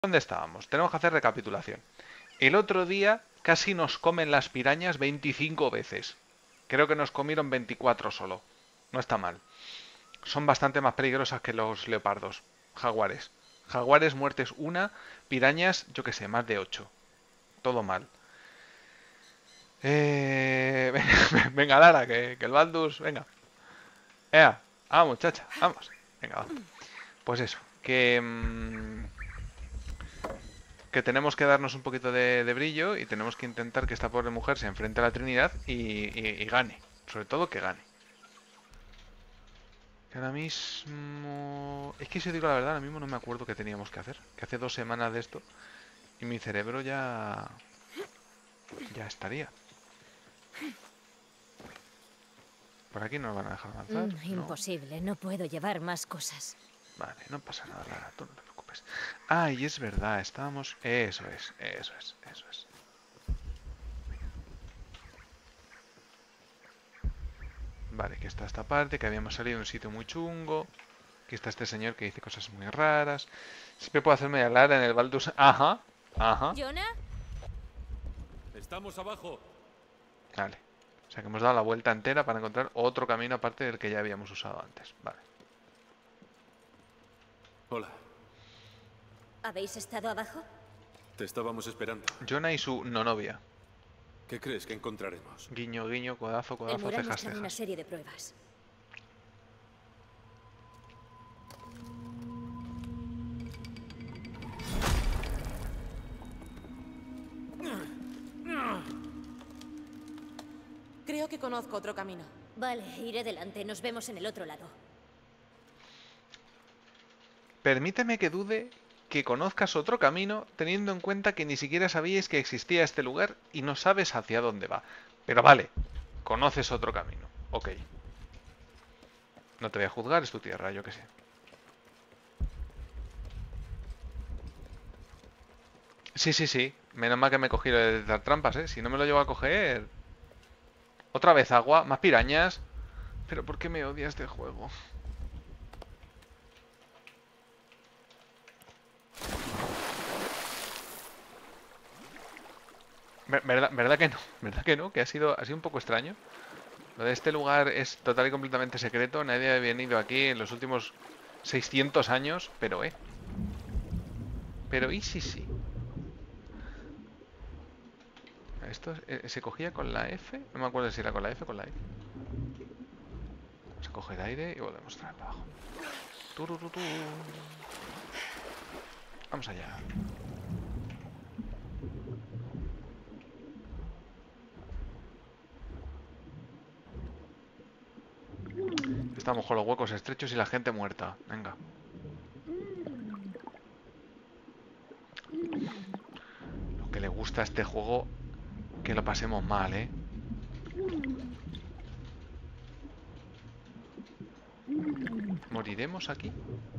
¿Dónde estábamos? Tenemos que hacer recapitulación. El otro día casi nos comen las pirañas 25 veces. Creo que nos comieron 24 solo. No está mal. Son bastante más peligrosas que los leopardos. Jaguares. Jaguares, muertes una. Pirañas, yo que sé, más de 8. Todo mal. Venga, Lara, que el Baldus... Venga. Vamos, muchacha, vamos. Venga, va. Pues eso, que tenemos que darnos un poquito de brillo y tenemos que intentar que esta pobre mujer se enfrente a la Trinidad y gane. Sobre todo que gane. Que ahora mismo... Es que si os digo la verdad, ahora mismo no me acuerdo qué teníamos que hacer. Que hace 2 semanas de esto y mi cerebro ya... ya estaría. Por aquí no nos van a dejar avanzar. No. Imposible, no puedo llevar más cosas. Vale, no pasa nada, Lara, tú no te preocupes. Ah, y es verdad, estábamos... Eso es. Vale, que está esta parte, que habíamos salido de un sitio muy chungo. Aquí está este señor que dice cosas muy raras. Siempre puedo hacerme Lara en el Baldur's... Ajá. ¿Jonah? Estamos abajo. Vale. O sea que hemos dado la vuelta entera para encontrar otro camino aparte del que ya habíamos usado antes. Vale. Hola. ¿Habéis estado abajo? Te estábamos esperando. Jonah y su no novia. ¿Qué crees que encontraremos? Guiño, guiño, codazo, El codazo, mural cejas, muestra una cejas. serie de pruebas. Creo que conozco otro camino. Vale, iré delante. Nos vemos en el otro lado. Permíteme que dude que conozcas otro camino, teniendo en cuenta que ni siquiera sabíais que existía este lugar y no sabes hacia dónde va. Pero vale, conoces otro camino. Ok. No te voy a juzgar, es tu tierra, yo que sé. Sí. Menos mal que me he cogido de dar trampas, ¿eh? Si no me lo llevo a coger... Otra vez agua, más pirañas. Pero ¿por qué me odia este juego? ¿Verdad que no? ¿Verdad que no? Que ha sido un poco extraño. Lo de este lugar es total y completamente secreto. Nadie ha venido aquí en los últimos 600 años. Pero, ¿eh? Pero, ¿y sí? Esto se cogía con la F. No me acuerdo si era con la F o con la I. Vamos a coger aire y volvemos a traer para abajo. Tururutú. Vamos allá. Estamos con los huecos estrechos y la gente muerta. Venga. Lo que le gusta a este juego, que lo pasemos mal, ¿eh? ¿Moriremos aquí?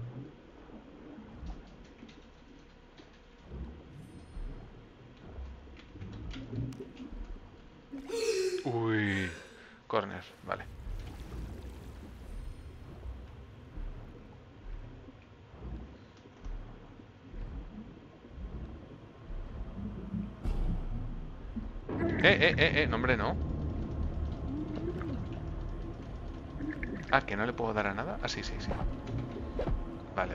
Uy. Corner, vale. No, hombre, no. Ah, que no le puedo dar a nada. Ah, sí. Vale.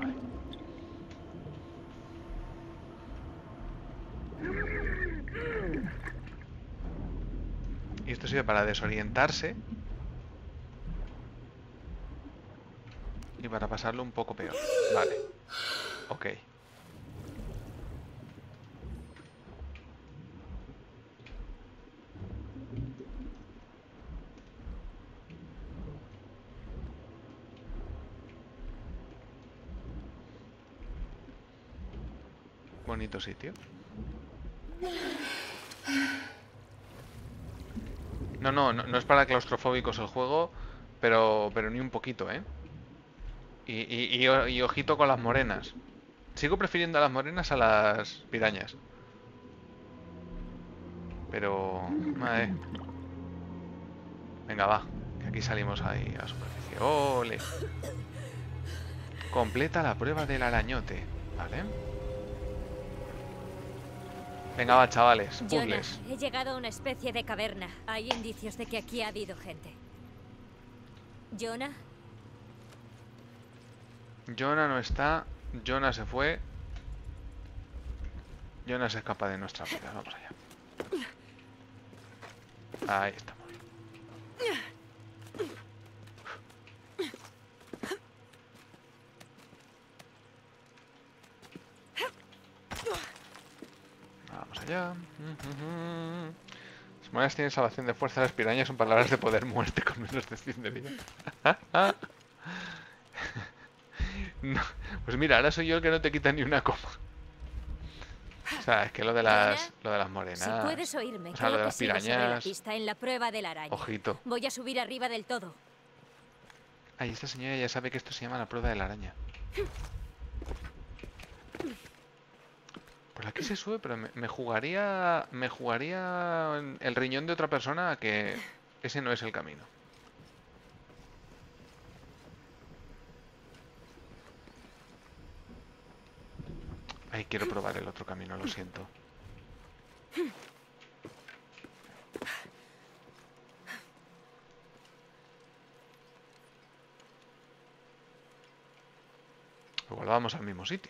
Y esto sirve para desorientarse. Y para pasarlo un poco peor. Vale. Ok. Bonito sitio. No es para claustrofóbicos el juego, pero ni un poquito, ¿eh? Y ojito con las morenas. Sigo prefiriendo a las morenas a las pirañas. Pero... Venga, va. Que aquí salimos ahí a la superficie. ¡Ole! Completa la prueba del arañote. ¿Vale? Venga, va, chavales. Jonah, Puzzles. he llegado a una especie de caverna. Hay indicios de que aquí ha habido gente. Jonah, Jonah no está. Jonah se fue. Jonah se escapa de nuestras vidas. Vamos allá. Ahí estamos. Vamos allá. Las monedas tienen salvación de fuerza, las pirañas son palabras de poder, muerte con menos de 100 de vida. No, pues mira, ahora soy yo el que no te quita ni una coma. O sea, es que lo de las morenas. si puedes oírme, o sea, lo creo de que las sigo sobre la pirañas. pista en la prueba de la araña. Ojito. Voy a subir arriba del todo. Ay, esta señora ya sabe que esto se llama la prueba de la araña. Por aquí se sube, pero me jugaría el riñón de otra persona a que ese no es el camino. Ay, quiero probar el otro camino, lo siento. Igual vamos al mismo sitio.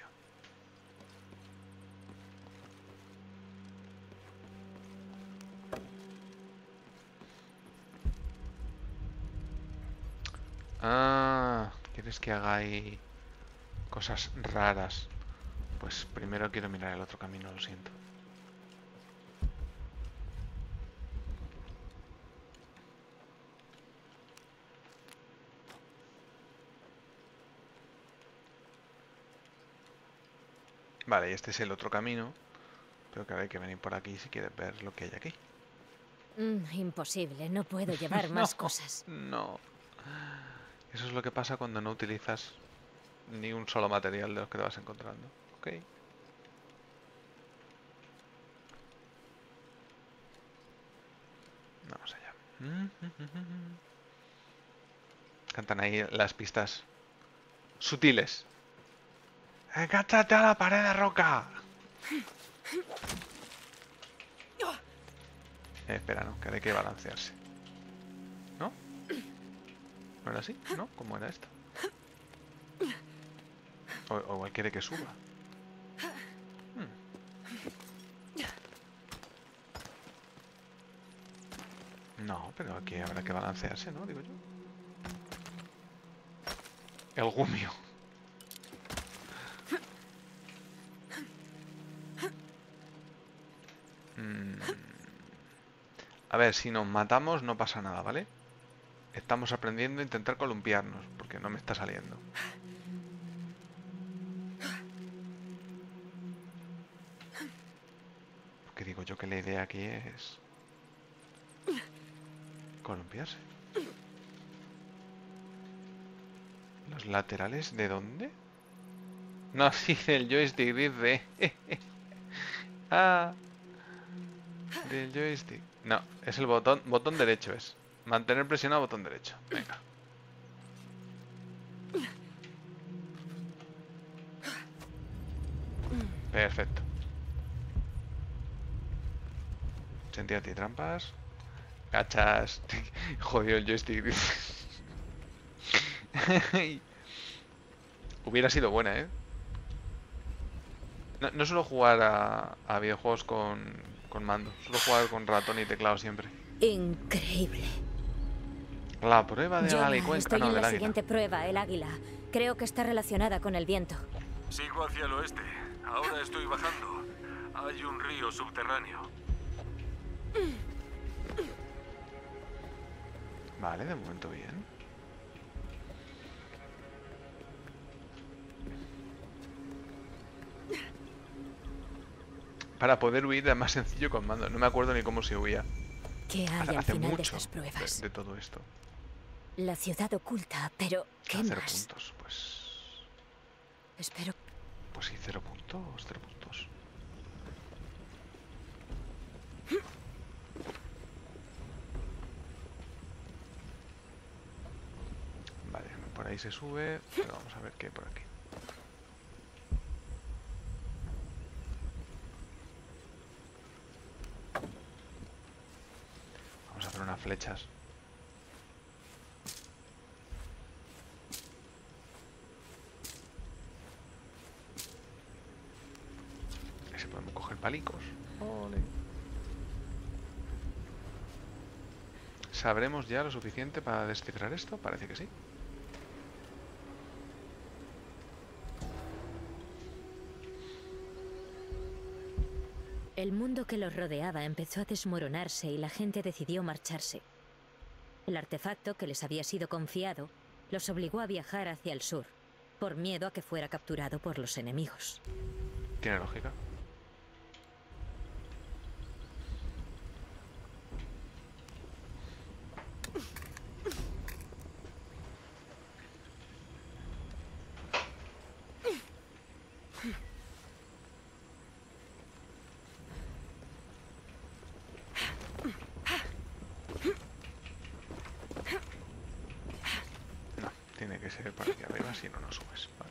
Ah, ¿quieres que haga ahí cosas raras? Pues primero quiero mirar el otro camino, lo siento. Vale, y este es el otro camino. Pero que ahora hay que venir por aquí si quieres ver lo que hay aquí. Imposible, no puedo llevar más cosas. No. Eso es lo que pasa cuando no utilizas ni un solo material de los que te vas encontrando. Ok. Vamos allá. Cantan ahí las pistas sutiles. ¡Engáchate a la pared de roca! Espera, no, que hay que balancearse. ¿No? ¿No era así? ¿No? ¿Cómo era esto? O igual quiere que suba. No, pero aquí habrá que balancearse, ¿no? Digo yo. El gumio. A ver, si nos matamos no pasa nada, ¿vale? Estamos aprendiendo a intentar columpiarnos, porque no me está saliendo. Porque digo yo que la idea aquí es columpiarse. ¿Los laterales de dónde? No, sí, del joystick, dice. Ah, del joystick. No, es el botón derecho es. Mantener presionado botón derecho. Venga. Perfecto. Sentí antitrampas. Cachas. Jodido el joystick. Hubiera sido buena, ¿eh? No suelo jugar a videojuegos con mando. Suelo jugar con ratón y teclado siempre. Increíble. La prueba de Jonah, la Cuenca, estoy no, en del la águila. siguiente prueba, el águila. Creo que está relacionada con el viento. Sigo hacia el oeste. Ahora estoy bajando. Hay un río subterráneo. Vale, de momento bien. Para poder huir era más sencillo con mando. No me acuerdo ni cómo se huía. ¿Qué hay al Hace final de mucho estas pruebas? de todo esto. La ciudad oculta, pero ¿qué A 0 más? puntos, pues... Espero. Pues sí, 0 puntos, 0 puntos. Vale, por ahí se sube, pero vamos a ver qué hay por aquí. hacer unas flechas. A ver si podemos coger palicos. Ole. ¿Sabremos ya lo suficiente para descifrar esto? Parece que sí. El mundo que los rodeaba empezó a desmoronarse y la gente decidió marcharse. El artefacto que les había sido confiado los obligó a viajar hacia el sur, por miedo a que fuera capturado por los enemigos. Tiene lógica. No, tiene que ser para aquí arriba, si no, no subes. Vale.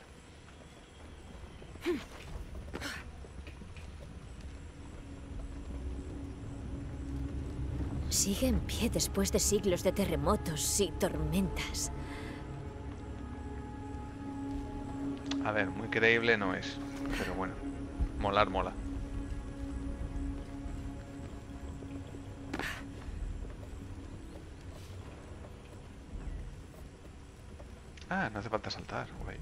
Sigue en pie después de siglos de terremotos y tormentas. A ver, muy creíble no es, pero bueno, molar mola. Ah, no hace falta saltar, güey.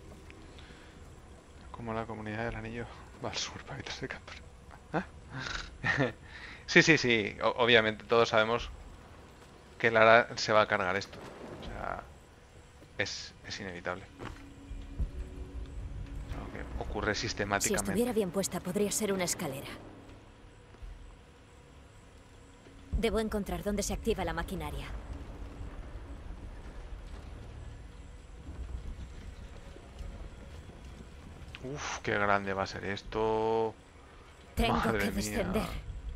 Como la comunidad del anillo va al sur para evitarse captura. ¿Ah? Sí, sí, sí, obviamente todos sabemos que Lara se va a cargar esto. O sea, es inevitable. Es algo que ocurre Si sistemáticamente. estuviera bien puesta, podría ser una escalera. Debo encontrar dónde se activa la maquinaria. Uf, qué grande va a ser esto. Tengo Madre que mía. descender.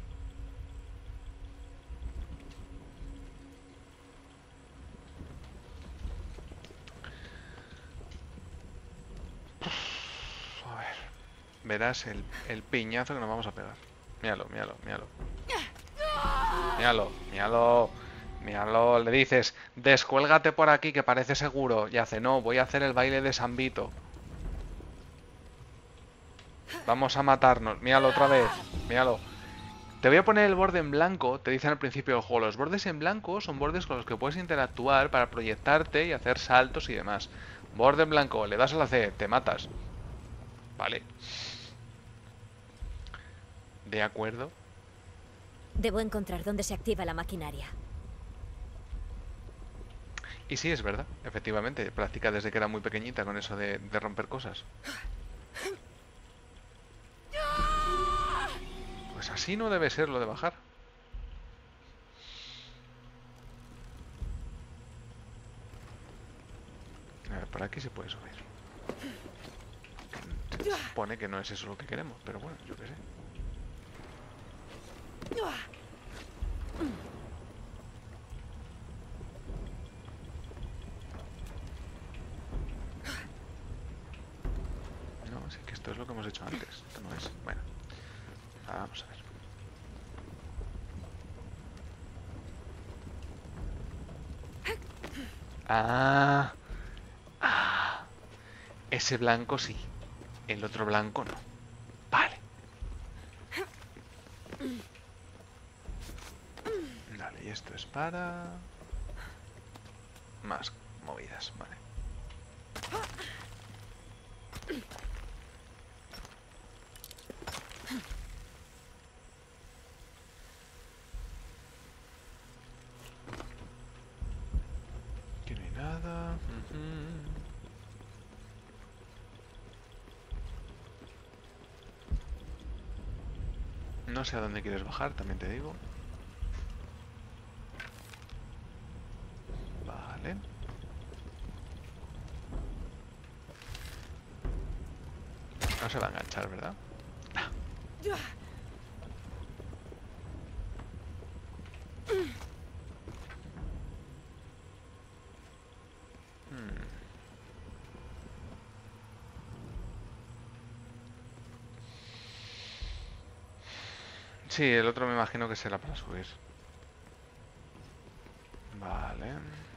A ver, verás el piñazo que nos vamos a pegar. Míralo, míralo, míralo. Míralo, míralo. Míralo, le dices, descuélgate por aquí que parece seguro. Y hace, no, voy a hacer el baile de San Vito. Vamos a matarnos. Míralo otra vez. Míralo. Te voy a poner el borde en blanco. Te dicen al principio del juego. Los bordes en blanco son bordes con los que puedes interactuar para proyectarte y hacer saltos y demás. Borde en blanco. Le das a la C. Te matas. Vale. De acuerdo. Debo encontrar dónde se activa la maquinaria. Y sí, es verdad. Efectivamente. Practica desde que era muy pequeñita con eso de romper cosas. Pues así no debe ser lo de bajar. A ver, por aquí se puede subir. Se supone que no es eso lo que queremos, pero bueno, yo qué sé. No, sí que esto es lo que hemos hecho antes. Esto no es. Bueno, vamos a ver. Ah, ah, ese blanco sí, el otro blanco no. Vale. Vale, y esto es para... más movidas, vale. Aquí no hay nada. No sé a dónde quieres bajar, también te digo. Vale. No se va a enganchar, ¿verdad? Sí, el otro me imagino que será para subir. Vale.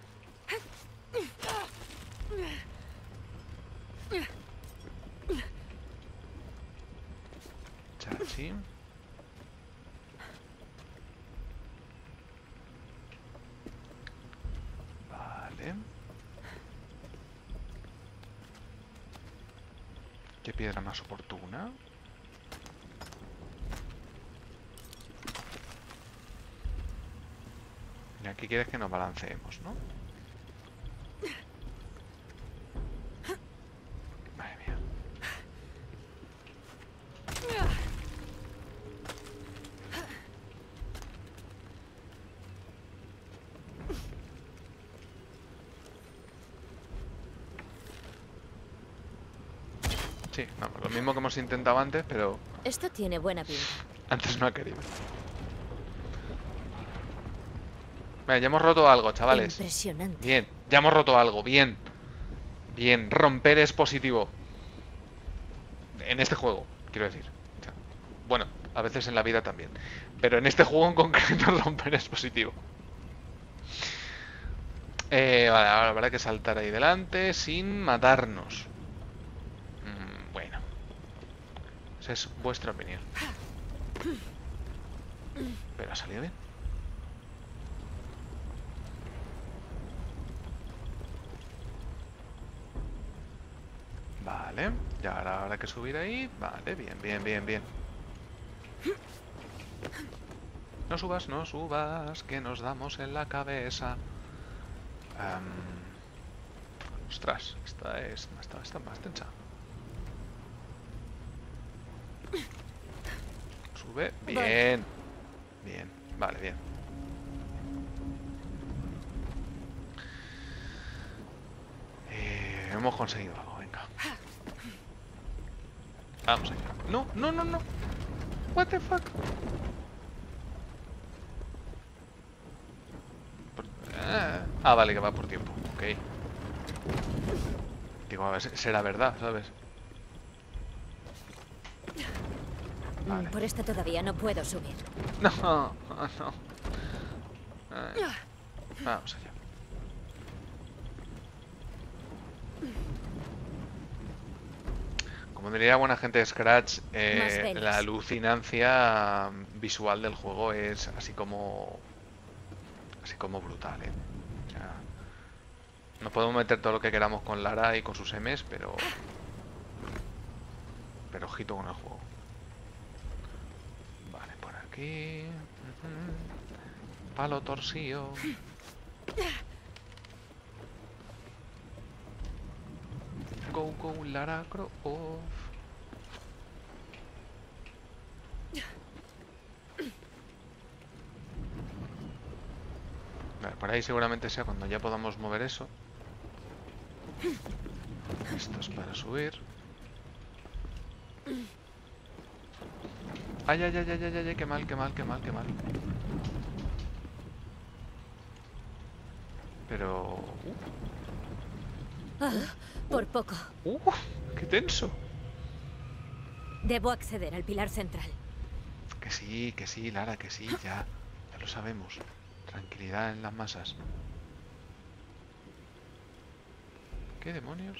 Chachi. Vale. ¿Qué piedra más oportuna? Y aquí quieres que nos balanceemos, ¿no? Madre mía. Sí, vamos, lo mismo que hemos intentado antes, pero Esto tiene buena pinta. antes no ha querido. Vale, ya hemos roto algo, chavales. Impresionante. Bien, ya hemos roto algo, bien. Bien, romper es positivo. En este juego, quiero decir. O sea, bueno, a veces en la vida también. Pero en este juego en concreto romper es positivo. Vale, ahora habrá que saltar ahí delante sin matarnos. Bueno. Esa es vuestra opinión. Pero ha salido bien. Vale, y ahora habrá que subir ahí. Vale, bien, bien, bien, bien. No subas, no subas, que nos damos en la cabeza. Ostras, esta más tensa. Sube, bien. Bien, vale, bien. Hemos conseguido algo, venga. Vamos allá. No, no, no, no. What the fuck. Vale, que va por tiempo. Ok. Digo, a ver, será verdad, ¿sabes? Vale. Por esta todavía no puedo subir. No, no. Vamos allá. Como diría buena gente de Scratch, velas. la alucinancia visual del juego es así como brutal, ¿eh? O sea, nos podemos meter todo lo que queramos con Lara y con sus M's, pero ojito con el juego. Vale, por aquí. Palo torcido. Go, go, Lara Croft. Vale, por ahí seguramente sea cuando ya podamos mover eso. Esto es para subir. Ay, ay, ay, ay, ay, ay, qué mal, qué mal, qué mal, qué mal. Pero... Por poco. ¡Qué tenso! Debo acceder al pilar central. Que sí, Lara, que sí, ya lo sabemos. Tranquilidad en las masas. ¿Qué demonios?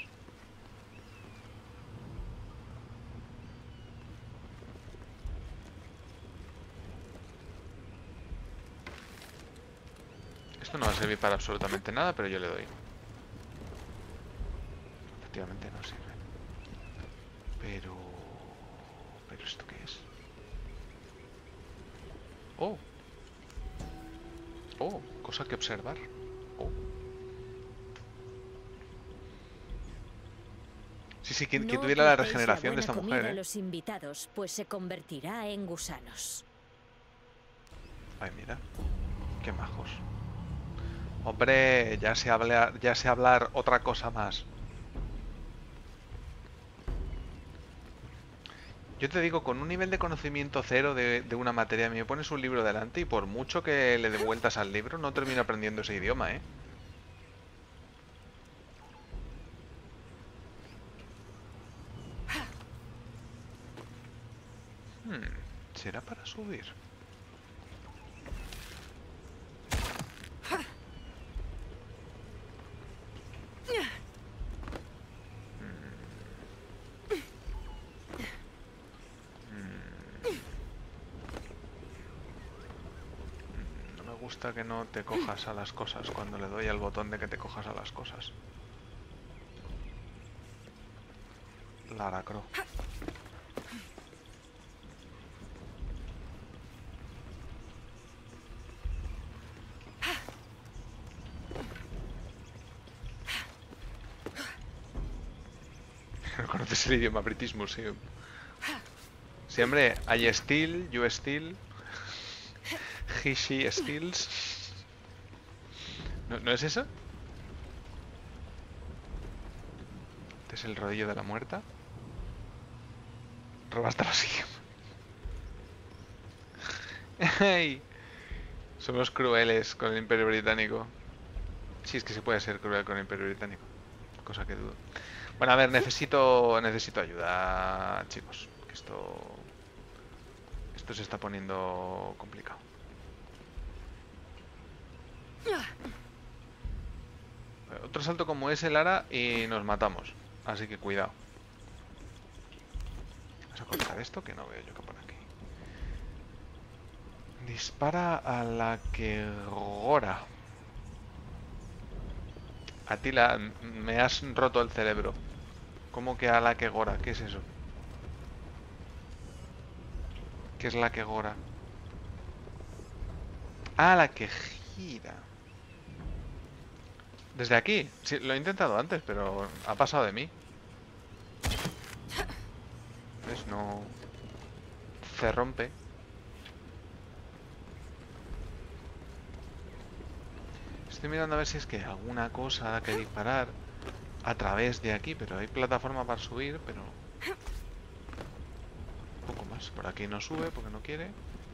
Esto no va a servir para absolutamente nada, pero yo le doy. Efectivamente no sirve. Pero ¿esto qué es? Oh. Oh, cosa que observar. Oh. Sí, sí, quien No tuviera la ocultéis regeneración de buena esta comida mujer, a ¿eh? los invitados, pues se convertirá en gusanos. Ay, mira. Qué majos. Hombre, ya sé hablar otra cosa más. Yo te digo, con un nivel de conocimiento cero de una materia, me pones un libro delante y por mucho que le dé vueltas al libro, no termino aprendiendo ese idioma, ¿eh? ¿Será para subir? gusta que no te cojas a las cosas cuando le doy al botón de que te cojas a las cosas. Lara Croft. No conoces el idioma British Museum. Sí, hombre, I steal, you steal, he, she steals. ¿No es eso? Este es el rodillo de la muerta. Robaste la silla. ¡Hey! Somos crueles con el Imperio Británico. Sí, es que se puede ser cruel con el Imperio Británico. Cosa que dudo. Bueno, a ver, necesito ayuda, chicos. Que esto se está poniendo complicado. Otro salto como ese, Lara, y nos matamos. Así que cuidado. Vamos a cortar esto, que no veo yo que por aquí. Dispara a la que gora. Atila, me has roto el cerebro. ¿Cómo que a la que gora? ¿Qué es eso? ¿Qué es la que gora? Ah, la que gira. ¿Desde aquí? Sí, lo he intentado antes, pero ha pasado de mí. ¿Ves? No... Se rompe. Estoy mirando a ver si es que hay alguna cosa que disparar a través de aquí, pero hay plataforma para subir, pero... Un poco más. Por aquí no sube porque no quiere.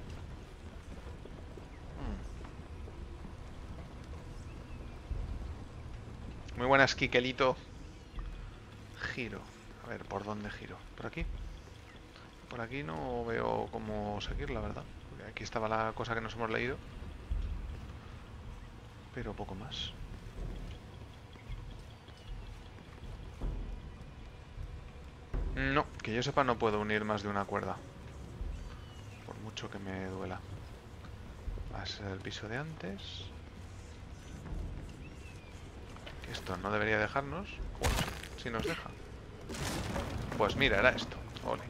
Muy buenas, Kikelito. Giro. A ver, ¿por dónde giro? ¿Por aquí? Por aquí no veo cómo seguir, la verdad. Porque aquí estaba la cosa que nos hemos leído. Pero poco más. No, que yo sepa no puedo unir más de una cuerda. Por mucho que me duela. Va a ser el piso de antes. Que esto no debería dejarnos. Bueno, si nos deja. Pues mira, era esto. Ole.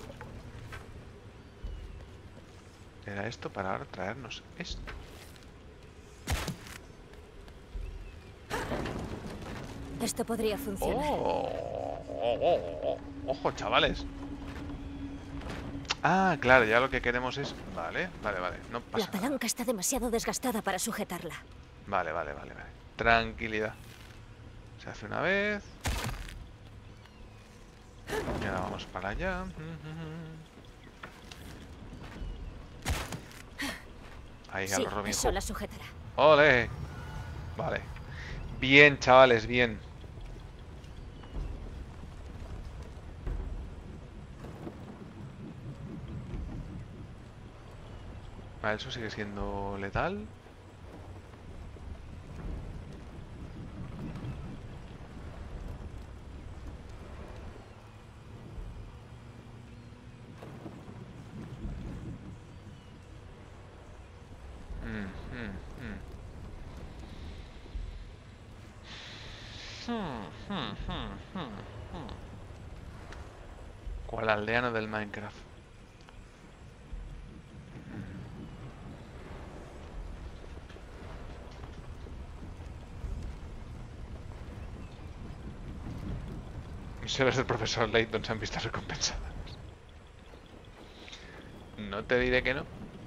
Era esto para ahora traernos esto. Esto podría funcionar. Ojo, chavales. Ah, claro, ya lo que queremos es... Vale. No pasa La palanca está demasiado desgastada para sujetarla. Vale. Tranquilidad. Se hace una vez. Y ahora vamos para allá. Ahí a Sí, los Robin eso Hood. la sujetará. ¡Ole! Vale. Bien, chavales, bien. Vale, eso sigue siendo letal. ¿Cuál aldeano del Minecraft? Misiones del profesor Layton se han visto recompensadas. No te diré que no.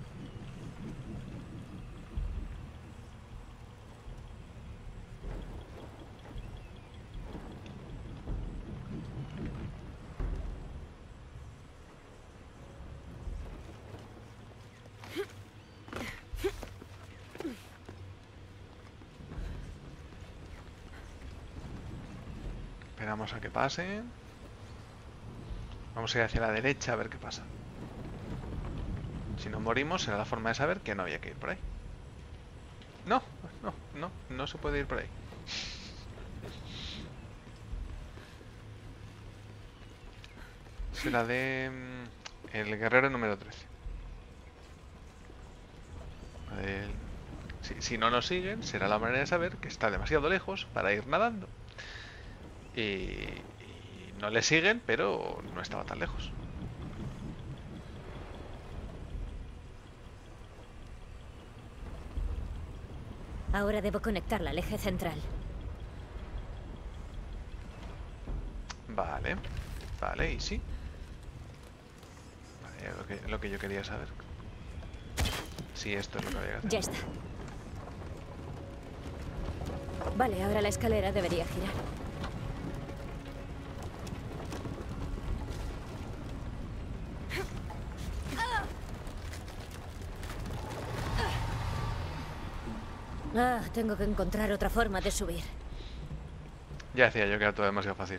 Esperamos a que pase. Vamos a ir hacia la derecha a ver qué pasa. Si no morimos será la forma de saber que no había que ir por ahí. No se puede ir por ahí. Será de... el guerrero número 13. Si no nos siguen, será la manera de saber que está demasiado lejos para ir nadando. Y no le siguen, pero no estaba tan lejos. Ahora debo conectarla al eje central. Vale, vale, y sí. Vale, lo que yo quería saber. Sí, esto es lo que había que hacer. Ya está. Vale, ahora la escalera debería girar. Ah, tengo que encontrar otra forma de subir. Ya decía yo que era todo demasiado fácil.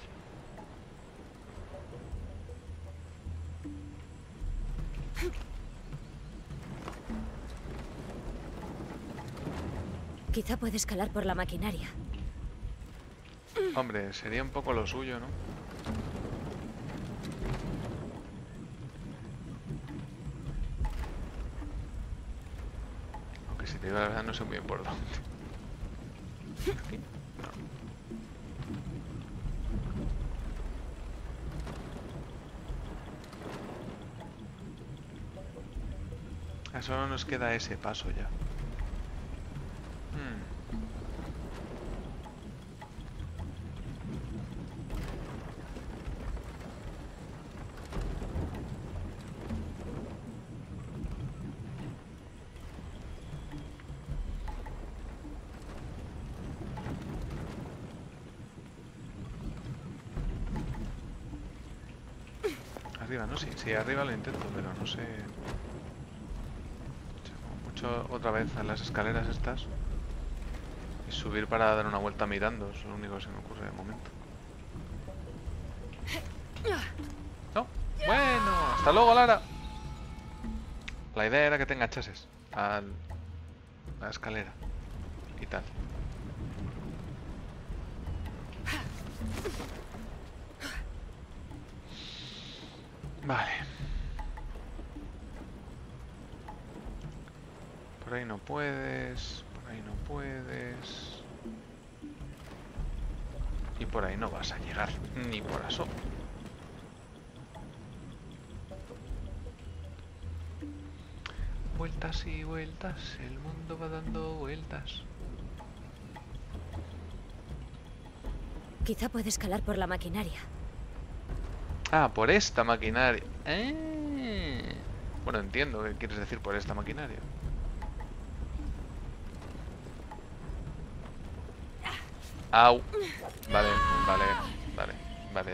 Quizá puede escalar por la maquinaria. Hombre, sería un poco lo suyo, ¿no? Aunque si te digo la verdad no sé muy bien por dónde. Aquí. No. Solo nos queda ese paso ya. Arriba, ¿no? Sí, arriba lo intento, pero no sé. Mucho otra vez a las escaleras estas. Y subir para dar una vuelta mirando, es lo único que se me ocurre de momento. No. Bueno, hasta luego, Lara. La idea era que te enganchases a la escalera y tal. Vale. Por ahí no puedes. Por ahí no puedes. Y por ahí no vas a llegar. Ni por asomo. Vueltas y vueltas. El mundo va dando vueltas. Quizá puede escalar por la maquinaria. Ah, por esta maquinaria. Bueno, entiendo qué quieres decir por esta maquinaria. Au. Vale, vale, vale, vale.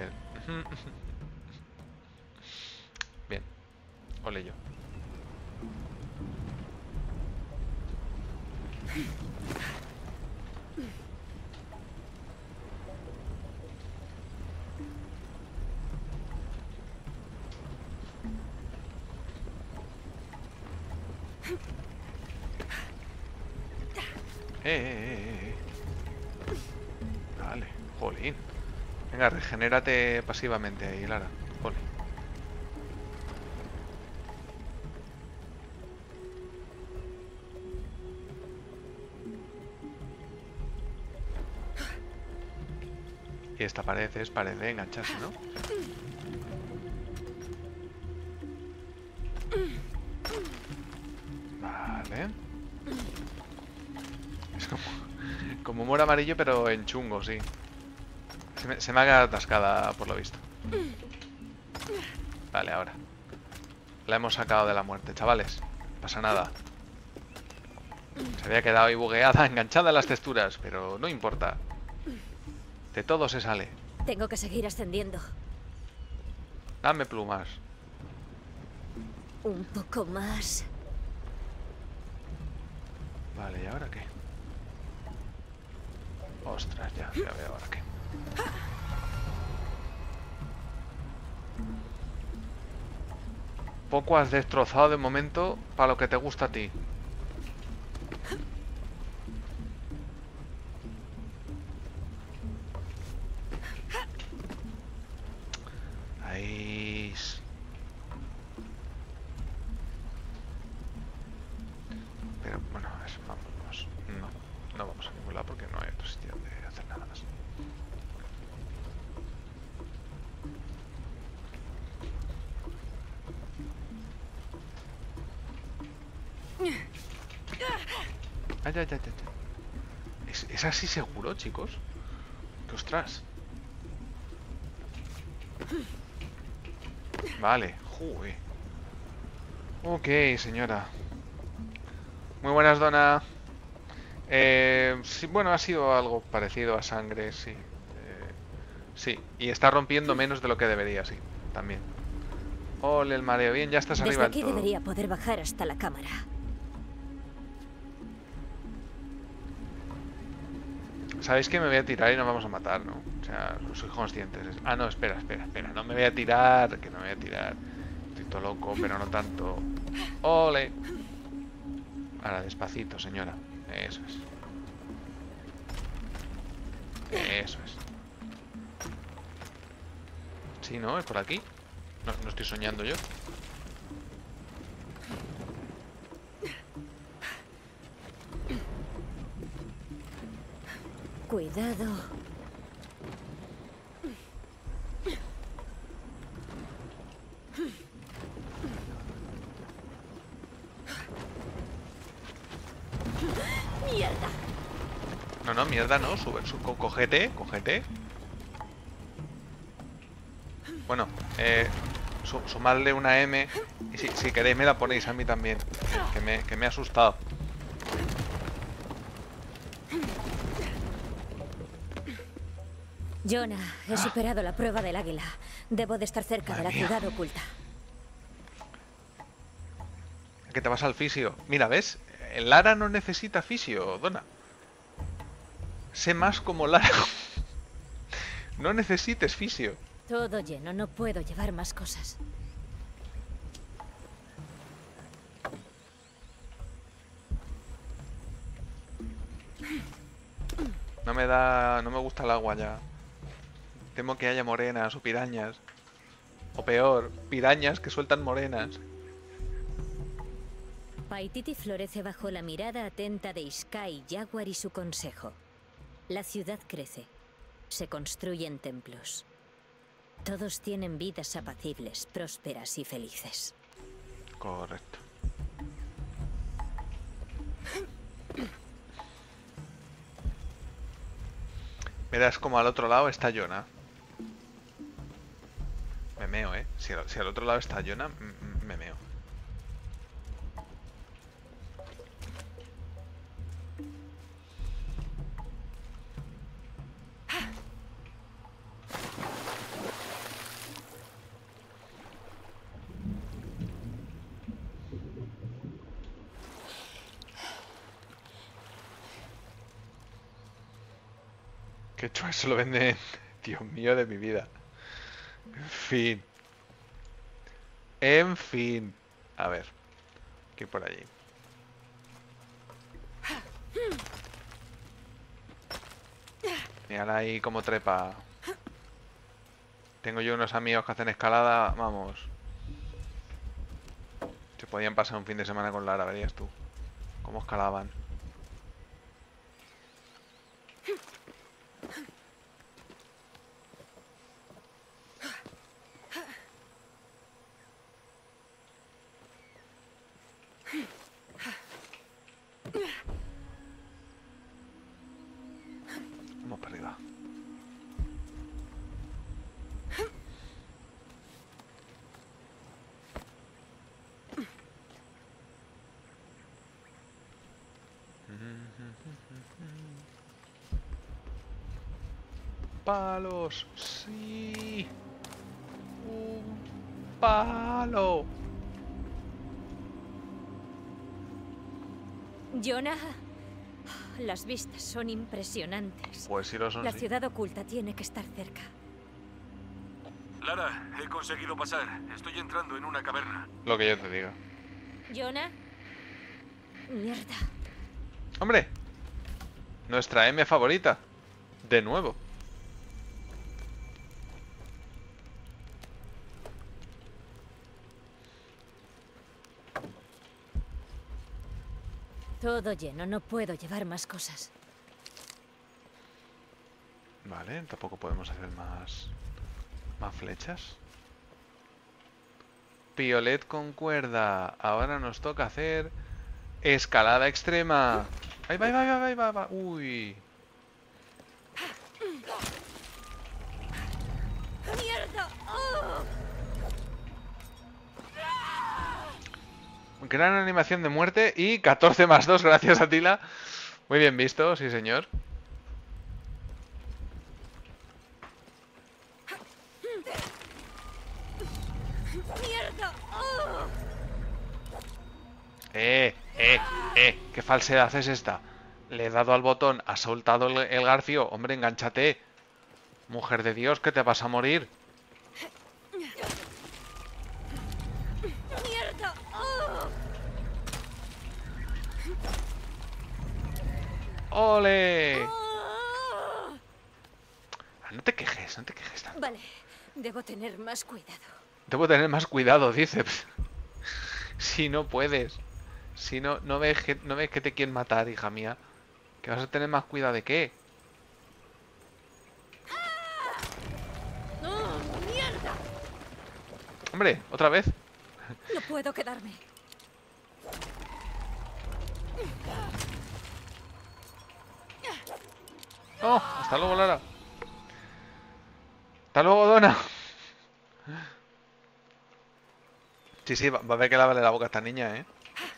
Bien. Ole yo. Vale, jolín. Venga, regenérate pasivamente ahí, Lara. Jolín. Y esta pared es pared de engancharse, ¿no? Vale. Es como humor amarillo, pero en chungo, sí. Se me ha quedado atascada, por lo visto. Vale, ahora. La hemos sacado de la muerte, chavales. No pasa nada. Se había quedado ahí bugueada, enganchada en las texturas, pero no importa. De todo se sale. Tengo que seguir ascendiendo. Dame plumas. Un poco más. Vale, ¿y ahora qué? Ostras, ya veo ahora qué. Poco has destrozado de momento para lo que te gusta a ti. Ahí. Pero bueno, vamos. No, no vamos a ningún lado porque no hay otro sitio donde hacer nada más. Ay, ay, ay, ay, ay. ¿Es así seguro, chicos? ¡Qué ostras! Vale, joder. Ok, señora. Muy buenas, dona. Sí, bueno, ha sido algo parecido a sangre, sí. Sí, y está rompiendo menos de lo que debería, sí, también. Ole, el mareo. Bien, ya estás Desde arriba del aquí todo. debería poder bajar hasta la cámara. Sabéis que me voy a tirar y nos vamos a matar, ¿no? O sea, soy consciente. Ah, no, espera, espera, espera. No me voy a tirar, que no me voy a tirar. Estoy todo loco, pero no tanto. Ole. Ahora, despacito, señora. Eso es. Eso es. Sí, ¿no? ¿Es por aquí? No, no estoy soñando yo. Cuidado. ¡Mierda! No, no, mierda, no. Sube, cógete, cógete. Bueno, sumadle una M. Y si queréis me la ponéis a mí también. Que me he asustado. Jonah, he superado la prueba del águila. Debo de estar cerca de la Madre mía. ciudad oculta. Que te vas al fisio. Mira, ¿ves? Lara no necesita fisio, dona. Sé más como Lara. No necesites fisio. Todo lleno, no puedo llevar más cosas. No me gusta el agua ya. Temo que haya morenas o pirañas. O peor, pirañas que sueltan morenas. Paititi florece bajo la mirada atenta de Sky, Jaguar y su consejo. La ciudad crece. Se construyen templos. Todos tienen vidas apacibles, prósperas y felices. Correcto. Verás como al otro lado está Jonah. Me meo, ¿eh? Si al otro lado está Jonah, me meo. Qué chulo, eso lo venden. Dios mío de mi vida. En fin. En fin. A ver. ¿Qué hay por allí? Mírala ahí como trepa. Tengo yo unos amigos que hacen escalada. Vamos. Se podían pasar un fin de semana con Lara, verías tú. Cómo escalaban. Vamos para arriba. Palos, sí. Un palo. Jonah, las vistas son impresionantes. Pues sí lo son, La sí. ciudad oculta tiene que estar cerca. Lara, he conseguido pasar. Estoy entrando en una caverna. Lo que yo te diga. Jonah. Mierda. Hombre. Nuestra M favorita. De nuevo. Todo lleno, no puedo llevar más cosas. Vale, tampoco podemos hacer más flechas. Piolet con cuerda. Ahora nos toca hacer escalada extrema. Ahí va, ahí va, ahí va, ahí va, ahí va. Uy. ¡Mierda! ¡Oh! Gran animación de muerte y 14 más 2, gracias a Tila. Muy bien visto, sí señor. ¡Mierda! ¡Oh! ¿Qué falsedad es esta? Le he dado al botón, ha soltado el garfio. Hombre, engánchate. Mujer de Dios, que te vas a morir. ¡Mierda! ¡Oh! ¡Ole! ¡Oh! No te quejes, no te quejes tanto. Vale, debo tener más cuidado. Debo tener más cuidado, dice. Si no puedes. Si no, no ves que te quieren matar, hija mía. ¿Que vas a tener más cuidado de qué? ¡Oh, mierda! Hombre, otra vez. No puedo quedarme. Oh, hasta luego, Lara. Hasta luego, Donna. Sí, sí, va a ver que lavarle la boca a esta niña, ¿eh?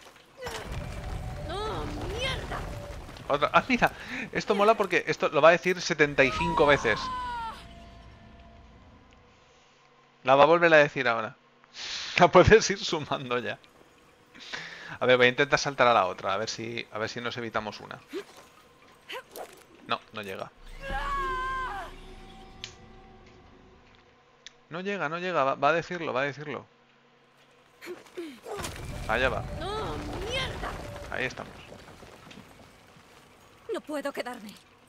¡Oh, mierda! Otra. Ah, mira, esto mola porque esto lo va a decir 75 veces. La va a volver a decir ahora. La puedes ir sumando ya. A ver, voy a intentar saltar a la otra, a ver si nos evitamos una. No, no llega. No llega, no llega, va a decirlo, va a decirlo. Allá va, ¡Oh, mierda! ahí estamos. No puedo quedarme.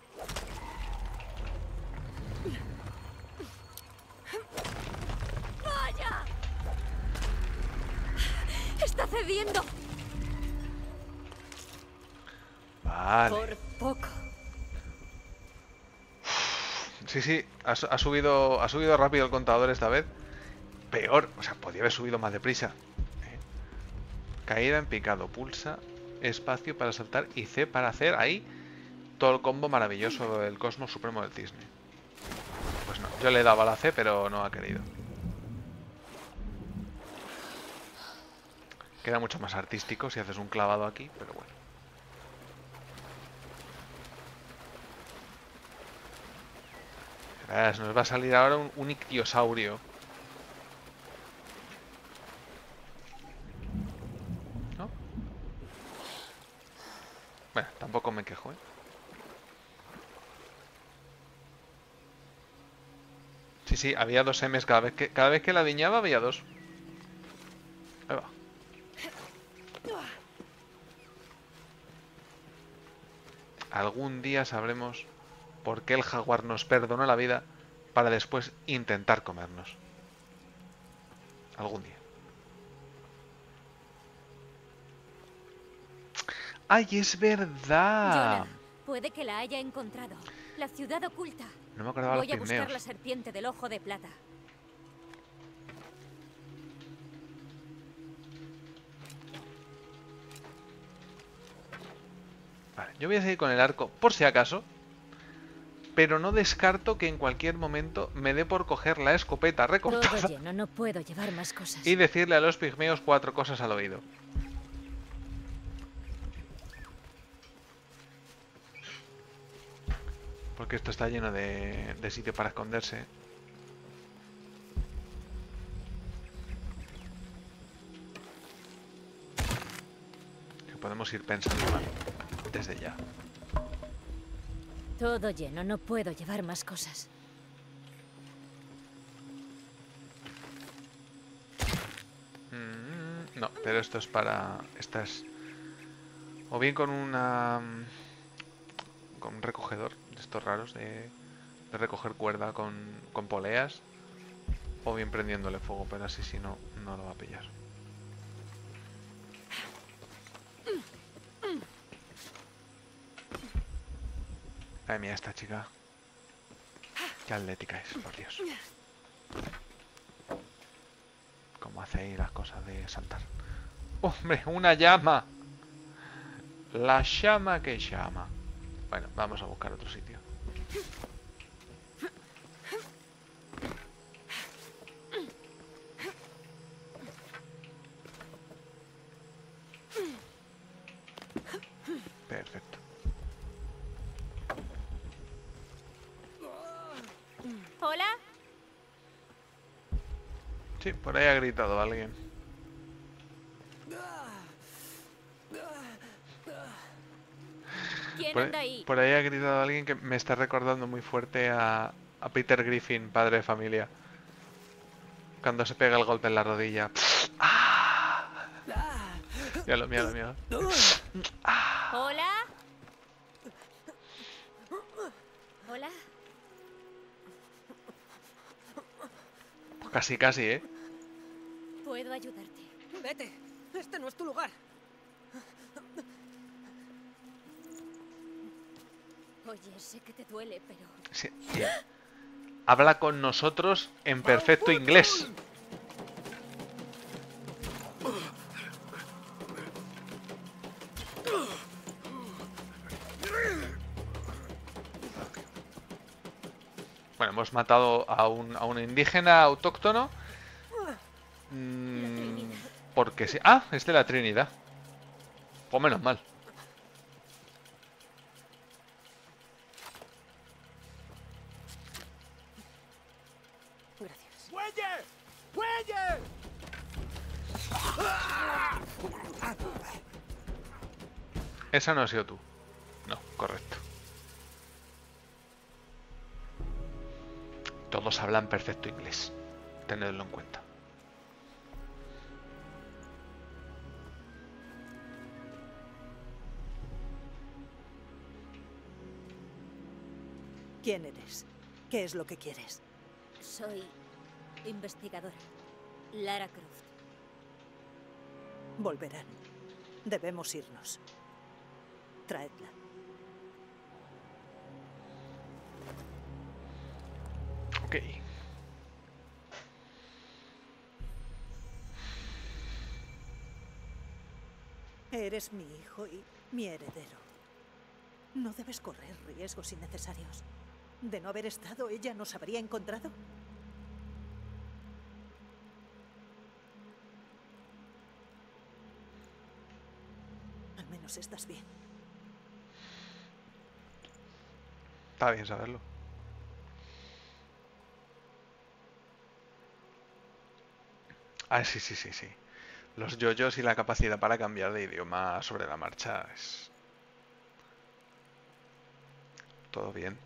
¡Vaya! ¡Está cediendo! Vale. Por poco. Sí, sí, ha subido rápido el contador esta vez. Peor, o sea, podía haber subido más deprisa. Caída en picado, pulsa espacio para saltar y C para hacer ahí todo el combo maravilloso del Cosmos Supremo del Cisne. Pues no, yo le daba la C, pero no ha querido. Queda mucho más artístico si haces un clavado aquí, pero bueno. Verás, nos va a salir ahora un ictiosaurio. ¿No? Bueno, tampoco me quejo, ¿eh? Sí, sí, había dos M's cada vez que la diñaba había dos. Ahí va. Algún día sabremos por qué el jaguar nos perdonó la vida para después intentar comernos. Algún día. ¡Ay, es verdad! Jonah, puede que la haya encontrado. La ciudad oculta. No me acordaba de Voy los a buscar la pigmeos. serpiente del ojo de plata. Vale, yo voy a seguir con el arco por si acaso. Pero no descarto que en cualquier momento me dé por coger la escopeta Todo recortada lleno, no puedo llevar más cosas. y decirle a los pigmeos 4 cosas al oído. Porque esto está lleno de sitio para esconderse. Que podemos ir pensando desde ya. Todo lleno, no puedo llevar más cosas. No, pero esto es para... Estas... O bien con una... Con un recogedor de estos raros de recoger cuerda con poleas. O bien prendiéndole fuego, pero así si no, no lo va a pillar. Madre mía, esta chica. Qué atlética es, por Dios. Cómo hace ahí las cosas de saltar. ¡Hombre, una llama! La llama que llama. Bueno, vamos a buscar otro sitio. Perfecto. ¿Hola? Sí, por ahí ha gritado alguien. ¿Quién anda ahí? Por ahí ha gritado alguien que me está recordando muy fuerte a Peter Griffin, padre de familia. Cuando se pega el golpe en la rodilla. ¡Ah! Míralo, míralo, míralo. ¿Hola? ¿Hola? Pues casi, casi, ¿eh? ¿Puedo ayudarte? Vete. Este no es tu lugar. Oye, sé que te duele, pero... Sí, sí. Habla con nosotros en perfecto inglés. Bueno, hemos matado a un indígena autóctono. Porque sí. Ah, es de la Trinidad. Pues menos mal. Gracias. ¡Muelle! ¡Muelle! Esa no has sido tú. No, correcto. Todos hablan perfecto inglés. Tenedlo en cuenta. ¿Quién eres? ¿Qué es lo que quieres? Soy investigadora. Lara Croft. Volverán. Debemos irnos. Traedla. Ok. Eres mi hijo y mi heredero. No debes correr riesgos innecesarios. ¿De no haber estado, ella nos habría encontrado? Al menos estás bien. Está bien saberlo. Ah, sí, sí, sí, sí. Los yoyos y la capacidad para cambiar de idioma sobre la marcha es... Todo bien.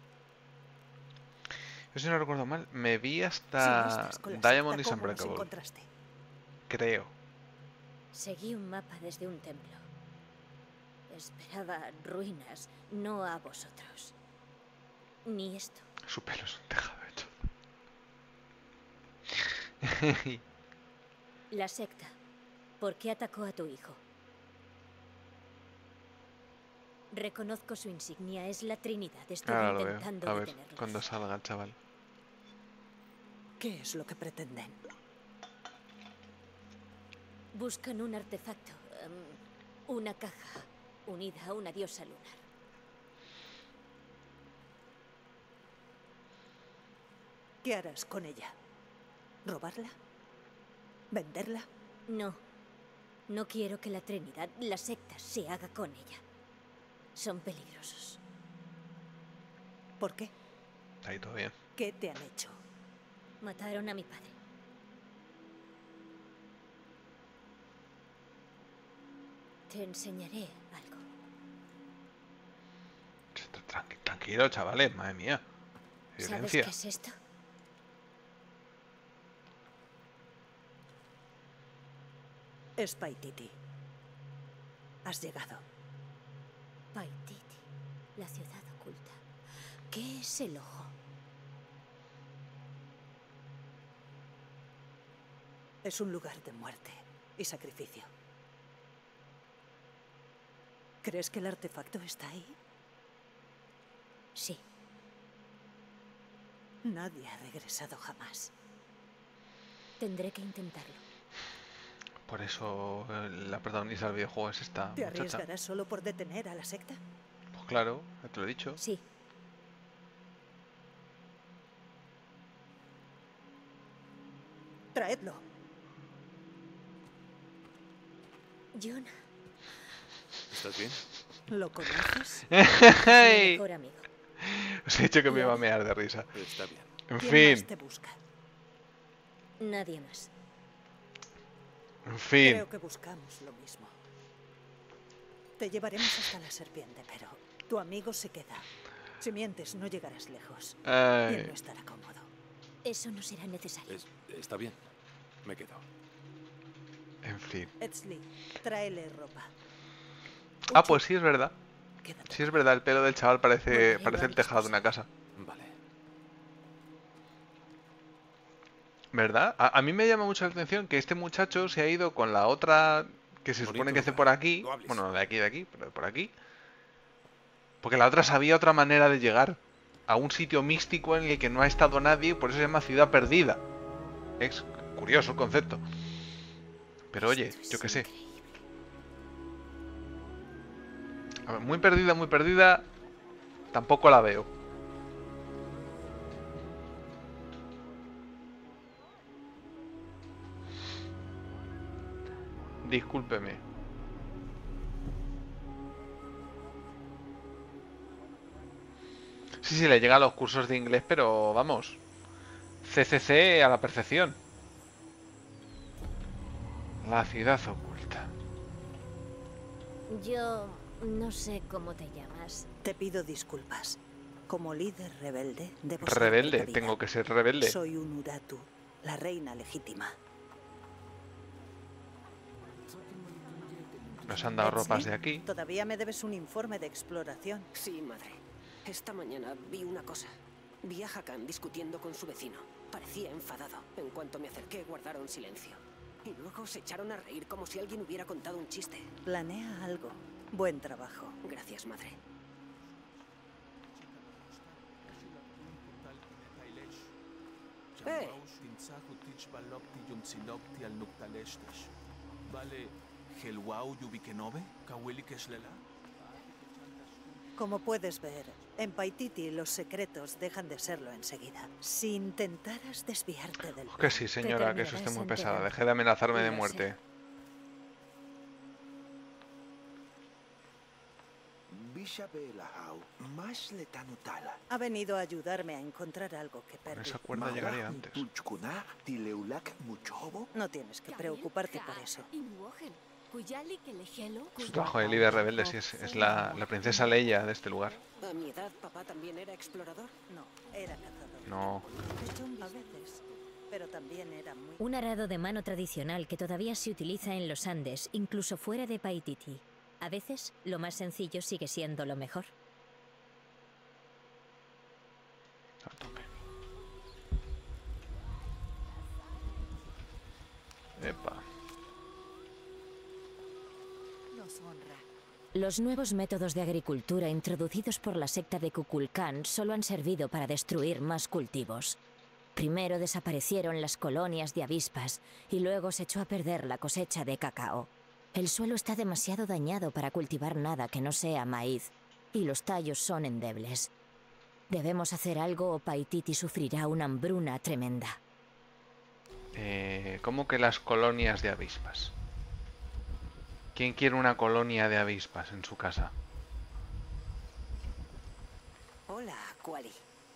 Yo si no recuerdo mal, me vi Si no hasta estás con la Diamond secta, is ¿cómo nos Unbreakable. encontraste? Creo. Seguí un mapa desde un templo. Esperaba ruinas, no a vosotros. Ni esto. Su pelo es un tejado hecho. La secta. ¿Por qué atacó a tu hijo? Reconozco su insignia, es la Trinidad. Estoy Ahora lo veo. intentando A ver, detenerlos. cuando salga el chaval. ¿Qué es lo que pretenden? Buscan un artefacto, una caja unida a una diosa lunar. ¿Qué harás con ella? ¿Robarla? ¿Venderla? No, no quiero que la Trinidad, la secta, se haga con ella. Son peligrosos. ¿Por qué? Ahí todo bien. ¿Qué te han hecho? Mataron a mi padre. Te enseñaré algo. Tranquilo, chavales, madre mía. ¿Sabes Violencia. qué es esto? Es Paititi. Has llegado. Paititi, la ciudad oculta. ¿Qué es el ojo? Es un lugar de muerte y sacrificio. ¿Crees que el artefacto está ahí? Sí. Nadie ha regresado jamás. Tendré que intentarlo. Por eso la protagonista del videojuego es esta ¿Te muchacha. arriesgarás solo por detener a la secta? Pues claro, ya te lo he dicho. Sí. Traedlo. John, ¿Estás bien? ¿Lo conoces? es mi ¡Hey! mejor amigo. Os he dicho que me iba a mear de risa. Está bien. En ¿Quién más fin, te busca? Nadie más. en fin. Creo que buscamos lo mismo. Te llevaremos hasta la serpiente, pero tu amigo se queda. Si mientes, no llegarás lejos. Y él Ay, no estará cómodo. Eso no será necesario. Está bien. Me quedo. en fin. Edsley, tráele ropa. Ah, pues sí, es verdad. Quédate. Sí, es verdad, el pelo del chaval parece Bueno, el tejado de una casa. Vale. ¿Verdad? A mí me llama mucho la atención que este muchacho se ha ido con la otra que se supone Bonito que hace lugar. por aquí. No hables. Bueno, de aquí, pero por aquí. Porque la otra sabía otra manera de llegar a un sitio místico en el que no ha estado nadie, por eso se llama Ciudad Perdida. Es curioso el concepto. Pero oye, Esto es yo qué sé. increíble. A ver, muy perdida, tampoco la veo. Discúlpeme. Sí, sí, le llega a los cursos de inglés, pero vamos. CCC a la perfección. La ciudad oculta. Yo no sé cómo te llamas. Te pido disculpas. Como líder rebelde, debo ser Rebelde, precavida. tengo que ser rebelde. Soy un Uratu, la reina legítima. Nos han dado ropas Edsley, de aquí. Todavía me debes un informe de exploración. Sí, madre. Esta mañana vi una cosa. Vi a Hakan discutiendo con su vecino. Parecía enfadado. En cuanto me acerqué, guardaron silencio. Y luego se echaron a reír como si alguien hubiera contado un chiste. Planea algo. Buen trabajo. Gracias, madre. ¡Eh! Como puedes ver, en Paititi los secretos dejan de serlo enseguida. Si intentaras desviarte del Que sí, señora, que eso esté terminarás muy pesada. enterando. Deje de amenazarme de Lo sé. muerte. Ha venido a ayudarme a encontrar algo que Con perdí. esa cuerda llegaría antes. No tienes que preocuparte por eso. Su trabajo de líder rebelde, sí, es la princesa Leia de este lugar. A mi edad, papá también era explorador. No, era cazador. No. A veces, pero también era muy... Un arado de mano tradicional que todavía se utiliza en los Andes, incluso fuera de Paititi. A veces, lo más sencillo sigue siendo lo mejor. A tope. Epa. Nos honra. Los nuevos métodos de agricultura introducidos por la secta de Kukulcán solo han servido para destruir más cultivos. Primero desaparecieron las colonias de avispas y luego se echó a perder la cosecha de cacao. El suelo está demasiado dañado para cultivar nada que no sea maíz, y los tallos son endebles. Debemos hacer algo o Paititi sufrirá una hambruna tremenda. ¿Cómo que las colonias de avispas? ¿Quién quiere una colonia de avispas en su casa? Hola, Kuali.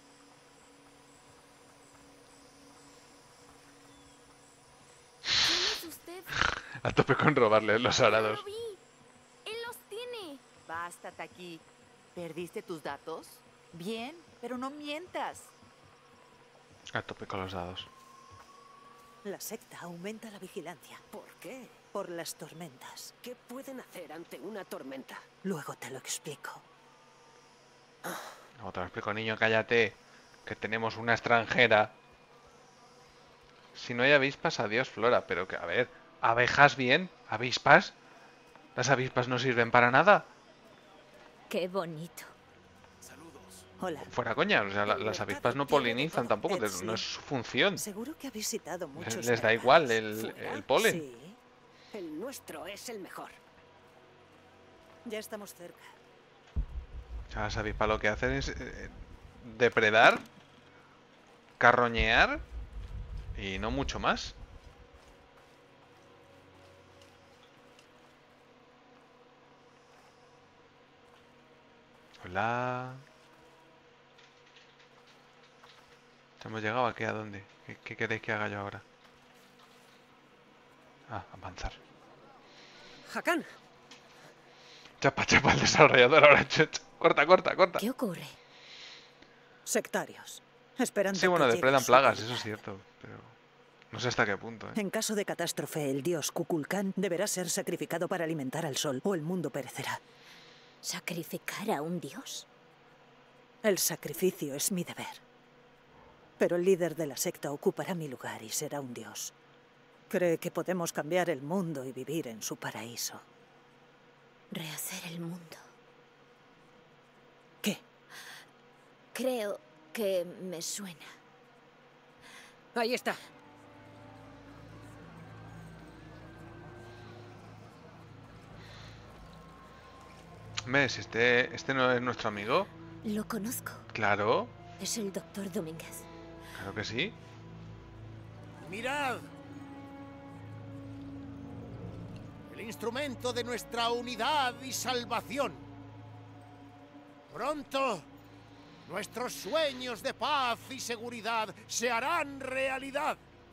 ¿Quién es usted? A tope con robarle los arados. ¡Lo vi! ¡Él los tiene! Basta, Taki. ¿Perdiste tus datos? Bien, pero no mientas. A tope con los dados. La secta aumenta la vigilancia ¿Por qué? por las tormentas. ¿Qué pueden hacer ante una tormenta? Luego te lo explico. No te lo explico, niño, cállate. Que tenemos una extranjera. Si no hay avispas, adiós, Flora. Pero que, a ver, abejas bien, avispas. Las avispas no sirven para nada. ¡Qué bonito! Hola. Fuera coña, o sea, las avispas no polinizan tampoco, no es su función. Seguro que ha visitado muchos. Les da igual el polen. Sí. El nuestro es el mejor. Ya estamos cerca. O sea, las avispas lo que hacen es depredar, carroñear y no mucho más. Hola. ¿Hemos llegado aquí? ¿A dónde? ¿Qué queréis que haga yo ahora? Ah, avanzar. Hakan. Chapa, chapa, el desarrollador ahora. Corta. ¿Qué ocurre? Sectarios. Esperando Sí, bueno, que depredan llegue su plagas, deidad. eso es cierto. Pero no sé hasta qué punto, ¿eh? En caso de catástrofe, el dios Kukulkan deberá ser sacrificado para alimentar al sol, o el mundo perecerá. ¿Sacrificar a un dios? El sacrificio es mi deber. Pero el líder de la secta ocupará mi lugar y será un dios. Cree que podemos cambiar el mundo y vivir en su paraíso. Rehacer el mundo. ¿Qué? Creo que me suena. Ahí está. ¿Ves? Este no es nuestro amigo. Lo conozco. Claro, Es el doctor Domínguez. claro que sí. Mirad. El instrumento de nuestra unidad y salvación. Pronto, nuestros sueños de paz y seguridad se harán realidad.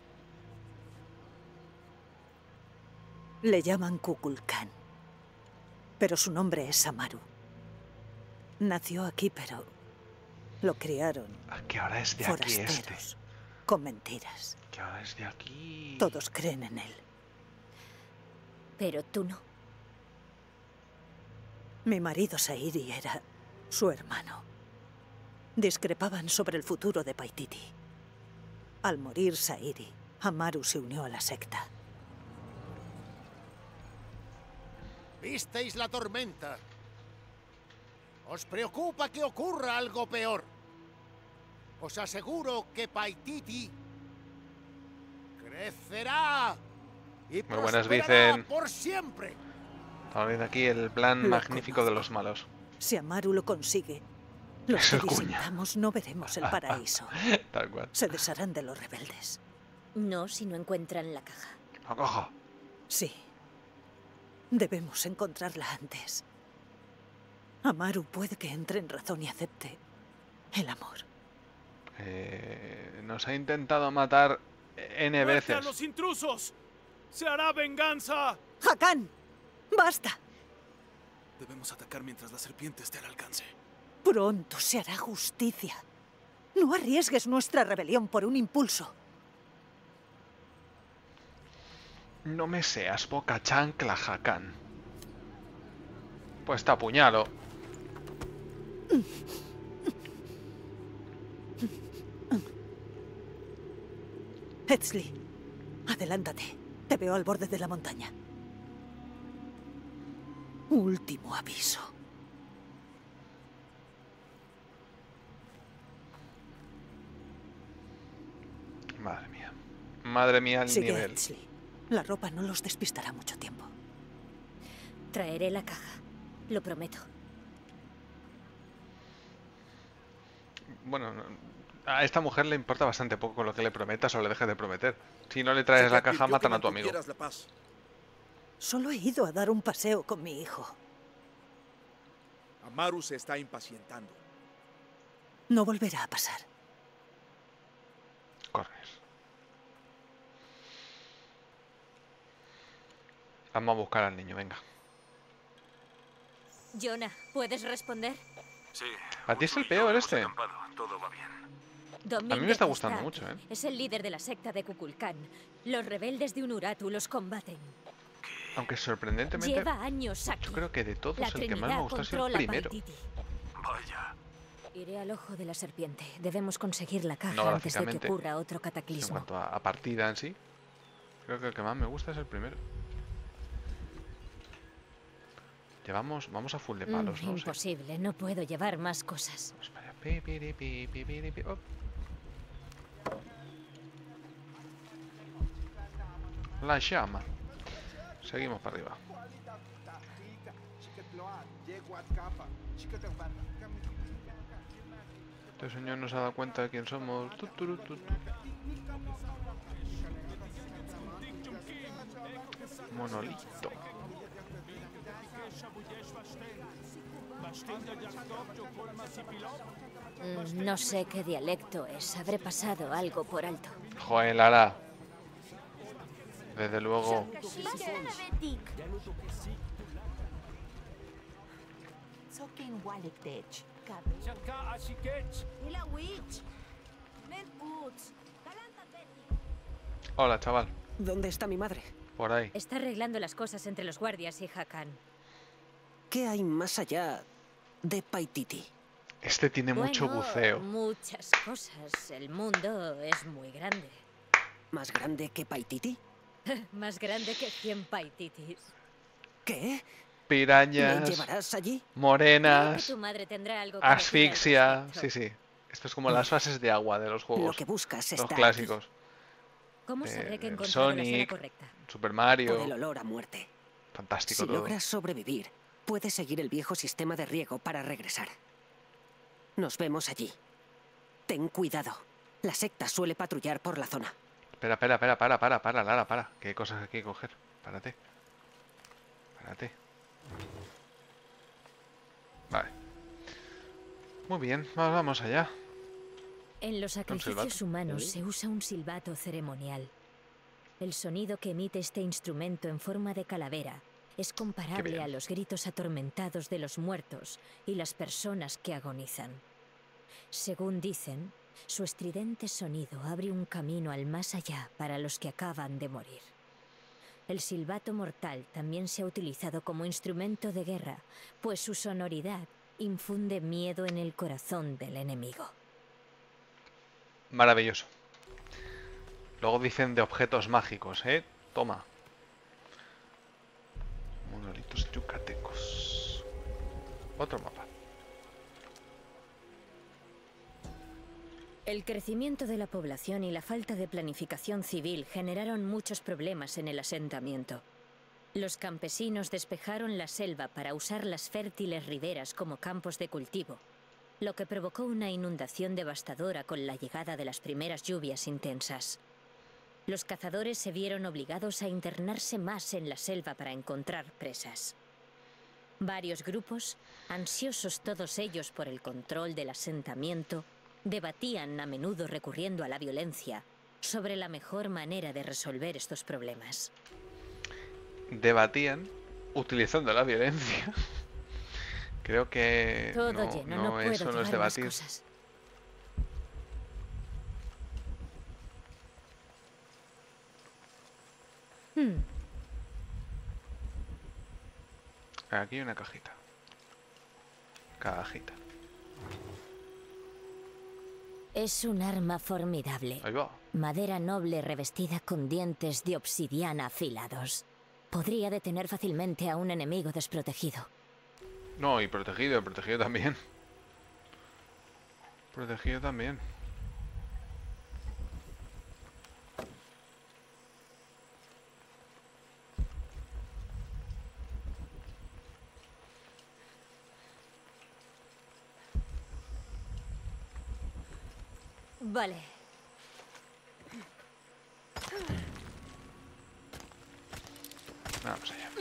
Le llaman Kukulkan. Pero su nombre es Amaru. Nació aquí, pero lo criaron Ah, que ahora es de aquí forasteros, con mentiras. Que ahora es de aquí. Todos creen en él. Pero tú no. Mi marido Sairi era su hermano. Discrepaban sobre el futuro de Paititi. Al morir Sairi, Amaru se unió a la secta. Visteis la tormenta. ¿Os preocupa que ocurra algo peor? Os aseguro que Paititi crecerá y Muy buenas, prosperará Vicen. por siempre. Estamos viendo aquí el plan Lo magnífico de conozco. los malos. Si Amaru lo consigue, los Eso que es cuña. disentamos no veremos el paraíso. Tal cual. Se desharán de los rebeldes. No si no encuentran la caja. ¡La caja! Sí. Debemos encontrarla antes. Amaru puede que entre en razón y acepte el amor. Nos ha intentado matar N ¡Muerte a veces. los intrusos! ¡Se hará venganza! ¡Hakan! ¡Basta! Debemos atacar mientras la serpiente esté al alcance. Pronto se hará justicia. No arriesgues nuestra rebelión por un impulso. No me seas boca chancla, Hakan. Pues te apuñalo. Hetzli, adelántate. Te veo al borde de la montaña. Último aviso. Madre mía. Madre mía el Sigue, nivel. Hetzli. La ropa no los despistará mucho tiempo. Traeré la caja. Lo prometo. Bueno, a esta mujer le importa bastante poco lo que le prometas o le dejes de prometer. Si no le traes la caja, matan a tu amigo. La paz. Solo he ido a dar un paseo con mi hijo. Amaru se está impacientando. No volverá a pasar. Corres. Vamos a buscar al niño, venga. Jonah, ¿puedes responder? Sí. ¿A ti es Uso el y peor yo hemos este? acampado. Todo va bien. Domínguez me está gustando aquí. mucho, ¿eh? Es el líder de la secta de Kukulkan. Los rebeldes de Unuratu los combaten. Aunque sorprendentemente, Lleva años aquí. yo creo que de todos La el que más me Trinidad gusta ha sido el controla primero. Paititi. Vaya. Iré al ojo de la serpiente. Debemos conseguir la caja No, antes de que gráficamente. ocurra otro En cataclismo. cuanto a partida en sí, creo que el que más me gusta es el primero. Vamos a full de palos, ¿no? Sí. Imposible, no puedo llevar más cosas. Vamos para allá, Oh. La llama. Seguimos para arriba. Este señor no se ha dado cuenta de quién somos. Monolito. No sé qué dialecto es. Habré pasado algo por alto. Joder, Lara. Desde luego. Hola, chaval. ¿Dónde está mi madre? Por ahí. Está arreglando las cosas entre los guardias y Hakan. ¿Qué hay más allá de Paititi? Este tiene mucho buceo. Muchas cosas. El mundo es muy grande. ¿Más grande que Paititi? Más grande que 100 Paititis. ¿Qué? Pirañas. ¿Me llevarás allí? Morenas. Creo que tu madre tendrá algo que Asfixia. decir al respecto. Sí, sí. Esto es como las fases de agua de los juegos. Lo que buscas los está clásicos. ¿Cómo sabré que he encontrado la zona Sonic, correcta? Super aquí. Mario. Por el olor a muerte. Fantástico Si todo. logras sobrevivir, puedes seguir el viejo sistema de riego para regresar. Nos vemos allí. Ten cuidado. La secta suele patrullar por la zona. Espera, Lara, para. ¿Qué cosas hay que coger? Párate. Vale. Muy bien, vamos allá. En los sacrificios silbato. humanos se usa un silbato ceremonial. El sonido que emite este instrumento en forma de calavera es Qué comparable bien. a los gritos atormentados de los muertos y las personas que agonizan. Según dicen, su estridente sonido abre un camino al más allá para los que acaban de morir. El silbato mortal también se ha utilizado como instrumento de guerra, pues su sonoridad infunde miedo en el corazón del enemigo. Maravilloso. Luego dicen de objetos mágicos, ¿eh? Toma. Monolitos yucatecos. Otro mapa. El crecimiento de la población y la falta de planificación civil generaron muchos problemas en el asentamiento. Los campesinos despejaron la selva para usar las fértiles riberas como campos de cultivo, lo que provocó una inundación devastadora con la llegada de las primeras lluvias intensas. Los cazadores se vieron obligados a internarse más en la selva para encontrar presas. Varios grupos, ansiosos todos ellos por el control del asentamiento, debatían a menudo recurriendo a la violencia sobre la mejor manera de resolver estos problemas. Debatían utilizando la violencia. Creo que Todo no, lleno, no, no puedo eso no es llevar más debatir. cosas. Aquí hay una cajita. Cajita. Es un arma formidable. Ahí va. Madera noble revestida con dientes de obsidiana afilados. Podría detener fácilmente a un enemigo desprotegido. No, y protegido también. Protegido también. Vale. Vamos allá.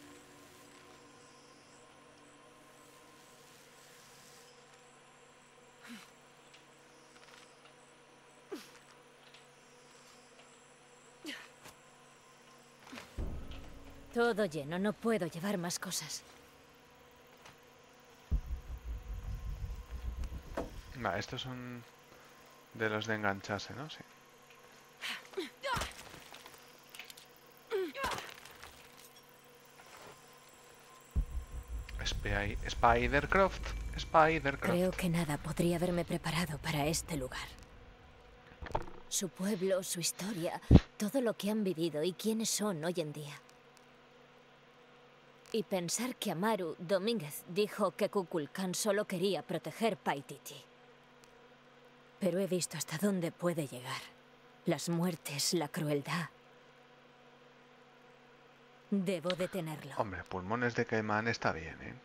Todo lleno, no puedo llevar más cosas. Va, estos son de los de engancharse, ¿no? Sí. Spidercraft. Creo que nada podría haberme preparado para este lugar. Su pueblo, su historia, todo lo que han vivido y quiénes son hoy en día. Y pensar que Amaru Domínguez dijo que Kukulkan solo quería proteger Paititi. Pero he visto hasta dónde puede llegar. Las muertes, la crueldad. Debo detenerlo. Hombre, pulmones de caimán está bien, ¿eh?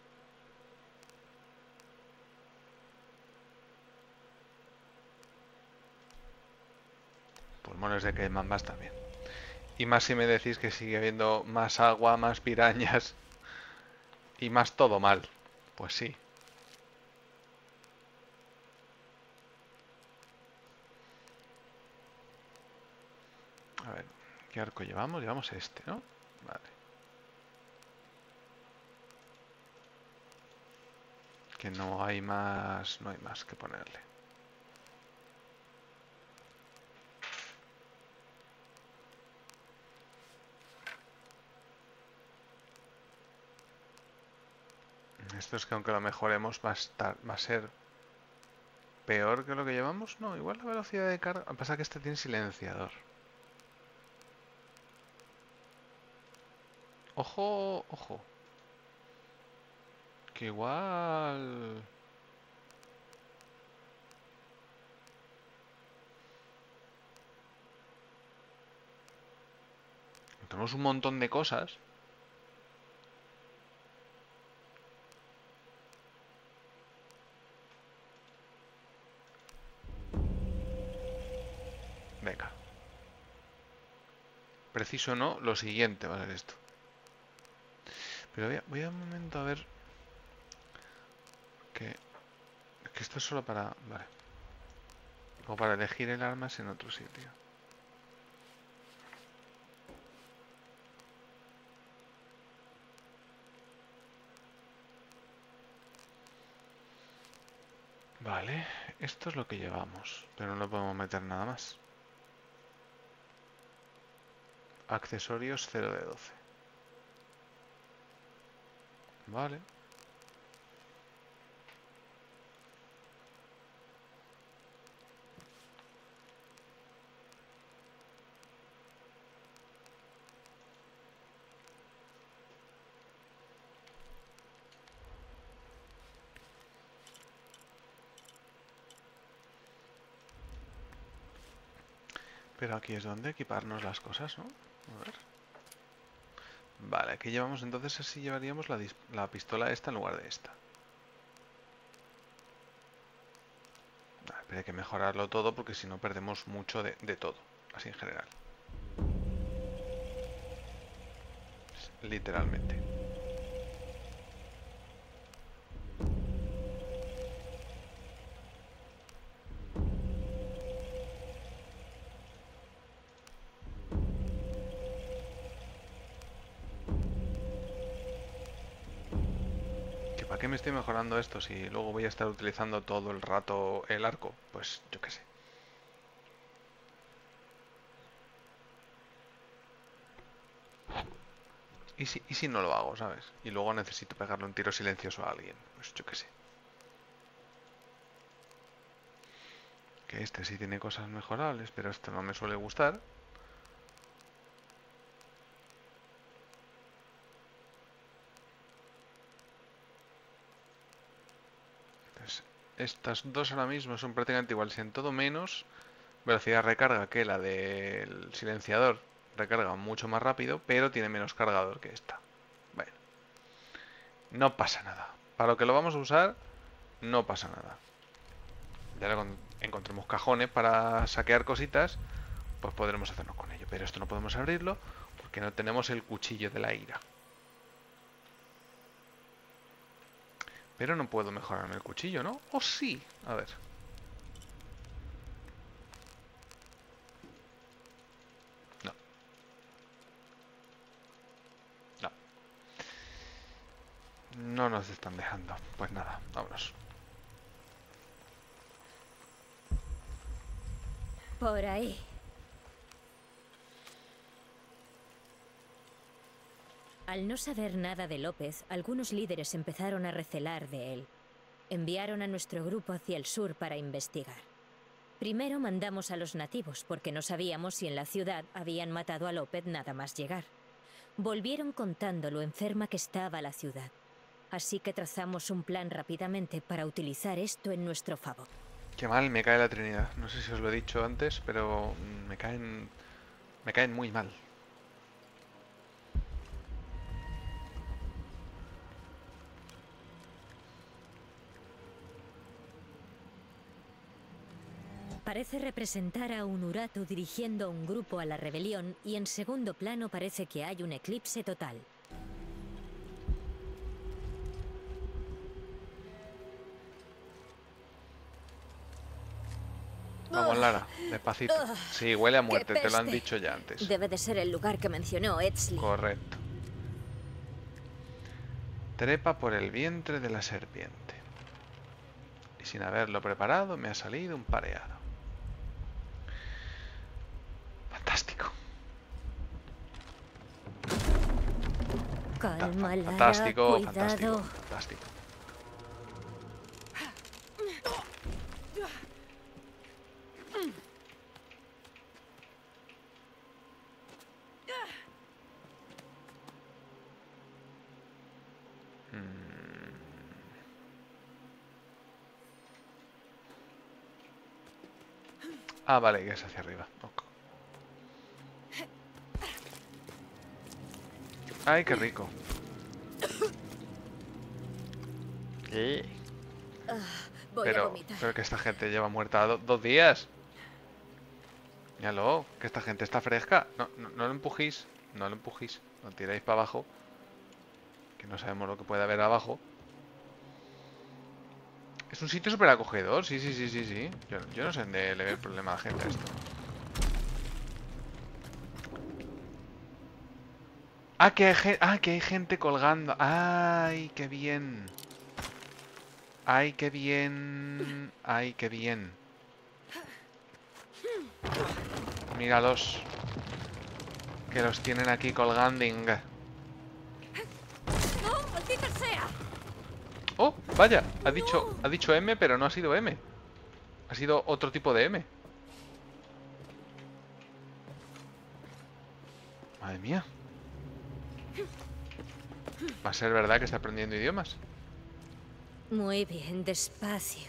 Pulmones de caimán va a estar bien. Y más si me decís que sigue habiendo más agua, más pirañas y más todo mal. Pues sí. A ver, ¿qué arco llevamos? Llevamos este, ¿no? Vale. Que no hay más que ponerle. Esto es que aunque lo mejoremos va a ser peor que lo que llevamos. No, igual la velocidad de carga. Lo que pasa es que este tiene silenciador. Ojo, ojo. Que igual... Tenemos un montón de cosas. Venga. Preciso o no, lo siguiente va a ser esto. Pero voy a un momento a ver... Que esto es solo para... Vale. O para elegir el armas en otro sitio. Vale, esto es lo que llevamos, pero no podemos meter nada más. Accesorios 0 de 12. Vale. Pero aquí es donde equiparnos las cosas, ¿no? A ver. Vale, aquí llevamos entonces, así llevaríamos la pistola esta en lugar de esta. Vale, pero hay que mejorarlo todo porque si no perdemos mucho de todo, así en general. Literalmente. ¿Para qué me estoy mejorando esto si luego voy a estar utilizando todo el rato el arco? Pues yo qué sé. ¿Y si no lo hago, sabes? Y luego necesito pegarle un tiro silencioso a alguien. Pues yo qué sé. Que este sí tiene cosas mejorables, pero este no me suele gustar. Estas dos ahora mismo son prácticamente iguales en todo menos velocidad de recarga que la del silenciador. Recarga mucho más rápido, pero tiene menos cargador que esta. Bueno, no pasa nada. Para lo que lo vamos a usar, no pasa nada. Ya cuando encontremos cajones para saquear cositas, pues podremos hacernos con ello. Pero esto no podemos abrirlo porque no tenemos el cuchillo de la ira. Pero no puedo mejorarme el cuchillo, ¿no? ¿O sí? A ver. No. No. No nos están dejando. Pues nada, vámonos. Por ahí. Al no saber nada de López, algunos líderes empezaron a recelar de él. Enviaron a nuestro grupo hacia el sur para investigar. Primero mandamos a los nativos, porque no sabíamos si en la ciudad habían matado a López nada más llegar. Volvieron contando lo enferma que estaba la ciudad. Así que trazamos un plan rápidamente para utilizar esto en nuestro favor. Qué mal me cae la Trinidad. No sé si os lo he dicho antes, pero me caen muy mal. Parece representar a un Uratu dirigiendo un grupo a la rebelión y en segundo plano parece que hay un eclipse total. Vamos, Lara, despacito. Sí, huele a muerte, ¡Qué te lo han peste! dicho ya antes. Debe de ser el lugar que mencionó Edsley. Correcto. Trepa por el vientre de la serpiente. Y sin haberlo preparado me ha salido un pareado. Fantástico. Calma, Lara, Fantástico, cuidado. fantástico, fantástico. Ah, vale, que es hacia arriba. Ok. Ay, qué rico. Voy a vomitar. Pero que esta gente lleva muerta 2 días. Míralo, que esta gente está fresca. No lo empujéis. No lo empujéis. Lo tiráis para abajo. Que no sabemos lo que puede haber abajo. Es un sitio súper acogedor. Sí. Yo no sé dónde le ve el problema a la gente a esto. Que hay gente colgando. Ay, qué bien. Ay, qué bien. Ay, qué bien. Míralos. Que los tienen aquí colgando. ¡Oh, maldita sea! Oh, vaya. Ha dicho M, pero no ha sido M. Ha sido otro tipo de M. Madre mía. Va a ser verdad que está aprendiendo idiomas. Muy bien, despacio.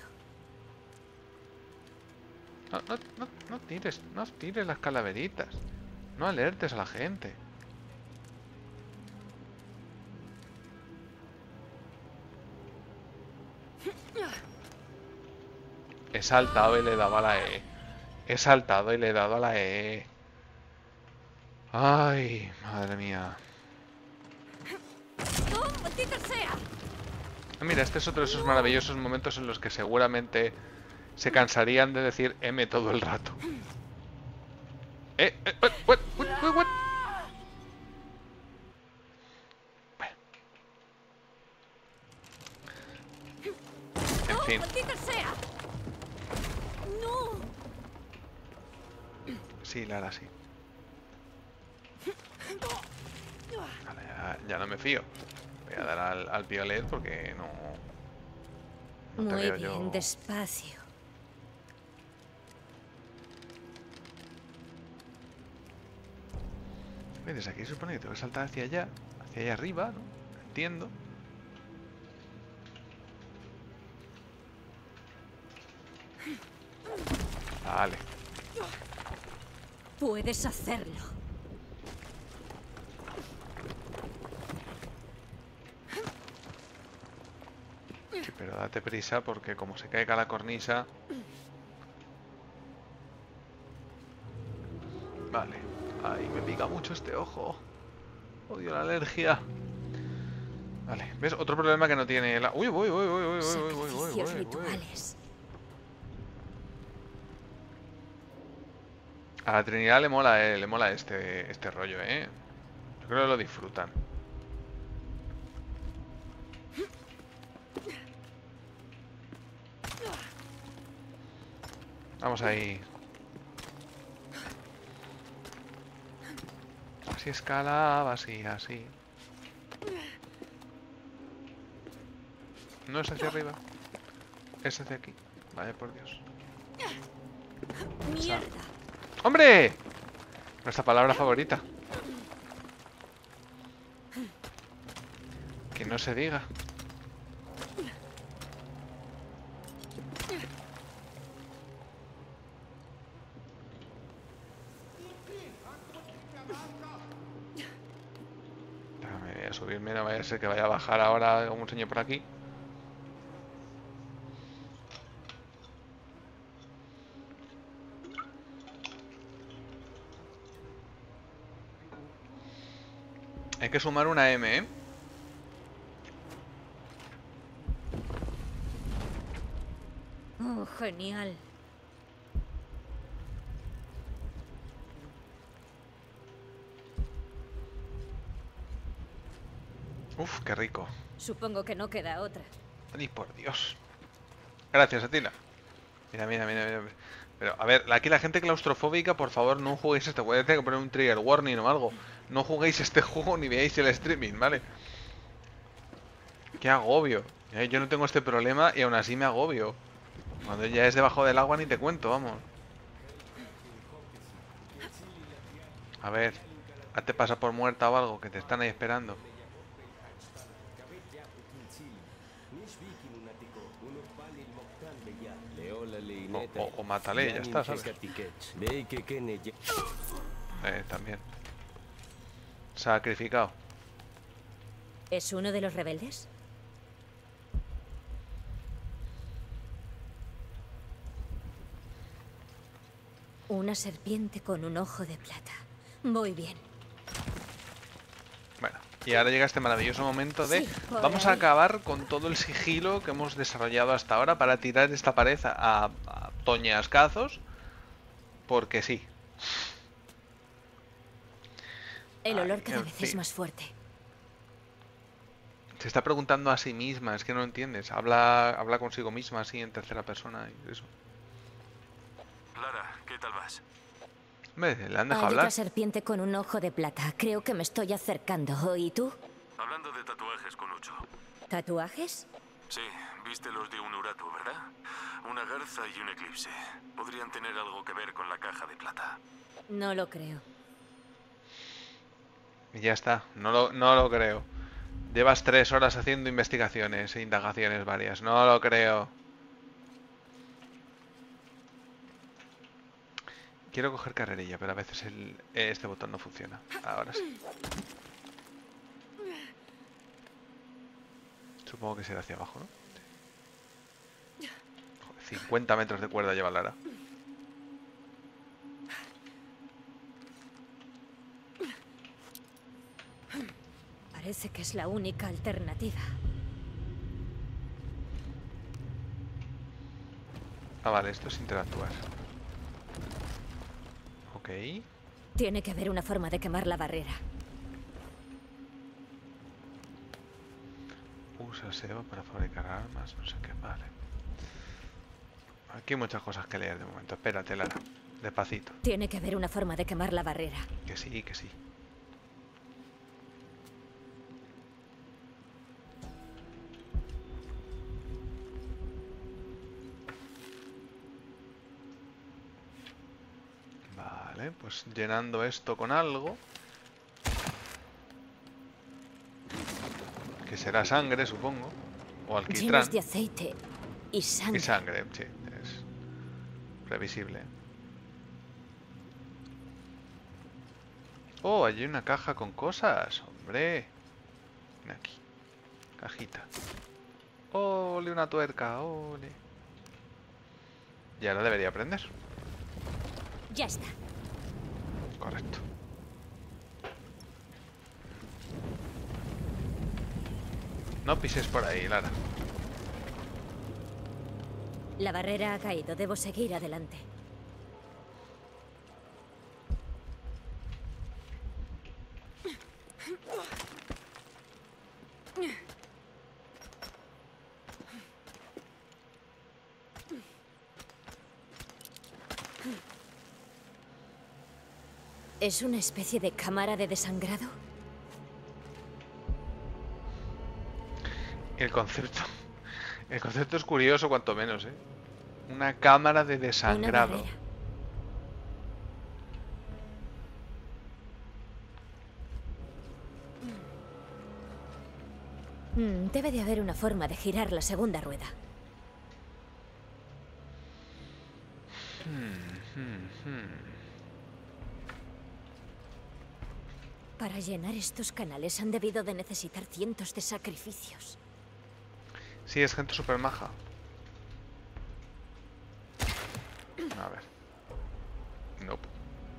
No tires las calaveritas. No alertes a la gente. He saltado y le he dado a la E. He saltado y le he dado a la E. Ay, madre mía. ¡Oh, maldita sea! Mira, este es otro de esos maravillosos momentos en los que seguramente se cansarían de decir M todo el rato. What? Bueno. En fin. ¡Maldita sea! ¡No! Sí, Lara, sí. Vale, ya no me fío. Voy a dar al violet porque no te Muy veo bien, yo. despacio. Desde aquí se supone que tengo que saltar hacia allá arriba, ¿no? Entiendo. Vale. Puedes hacerlo. Sí, pero date prisa porque como se caiga la cornisa... Vale. Ay, me pica mucho este ojo. Odio la alergia. Vale, ¿ves? Otro problema que no tiene la... Uy. Sacrificios rituales. A la Trinidad le mola este rollo, ¿eh? Yo creo que lo disfrutan. Vamos ahí. Así escalaba, así. No es hacia arriba. Es hacia aquí. Vaya por Dios. ¡Mierda! ¡Hombre! Nuestra palabra favorita. Que no se diga. vaya a ser que vaya a bajar ahora un señor por aquí. Hay que sumar una M, ¿eh? Oh, genial. Uf, qué rico. Supongo que no queda otra. Ay, por Dios. Gracias, Atila. Mira, mira, mira, mira. Pero, a ver, aquí la gente claustrofóbica, por favor, no juguéis este juego. Tengo que poner un trigger warning o algo. No juguéis este juego ni veáis el streaming, ¿vale? Qué agobio. Yo no tengo este problema y aún así me agobio. Cuando ya es debajo del agua ni te cuento, vamos. A ver, hazte pasar por muerta o algo, que te están ahí esperando. O mátale, ya está, ¿sabes? También. Sacrificado. ¿Es uno de los rebeldes? Una serpiente con un ojo de plata. Muy bien. Bueno, y ahora llega este maravilloso momento de... Sí, vamos a acabar con todo el sigilo que hemos desarrollado hasta ahora para tirar esta pared a toñascazos. Porque sí. El olor cada vez sí. es más fuerte. Se está preguntando a sí misma, es que no lo entiendes. Habla consigo misma así en tercera persona y eso. Lara, ¿qué tal vas? Hombre, ¿le han dejado Hay hablar? otra serpiente con un ojo de plata. Creo que me estoy acercando. ¿Y tú? Hablando de tatuajes con Ucho. ¿Tatuajes? Sí, viste los de un Uratu, ¿verdad? Una garza y un eclipse. Podrían tener algo que ver con la caja de plata. No lo creo. Y ya está, no lo creo. Llevas 3 horas haciendo investigaciones e indagaciones varias. No lo creo. Quiero coger carrerilla, pero a veces este botón no funciona. Ahora sí. Supongo que será hacia abajo, ¿no? Sí. Joder, 50 metros de cuerda lleva Lara. Parece que es la única alternativa. Ah, vale, esto es interactuar. Ok. Tiene que haber una forma de quemar la barrera. Usa SEO para fabricar armas, no sé qué, vale. Aquí hay muchas cosas que leer de momento. Espérate, Lara. Despacito. Tiene que haber una forma de quemar la barrera. Que sí, que sí. Vale, pues llenando esto con algo. Que será sangre, supongo. O alquitrán. Llenos de aceite y sangre. Y sangre, sí. Es previsible. Oh, allí hay una caja con cosas. Hombre. Ven aquí. Cajita. Ole, una tuerca. Ole. Ya la debería aprender. Ya está. Correcto. No pises por ahí, Lara. La barrera ha caído. Debo seguir adelante. ¿Es una especie de cámara de desangrado? El concepto es curioso, cuanto menos, ¿eh? Una cámara de desangrado. Una barrera. Debe de haber una forma de girar la segunda rueda. Para llenar estos canales han debido de necesitar cientos de sacrificios. Sí, es gente súper maja. A ver. Nope.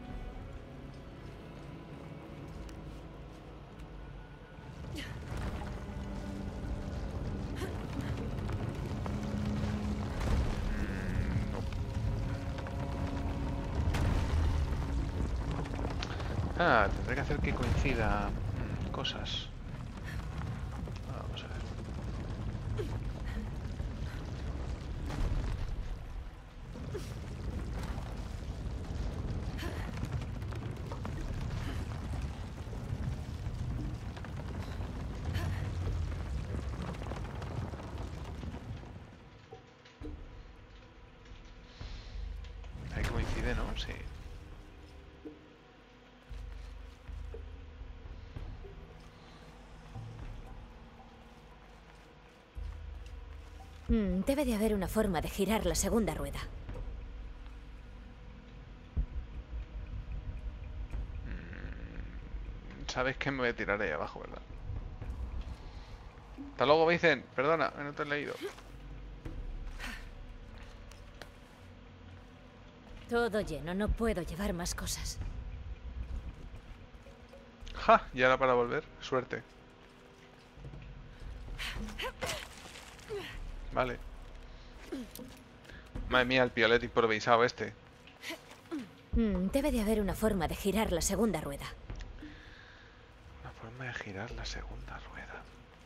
Ah, tendré que hacer que coincida cosas. Vamos a ver. Ahí coincide, ¿no? Sí. Debe de haber una forma de girar la segunda rueda. Sabes que me voy a tirar ahí abajo, ¿verdad? Hasta luego, Vicen. Perdona, no te he leído. Todo lleno, no puedo llevar más cosas. ¡Ja! Y ahora para volver, suerte. Vale. Madre mía, el piolet improvisado este. Debe de haber una forma de girar la segunda rueda. Una forma de girar la segunda rueda.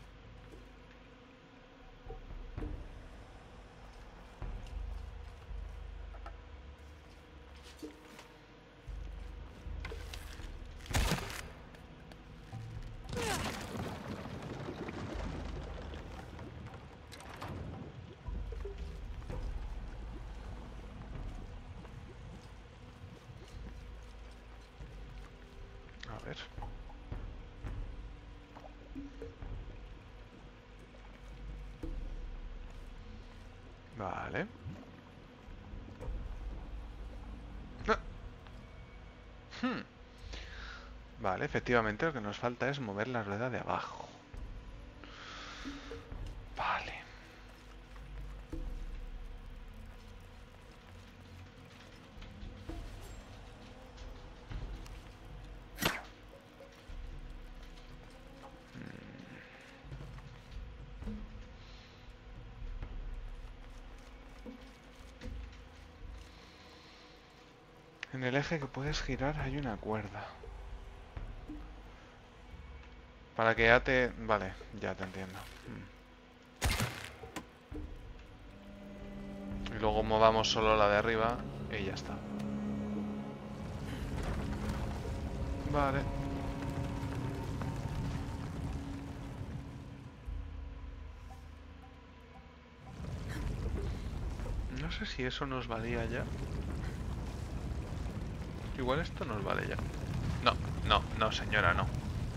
A ver. Vale. Ah. Vale, efectivamente lo que nos falta es mover la rueda de abajo. Vale. En el eje que puedes girar hay una cuerda. Para que ya te... Vale, ya te entiendo. Y luego movamos solo la de arriba y ya está. Vale. No sé si eso nos valía ya. Igual esto nos vale ya. No, no, no, señora, no.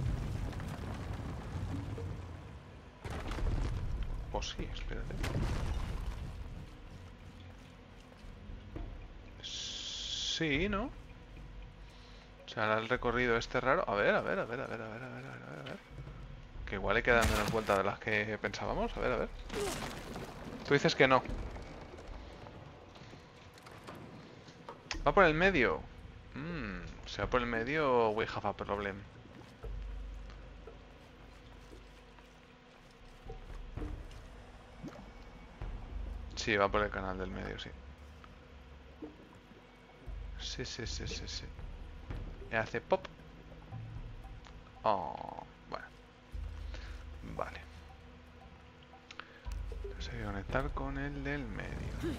Pues sí, espérate. Sí, ¿no? O sea, ahora el recorrido este raro. A ver, a ver, a ver, a ver, a ver, a ver, a ver, a ver. Que igual hay que dar menos vuelta de las que pensábamos. A ver, a ver. Tú dices que no. Va por el medio. Si va por el medio, we have a problem. Sí, va por el canal del medio, sí. Sí, sí, sí, sí, sí. Y hace pop. Oh, bueno. Vale. Entonces hay que conectar con el del medio.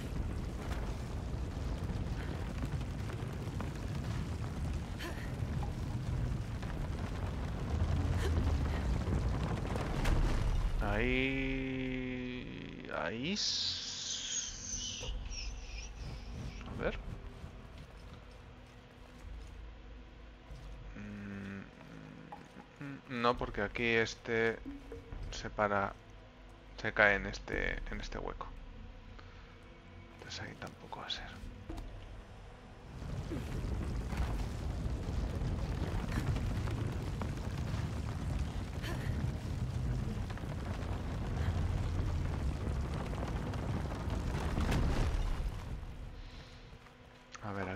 Ahí... Ahí... A ver. No, porque aquí este se para, se cae en este hueco. Entonces ahí tampoco va a ser.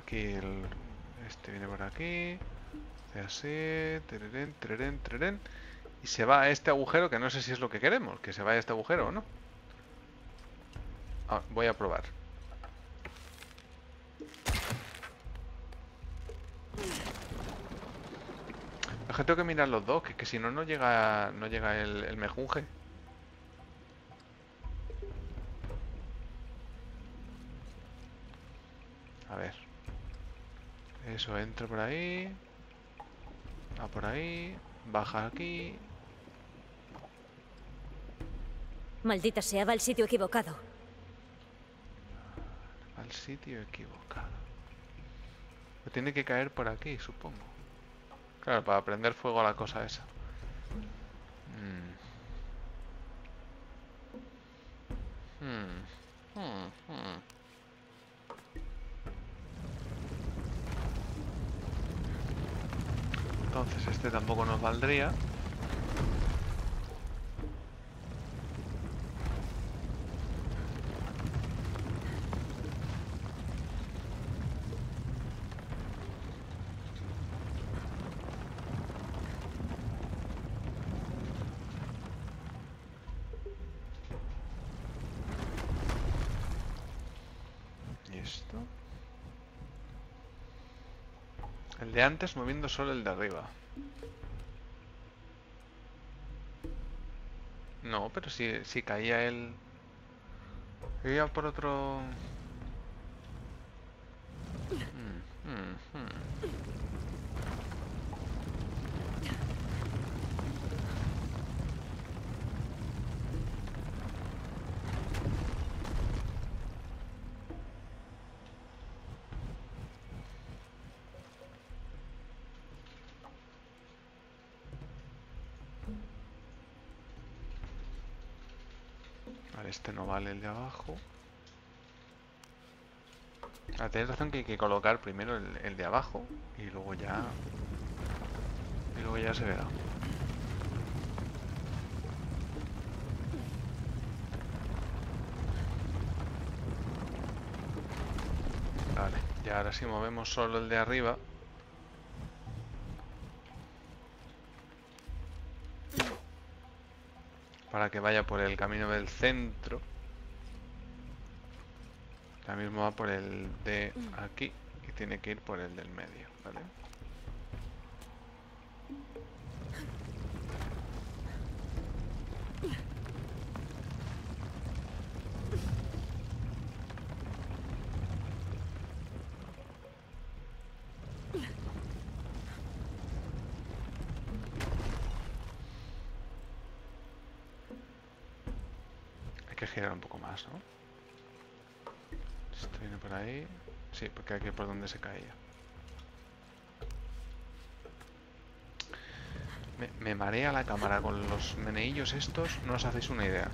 aquí este viene por aquí. Hace así. Tererén, tererén, tererén. Y se va a este agujero, que no sé si es lo que queremos. Que se vaya a este agujero o no. Ah, voy a probar. Es que tengo que mirar los dos, que si no, no llega el mejunje. A ver. Eso, entra por ahí. Va por ahí. Baja aquí. Maldita sea, va al sitio equivocado. Al sitio equivocado. Pues tiene que caer por aquí, supongo. Claro, para prender fuego a la cosa esa. Entonces este tampoco nos valdría. El de antes moviendo solo el de arriba. No, pero si caía el... Iba por otro... Vale, este no vale, el de abajo. Ah, tienes razón que hay que colocar primero el de abajo y luego ya... Y luego ya se verá. Vale, y ahora si movemos solo el de arriba... Para que vaya por el camino del centro. Ahora mismo va por el de aquí y tiene que ir por el del medio, ¿vale? Hay que girar un poco más, ¿no? Esto viene por ahí. Sí, porque aquí es por donde se caía. Me marea la cámara con los meneillos estos. No os hacéis una idea.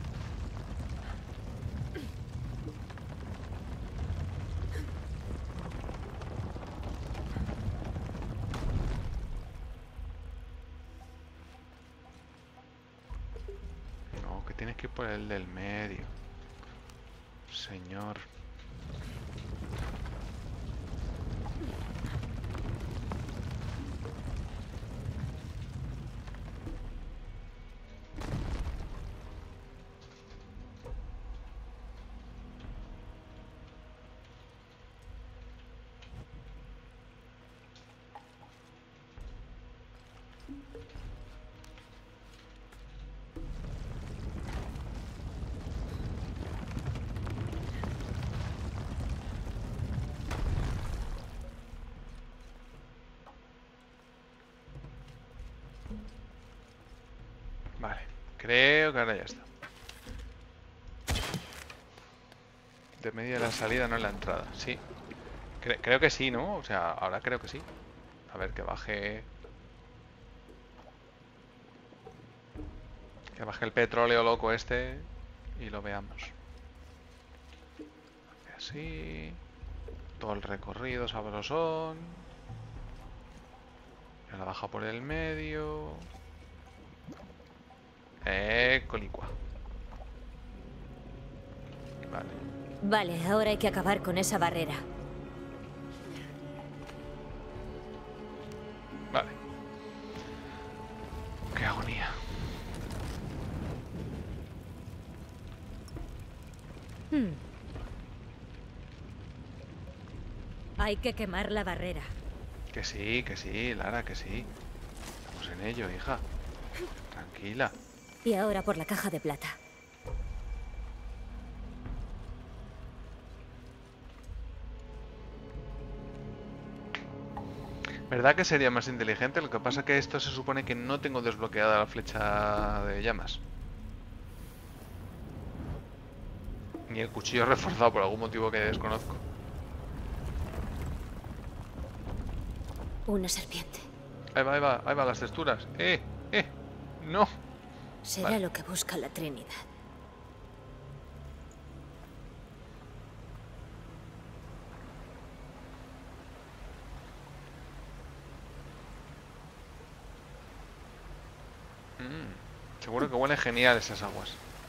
No, que tienes que ir por el del medio. Señor. Vale, creo que ahora ya está. De media la salida, no en la entrada. Sí. Creo que sí, ¿no? O sea, ahora creo que sí. A ver, que baje... Que baje el petróleo loco este y lo veamos. Así. Todo el recorrido sabrosón. Y la baja por el medio. Colicua. Vale. Vale, ahora hay que acabar con esa barrera. Hay que quemar la barrera. Que sí, Lara, que sí. Estamos en ello, hija. Tranquila. Y ahora por la caja de plata. ¿Verdad que sería más inteligente? Lo que pasa es que esto se supone que no tengo desbloqueada la flecha de llamas. Ni el cuchillo reforzado por algún motivo que desconozco. Una serpiente. Ahí va las texturas. No. Será Vale. lo que busca la Trinidad. Seguro que huelen genial esas aguas.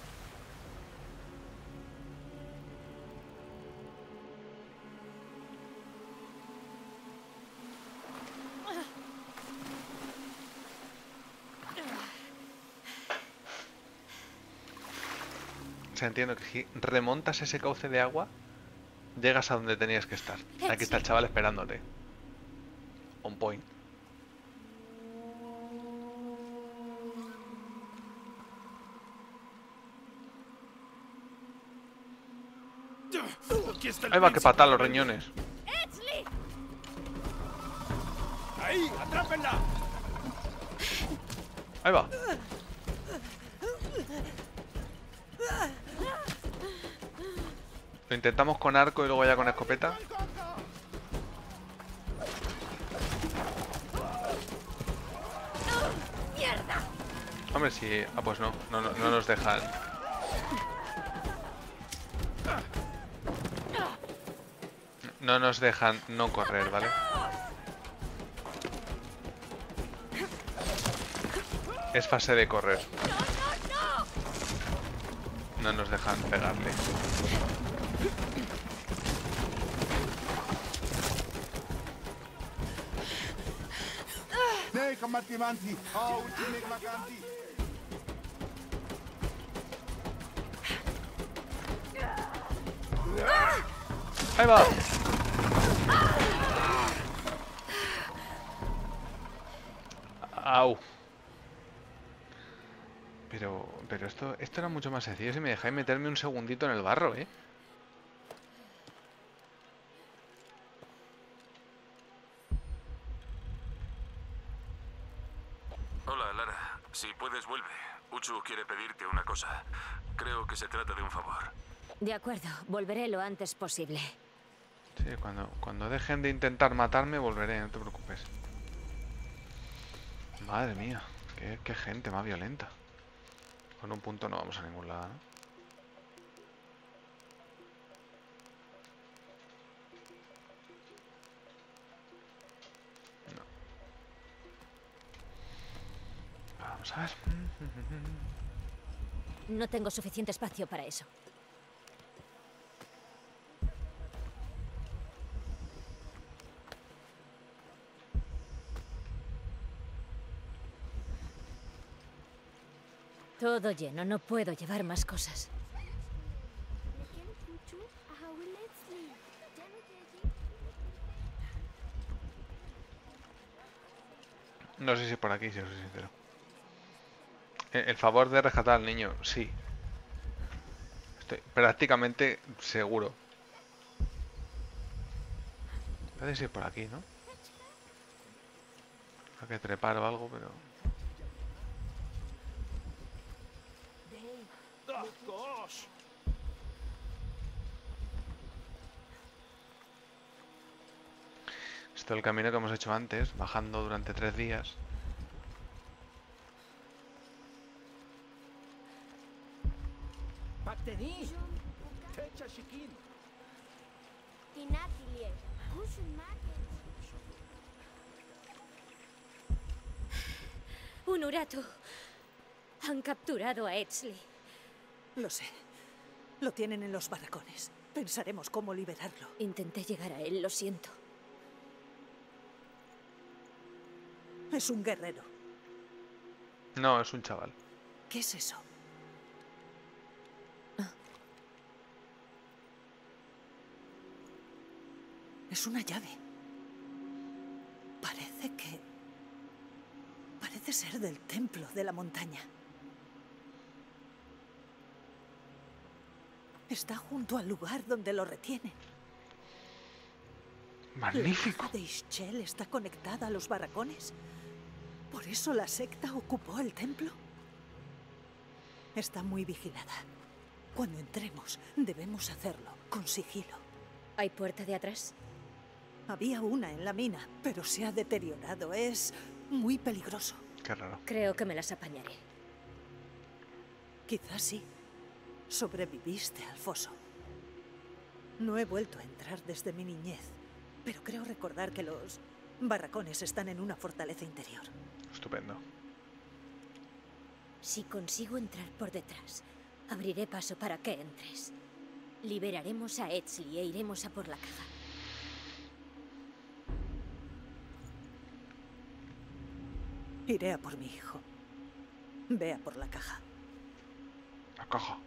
O sea, entiendo que si remontas ese cauce de agua, llegas a donde tenías que estar. Aquí está el chaval esperándote. On point. Aquí está el Ahí va, que príncipe patada los rebelde. riñones. ¡Ahí! ¡Atrápenla! Ahí va. Lo intentamos con arco y luego ya con escopeta. Hombre, sí. Ah, pues no. No nos dejan. No nos dejan no correr, ¿vale? Es fase de correr. No nos dejan pegarle. Ahí va. Au. Pero esto era mucho más sencillo si me dejáis meterme un segundito en el barro, ¿eh? Hola, Lara. Si puedes, vuelve. Uchu quiere pedirte una cosa. Creo que se trata de un favor. De acuerdo, volveré lo antes posible. Sí, cuando dejen de intentar matarme volveré, no te preocupes. Madre mía, qué gente más violenta. Con un punto no vamos a ningún lado, ¿no? Vamos a ver. No tengo suficiente espacio para eso. Todo lleno, no puedo llevar más cosas. No sé si por aquí, si os soy sincero. El favor de rescatar al niño, sí. Estoy prácticamente seguro. Puede ser por aquí, ¿no? Hay que trepar o algo, pero... Esto es el camino que hemos hecho antes, bajando durante 3 días. Unuratu. Han capturado a Edsley. Lo sé. Lo tienen en los barracones. Pensaremos cómo liberarlo. Intenté llegar a él, lo siento. Es un guerrero. No, es un chaval. ¿Qué es eso? Es una llave. Parece ser del templo de la montaña. Está junto al lugar donde lo retienen. Magnífico. ¿La caja de Ischel está conectada a los barracones? ¿Por eso la secta ocupó el templo? Está muy vigilada. Cuando entremos, debemos hacerlo con sigilo. ¿Hay puerta de atrás? Había una en la mina, pero se ha deteriorado. Es muy peligroso. Qué raro. Creo que me las apañaré. Quizás sí. Sobreviviste al foso. No he vuelto a entrar desde mi niñez, pero creo recordar que los barracones están en una fortaleza interior. Estupendo. Si consigo entrar por detrás, abriré paso para que entres. Liberaremos a Ezli e iremos a por la caja. Iré a por mi hijo. Ve a por la caja. La caja.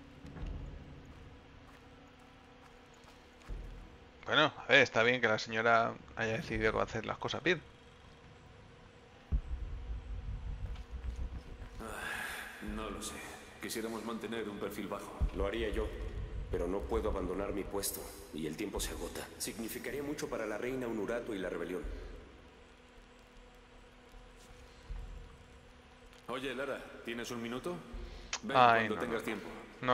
Bueno, a ver, está bien que la señora haya decidido hacer las cosas bien. No lo sé. Quisiéramos mantener un perfil bajo. Lo haría yo, pero no puedo abandonar mi puesto y el tiempo se agota. Significaría mucho para la reina Unuratu y la rebelión. Oye, Lara, ¿tienes un minuto? Ven Ay, cuando no, tengas no. tiempo.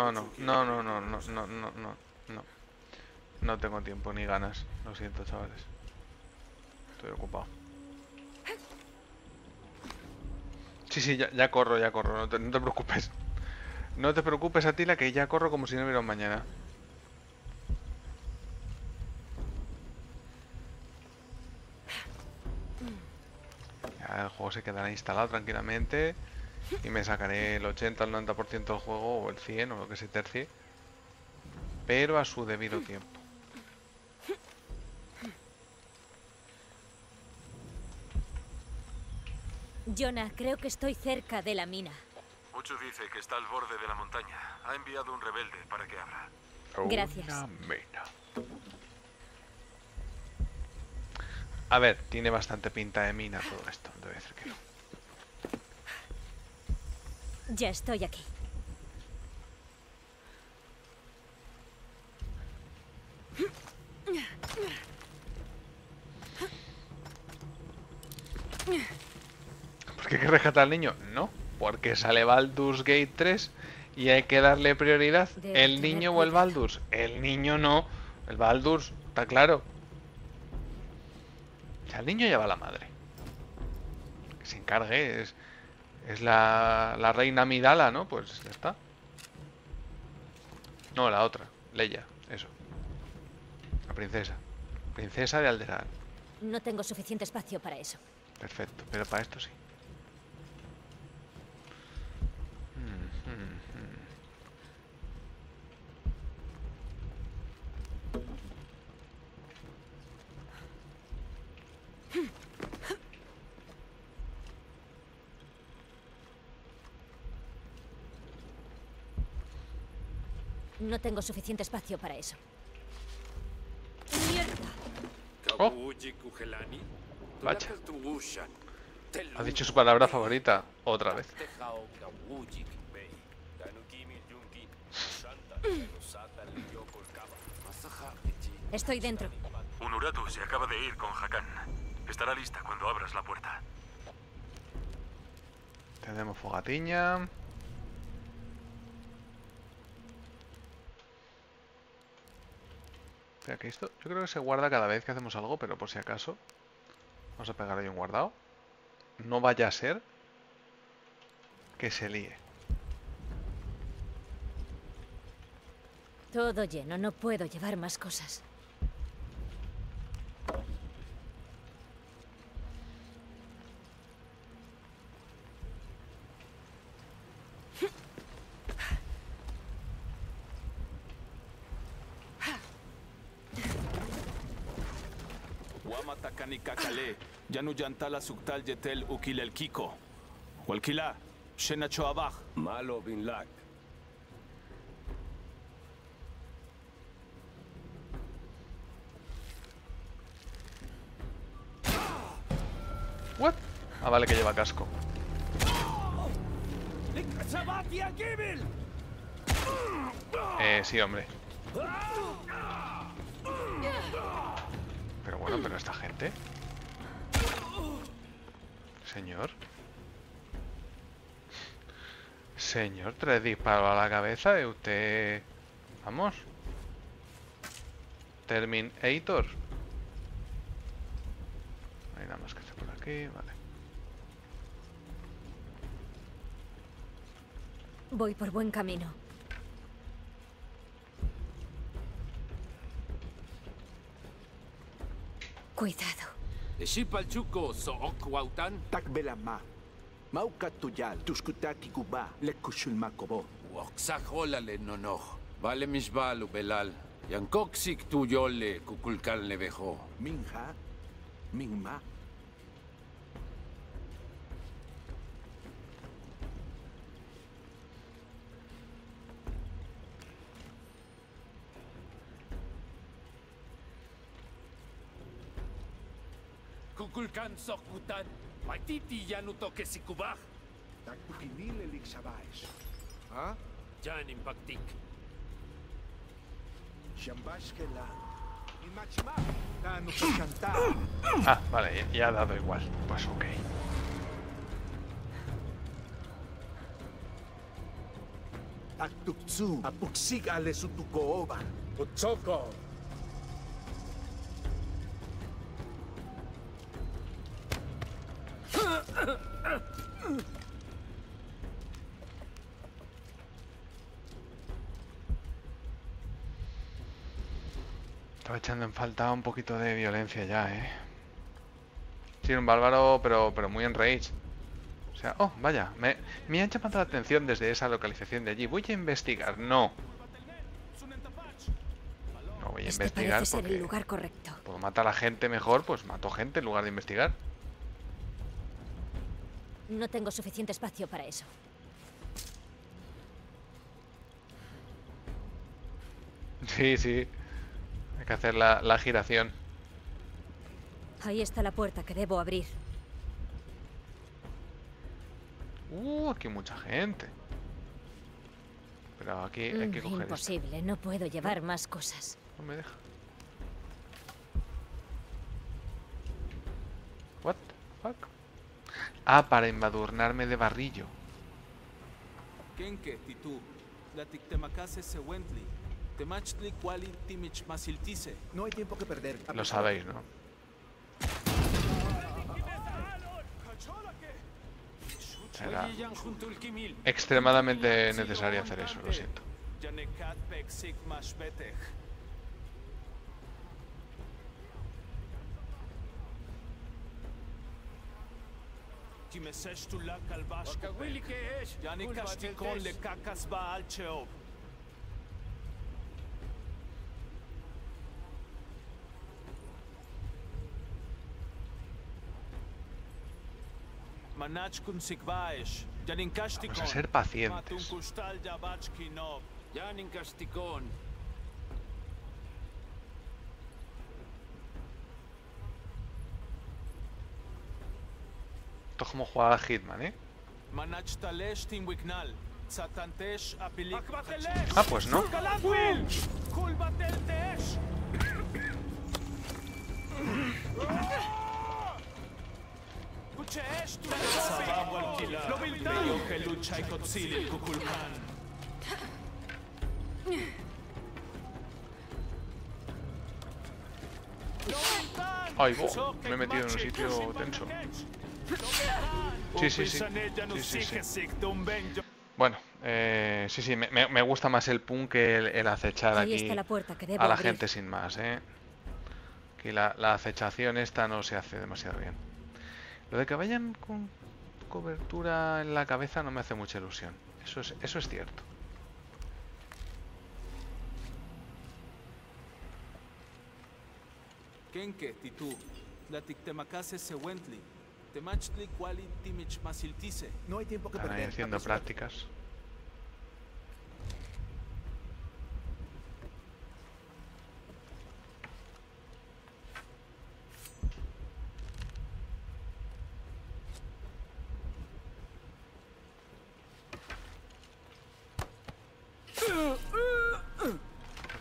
No. No tengo tiempo ni ganas. Lo siento, chavales. Estoy ocupado. Sí, ya corro. No te preocupes. No te preocupes, Atila, que ya corro como si no hubiera un mañana. Ya el juego se quedará instalado tranquilamente y me sacaré el 80 al 90% del juego, o el 100 o lo que se tercie, pero a su debido tiempo. Jonah, creo que estoy cerca de la mina. Uchu dice que está al borde de la montaña. Ha enviado un rebelde para que abra. Gracias. Una mina. A ver, tiene bastante pinta de mina todo esto, debe decir que no. Ya estoy aquí. ¿Por qué hay que rescatar al niño? No, porque sale Baldur's Gate 3 y hay que darle prioridad. ¿El niño o el Baldur's? El niño no. El Baldur's, está claro. O sea, el niño lleva a la madre. Que se encargue, es la reina Midala, ¿no? Pues ya está. No, la otra, Leia, eso. La princesa. Princesa de Alderaan. No tengo suficiente espacio para eso. Perfecto, pero para esto sí. No tengo suficiente espacio para eso. Oh. Vaya. Ha dicho su palabra favorita otra vez. Estoy dentro. Unuratu se acaba de ir con Hakan. Estará lista cuando abras la puerta. Tenemos fogatiña. Espera, que esto yo creo que se guarda cada vez que hacemos algo, pero por si acaso vamos a pegar ahí un guardado. No vaya a ser que se líe. Todo lleno, no puedo llevar más cosas. Wamatakani kakale, yanu yantala suktal yetel ukil el kiko. Walkila, shenacho abaj. Malo bin Lak. Ah, vale, que lleva casco. Sí, hombre. Pero bueno, pero esta gente... Señor. Señor, 3 disparos a la cabeza de usted... Vamos. Terminator. No hay nada más que hacer por aquí, vale. Voy por buen camino. Cuidado. Shipalchuko Sookwautan. Takbelama. Maukatuyal, Tuskutaki Kuba, Lekushulmakobo. Oxajolale nono. Vale misbalu belal. Yankoksik tuyole kukulkal nevejo. Minja. Minma. Kukulkan sokutan. Maititi yanuto que sikubaj. Takukinil elixabais. ¿Ah? Jan impactic. Shambashkela. Imachma. Tanu Kashanta. Ah, vale, ya ha dado igual. Pues ok. Aktuksu. Apuksik ale sutukooba. Utsoko. Estaba echando en falta un poquito de violencia ya, ¿eh? Sí, un bárbaro, pero muy en rage. O sea, oh, vaya, me ha llamado la atención desde esa localización de allí. Voy a investigar. No. No voy a investigar parece ser porque... el lugar correcto. Puedo matar a gente mejor, pues mato gente en lugar de investigar. No tengo suficiente espacio para eso. Sí, sí. Hay que hacer la giración. Ahí está la puerta que debo abrir. Aquí hay mucha gente. Pero aquí hay que coger Imposible, no puedo llevar más cosas. No me deja. What the fuck? Ah, para embadurnarme de barrillo. Kenke, Titu, la tictemacase se wentli. Temachtli quali timich masiltise. No hay tiempo que perder. Lo sabéis, ¿no? Será extremadamente necesario hacer eso, lo siento. Vamos a ser pacientes. Esto es como jugar a Hitman, ¿eh? Ah, pues no. Ay, me he metido en un sitio tenso. Sí, sí, sí. Sí, sí, sí. Bueno, sí, sí, me gusta más el punk que el acechar Ahí aquí está la puerta que debo a la abrir. gente sin más, ¿eh? Que la acechación esta no se hace demasiado bien. Lo de que vayan con cobertura en la cabeza no me hace mucha ilusión. Eso es cierto. Kenke, Titu, la tictemacase se wentli. Temachtli quali timich masiltise. No hay tiempo que Están ahí perder. haciendo prácticas.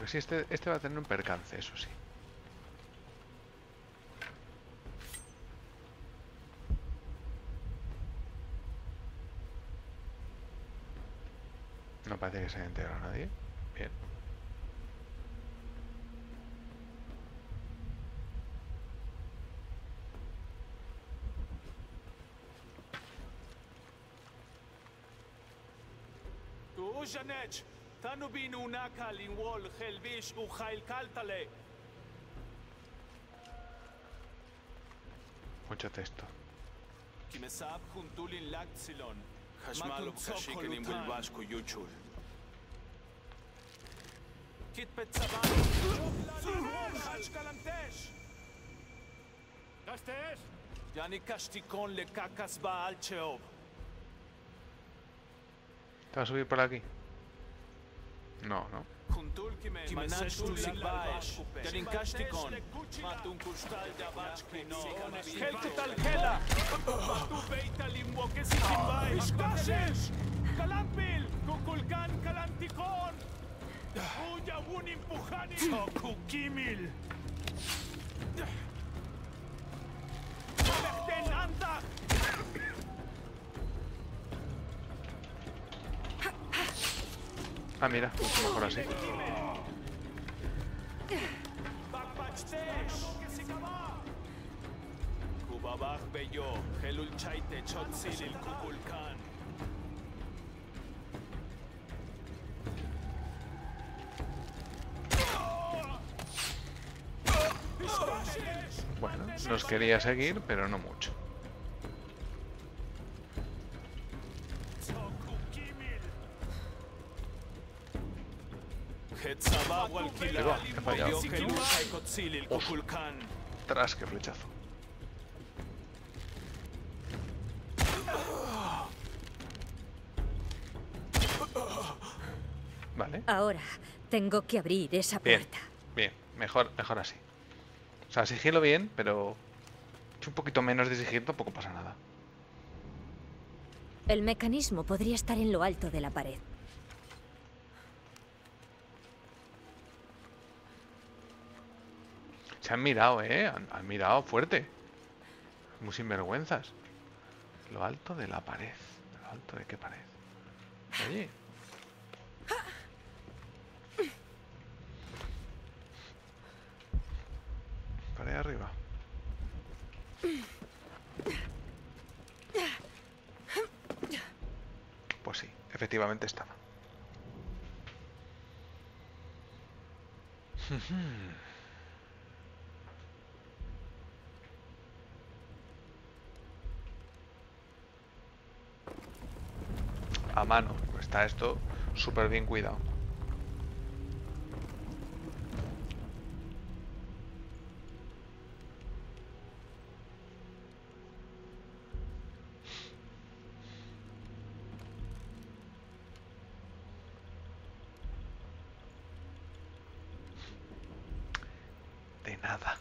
Porque sí, este va a tener un percance, eso sí. No parece que se haya enterado nadie. Bien. Tu Janech, Tanubin Unaka Linwol Helvish Ujail Kaltale. Mucho texto. Kimesab Juntulin Laxilon. Hashmalo Kashikin in Wilbashku Yuchul. Kit Petsaban. Hachkalantesh. Gastes. Yani Kashtikon le Kakas Baal Cheob. ¿Te vas a subir por aquí? No, no. Ah, mira, mucho mejor así. Bueno, nos quería seguir, pero no mucho. Ahí va, he fallado. Tras, qué flechazo. Vale. Ahora tengo que abrir esa puerta. Bien, mejor así. O sea, sigilo bien, pero un poquito menos de sigilo tampoco pasa nada. El mecanismo podría estar en lo alto de la pared. Se han mirado, han mirado fuerte. Muy sinvergüenzas. Lo alto de la pared. ¿Lo alto de qué pared? Oye. Pared arriba. Pues sí, efectivamente estaba. A mano, está esto súper bien cuidado. De nada.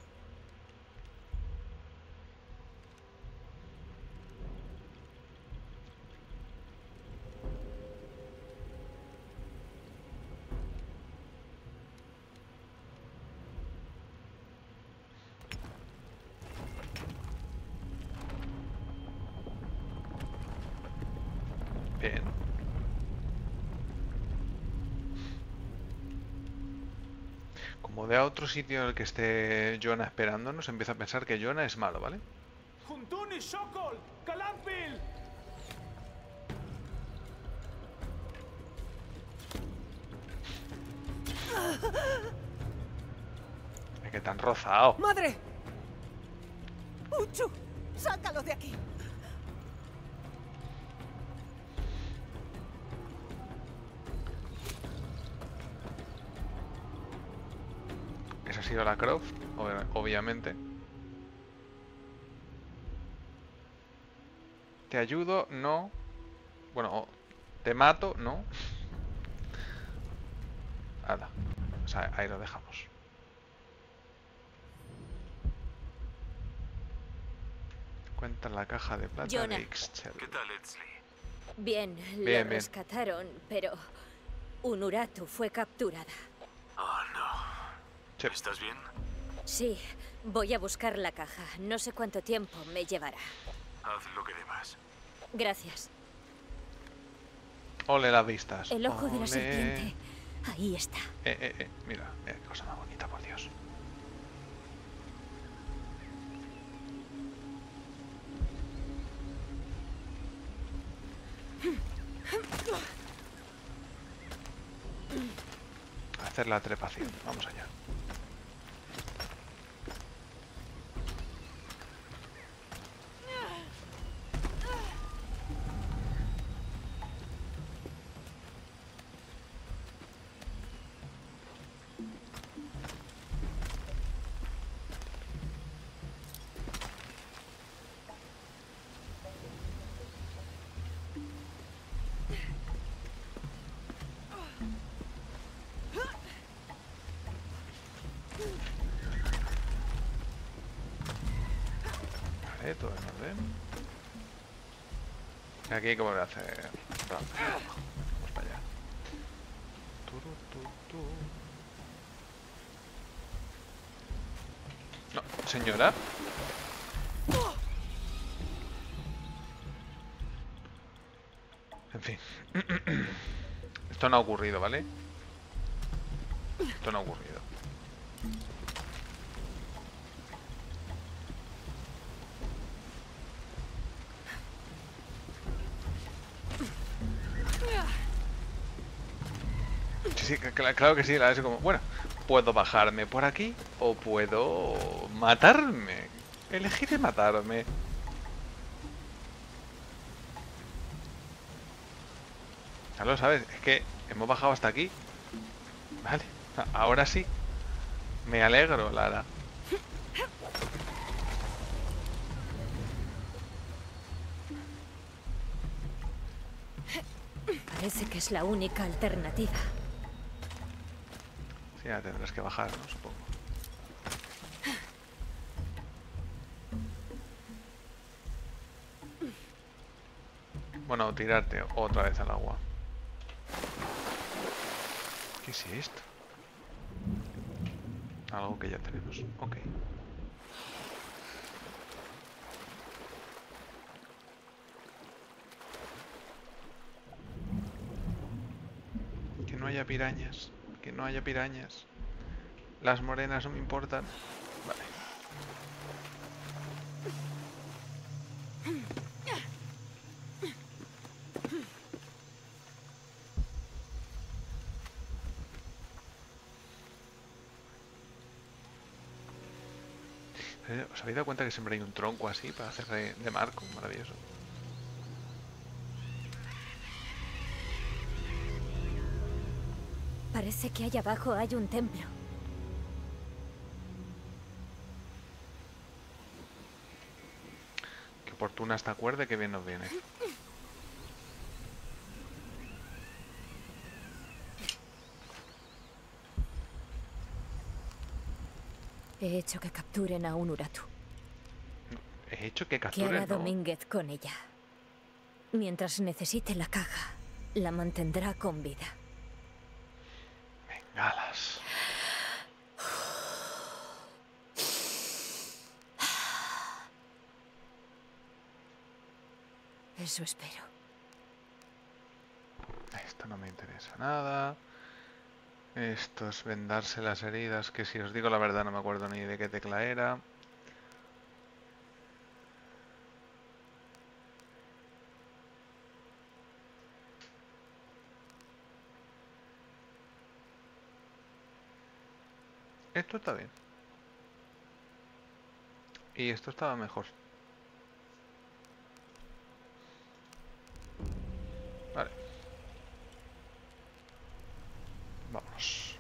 Bien. Como vea otro sitio en el que esté Jonah esperándonos, empieza a pensar que Jonah es malo, ¿vale? Juntuni Shokol, Kalampil. Que tan rozado. ¡Madre! ¡Uchu! ¡Sácalo de aquí! Esa ha sido la Croft, obviamente. Te ayudo, no. Bueno, te mato, no. Hala. O sea, ahí lo dejamos. Cuenta la caja de plata Jonah. de Ixchel. ¿Qué tal, Edsley? Bien, Bien, lo bien. rescataron, pero Unuratu fue capturada. Oh, no. Sí. ¿Estás bien? Sí, voy a buscar la caja. No sé cuánto tiempo me llevará. Haz lo que debas. Gracias. Ole las vistas. El ojo de la Ole. serpiente. Ahí está. Mira, qué cosa más bonita, por Dios. Hacer la trepación. Vamos allá. Vale, todo en orden. Aquí como voy a hacer. Vamos para allá. No, señora. En fin. Esto no ha ocurrido, ¿vale? Esto no ha ocurrido. Sí, claro que sí, la es como, bueno, puedo bajarme por aquí o puedo matarme. Elegiré matarme. Ya lo sabes, es que hemos bajado hasta aquí. Vale, ahora sí. Me alegro, Lara. Parece que es la única alternativa. Sí, ya tendrás que bajar, ¿no? Supongo. Bueno, tirarte otra vez al agua. ¿Qué es esto? Algo que ya tenemos. Ok. Que no haya pirañas. Que no haya pirañas. Las morenas no me importan. Vale. ¿Os habéis dado cuenta que siempre hay un tronco así para hacer de marco? Maravilloso. Parece que allá abajo hay un templo. Qué oportuna esta cuerda, que bien nos viene. He hecho que capturen a un Uratu. He hecho que ¿Qué capturen, hará ¿no? Domínguez con ella? Mientras necesite la caja, la mantendrá con vida. Bengalas. Eso espero. Esto no me interesa nada. Esto es vendarse las heridas, que si os digo la verdad no me acuerdo ni de qué tecla era. Esto está bien. Y esto estaba mejor. Vale. Vamos.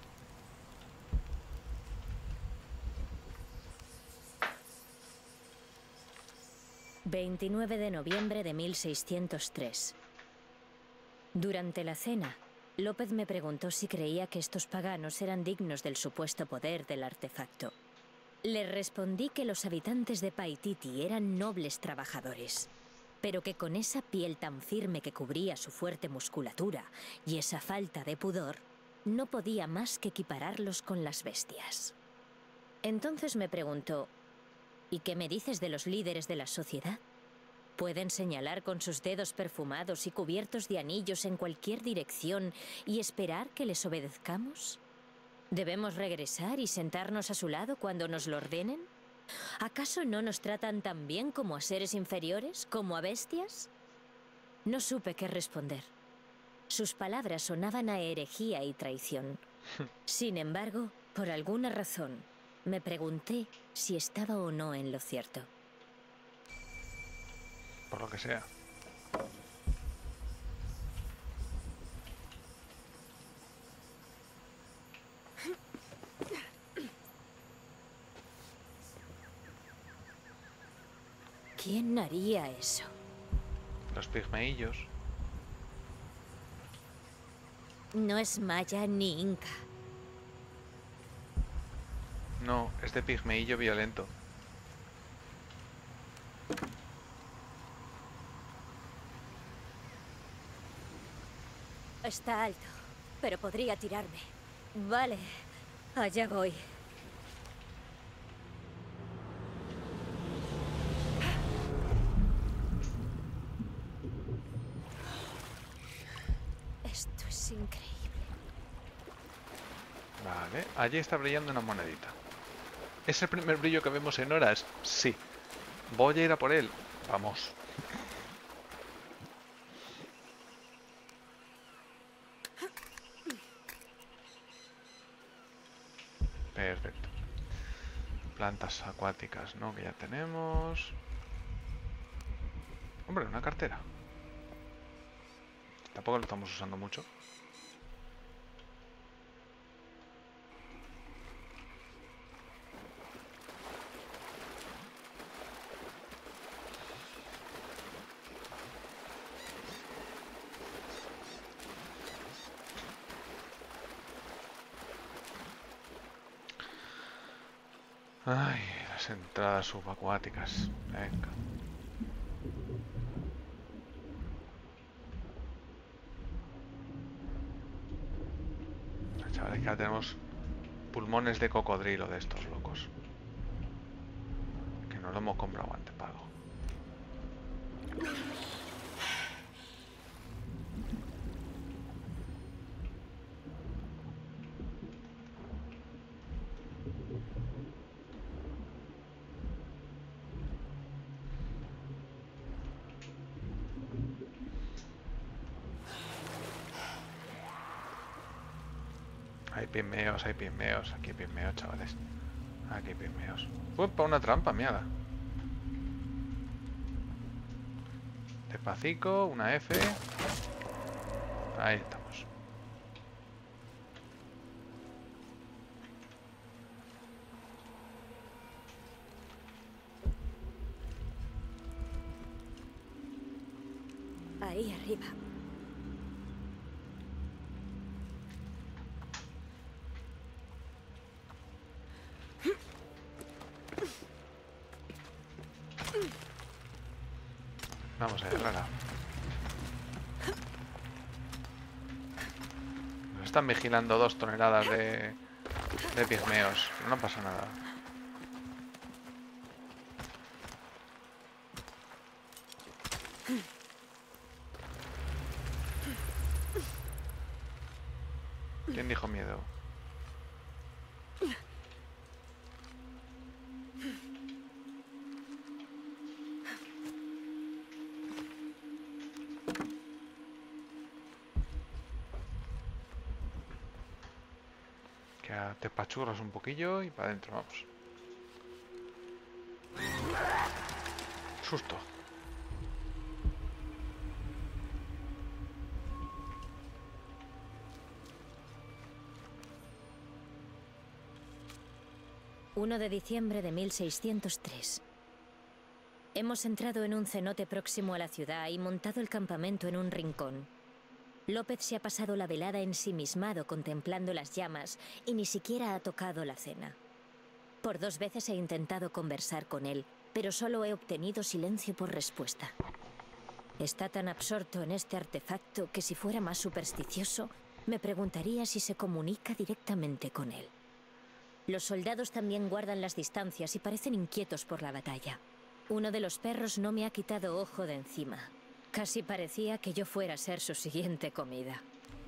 ...29 de noviembre de 1603. Durante la cena, López me preguntó si creía que estos paganos eran dignos del supuesto poder del artefacto. Le respondí que los habitantes de Paititi eran nobles trabajadores, pero que con esa piel tan firme que cubría su fuerte musculatura y esa falta de pudor, no podía más que equipararlos con las bestias. Entonces me preguntó, ¿y qué me dices de los líderes de la sociedad? ¿Pueden señalar con sus dedos perfumados y cubiertos de anillos en cualquier dirección y esperar que les obedezcamos? ¿Debemos regresar y sentarnos a su lado cuando nos lo ordenen? ¿Acaso no nos tratan tan bien como a seres inferiores, como a bestias? No supe qué responder. Sus palabras sonaban a herejía y traición. Sin embargo, por alguna razón, me pregunté si estaba o no en lo cierto. Por lo que sea. ¿Quién haría eso? Los pigmeillos. No es maya ni inca. No, es de pigmeillo violento. Está alto, pero podría tirarme. Vale, allá voy. Esto es increíble. Vale, allí está brillando una monedita. ¿Es el primer brillo que vemos en horas? Sí. Voy a ir a por él. Vamos. Perfecto. Plantas acuáticas, ¿no? Que ya tenemos. Hombre, una cartera. Tampoco lo estamos usando mucho. Ay, las entradas subacuáticas. Venga. Chavales, que ahora tenemos pulmones de cocodrilo de estos locos. Que no lo hemos comprado antes, pago. Hay pigmeos, aquí hay pigmeos, chavales. Aquí hay pigmeos. ¡Upa! Una trampa, mierda. Despacito, una F. Ahí estamos. Ahí arriba. Vamos a rara. Nos están vigilando 2 toneladas de pigmeos. No pasa nada. ¿Quién dijo miedo? Que te pachurras un poquillo y para adentro, vamos. Susto. ...1 de diciembre de 1603. Hemos entrado en un cenote próximo a la ciudad y montado el campamento en un rincón. López se ha pasado la velada ensimismado contemplando las llamas y ni siquiera ha tocado la cena. Por 2 veces he intentado conversar con él, pero solo he obtenido silencio por respuesta. Está tan absorto en este artefacto que si fuera más supersticioso, Me preguntaría si se comunica directamente con él. Los soldados también guardan las distancias y parecen inquietos por la batalla. Uno de los perros no me ha quitado ojo de encima. Casi parecía que yo fuera a ser su siguiente comida.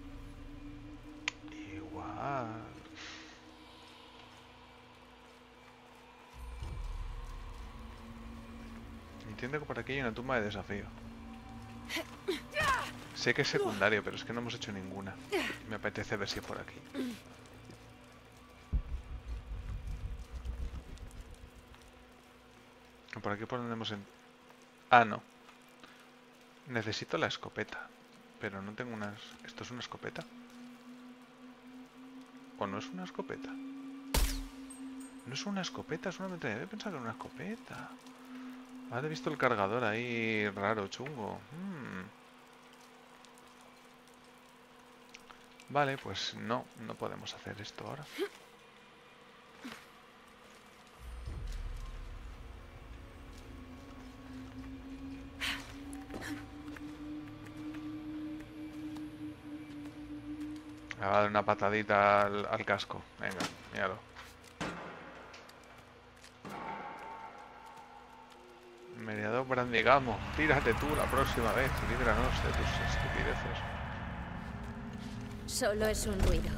Igual. Entiendo que por aquí hay una tumba de desafío. Sé que es secundario, pero es que no hemos hecho ninguna. Me apetece ver si es por aquí. Por aquí por donde hemos... Ah, no. Necesito la escopeta. Pero no tengo unas... ¿Esto es una escopeta? ¿O no es una escopeta? No es una escopeta, es una metralleta. He pensado que era una escopeta. Vale, he visto el cargador ahí raro, chungo. Vale, pues no podemos hacer esto ahora. Me va a dar una patadita al casco. Venga, míralo. Mediador Brandigamo, tírate tú la próxima vez y líbranos de tus estupideces. Solo es un ruido.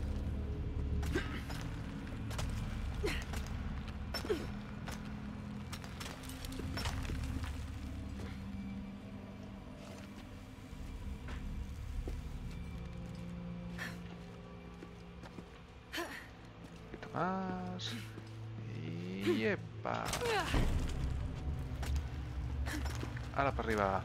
Un poquito más. Y epa. Ahora para arriba.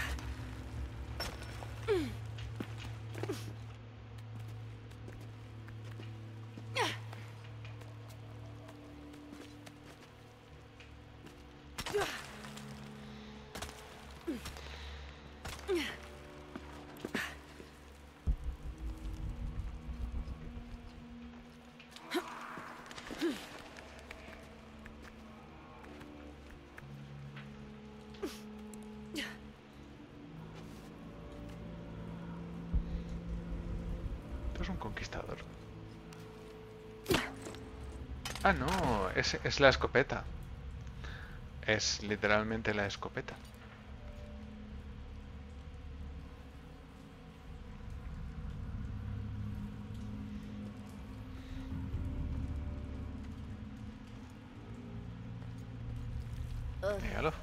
Es un conquistador. Ah, no, es la escopeta. Es literalmente la escopeta. Míralo.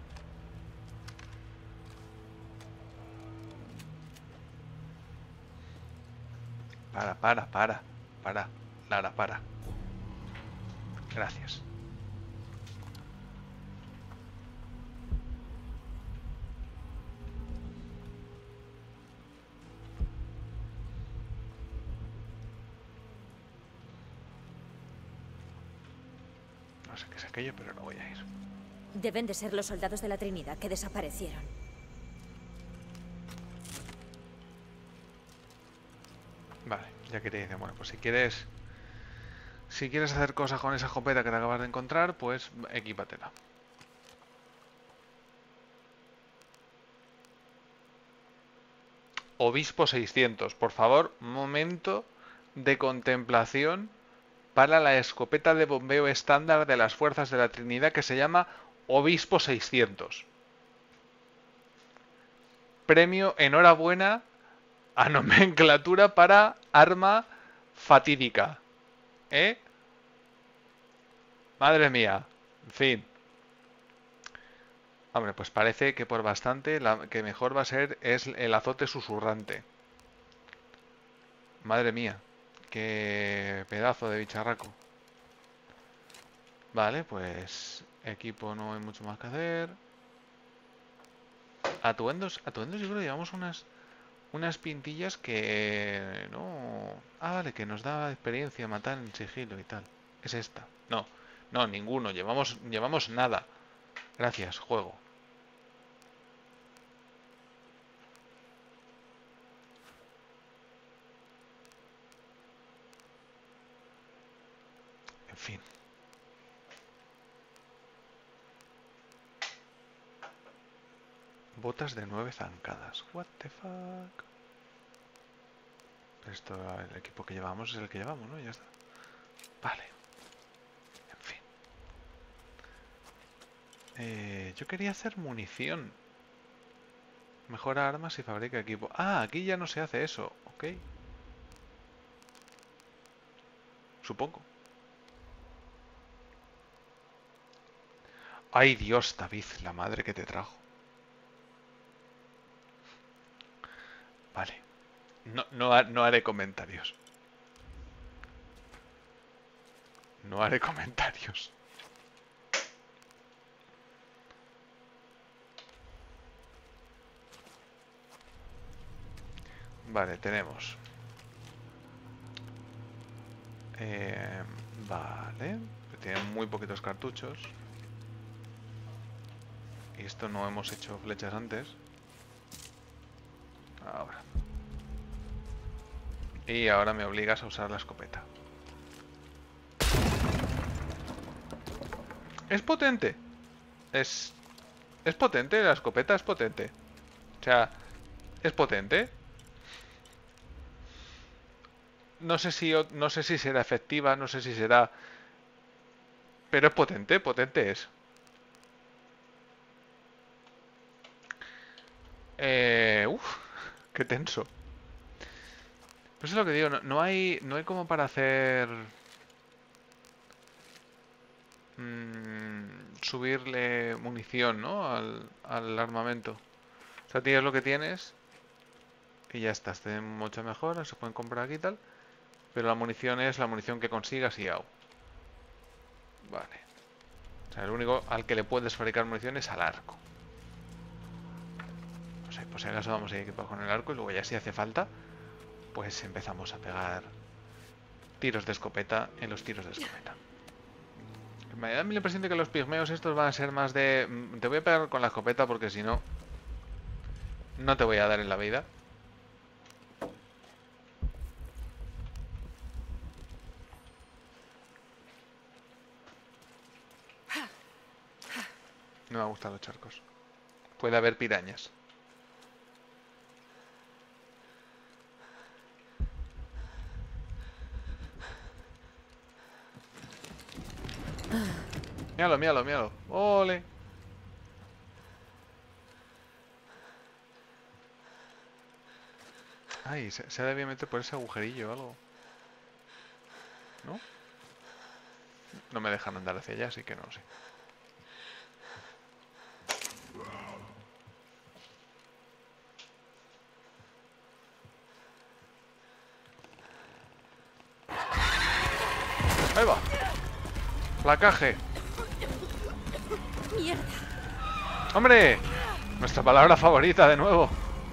Para. Lara, para. Gracias. No sé qué es aquello, pero no voy a ir. Deben de ser los soldados de la Trinidad que desaparecieron. Vale, ya que te dicen, bueno, pues si quieres hacer cosas con esa escopeta que te acabas de encontrar, pues equípatela. Obispo 600, por favor, momento de contemplación para la escopeta de bombeo estándar de las fuerzas de la Trinidad que se llama Obispo 600. Premio enhorabuena a nomenclatura para arma fatídica. ¿Eh? Madre mía. En fin. Hombre, pues parece que por bastante la que mejor va a ser es el azote susurrante. Madre mía. Qué pedazo de bicharraco. Vale, pues equipo no hay mucho más que hacer. Atuendos yo creo que llevamos unas pintillas que no... Ah, vale, que nos da experiencia matar en sigilo y tal. Es esta. No, ninguno. Llevamos nada. Gracias, juego. En fin. Botas de 9 zancadas. What the fuck. Esto, el equipo que llevamos es el que llevamos, ¿no? Ya está. Vale. En fin. Yo quería hacer munición. Mejora armas y fabrica equipo. Ah, aquí ya no se hace eso. Ok. Supongo. Ay, Dios, David, la madre que te trajo. Vale. No haré comentarios. No haré comentarios. Vale, tenemos. Vale. Tienen muy poquitos cartuchos. Y esto no hemos hecho flechas antes. Ahora. Y ahora me obligas a usar la escopeta. Es potente. Es potente, la escopeta es potente. O sea, es potente. No sé si será efectiva, no sé si será... Pero es potente, potente es. Qué tenso. Pues es lo que digo, no hay como para hacer... subirle munición, ¿no? Al armamento. O sea, tienes lo que tienes y ya está. Tienen muchas mejoras, se pueden comprar aquí y tal. Pero la munición es la munición que consigas y au. Vale. O sea, el único al que le puedes fabricar munición es al arco. No sé, por si acaso vamos a ir equipados con el arco y luego ya si hace falta, pues empezamos a pegar tiros de escopeta en los tiros de escopeta. Me da la impresión de que los pigmeos estos van a ser más de... Te voy a pegar con la escopeta porque si no... No te voy a dar en la vida. No me gustan los charcos. Puede haber pirañas. Míralo, míralo, míralo. ¡Ole! Ay, se debía meter por ese agujerillo o algo. ¿No? No me dejan andar hacia allá, así que no lo sé. Ahí va. Placaje. ¡Mierda! ¡Hombre! Nuestra palabra favorita de nuevo.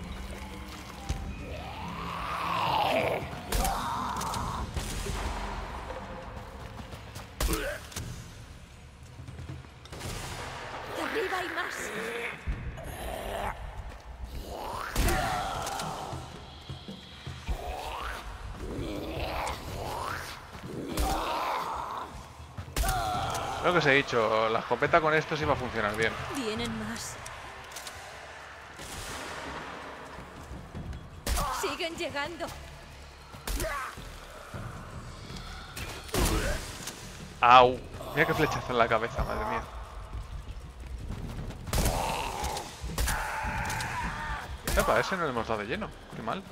¡Arriba hay más! Lo que os he dicho, la escopeta con esto sí va a funcionar bien. Vienen más. Siguen llegando. ¡Au! Mira qué flechazo en la cabeza, madre mía. Epa, ese no le hemos dado de lleno. Qué mal.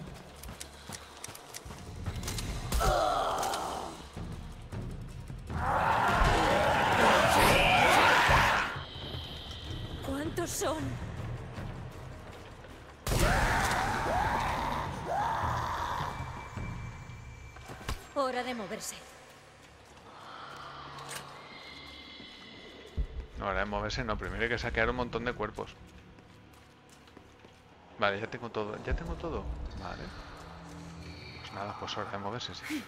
¿Cuántos son? Hora de moverse. No, ahora de moverse no. Primero hay que saquear un montón de cuerpos. Vale, ya tengo todo. Ya tengo todo. Vale. Pues nada, pues hora de moverse, sí.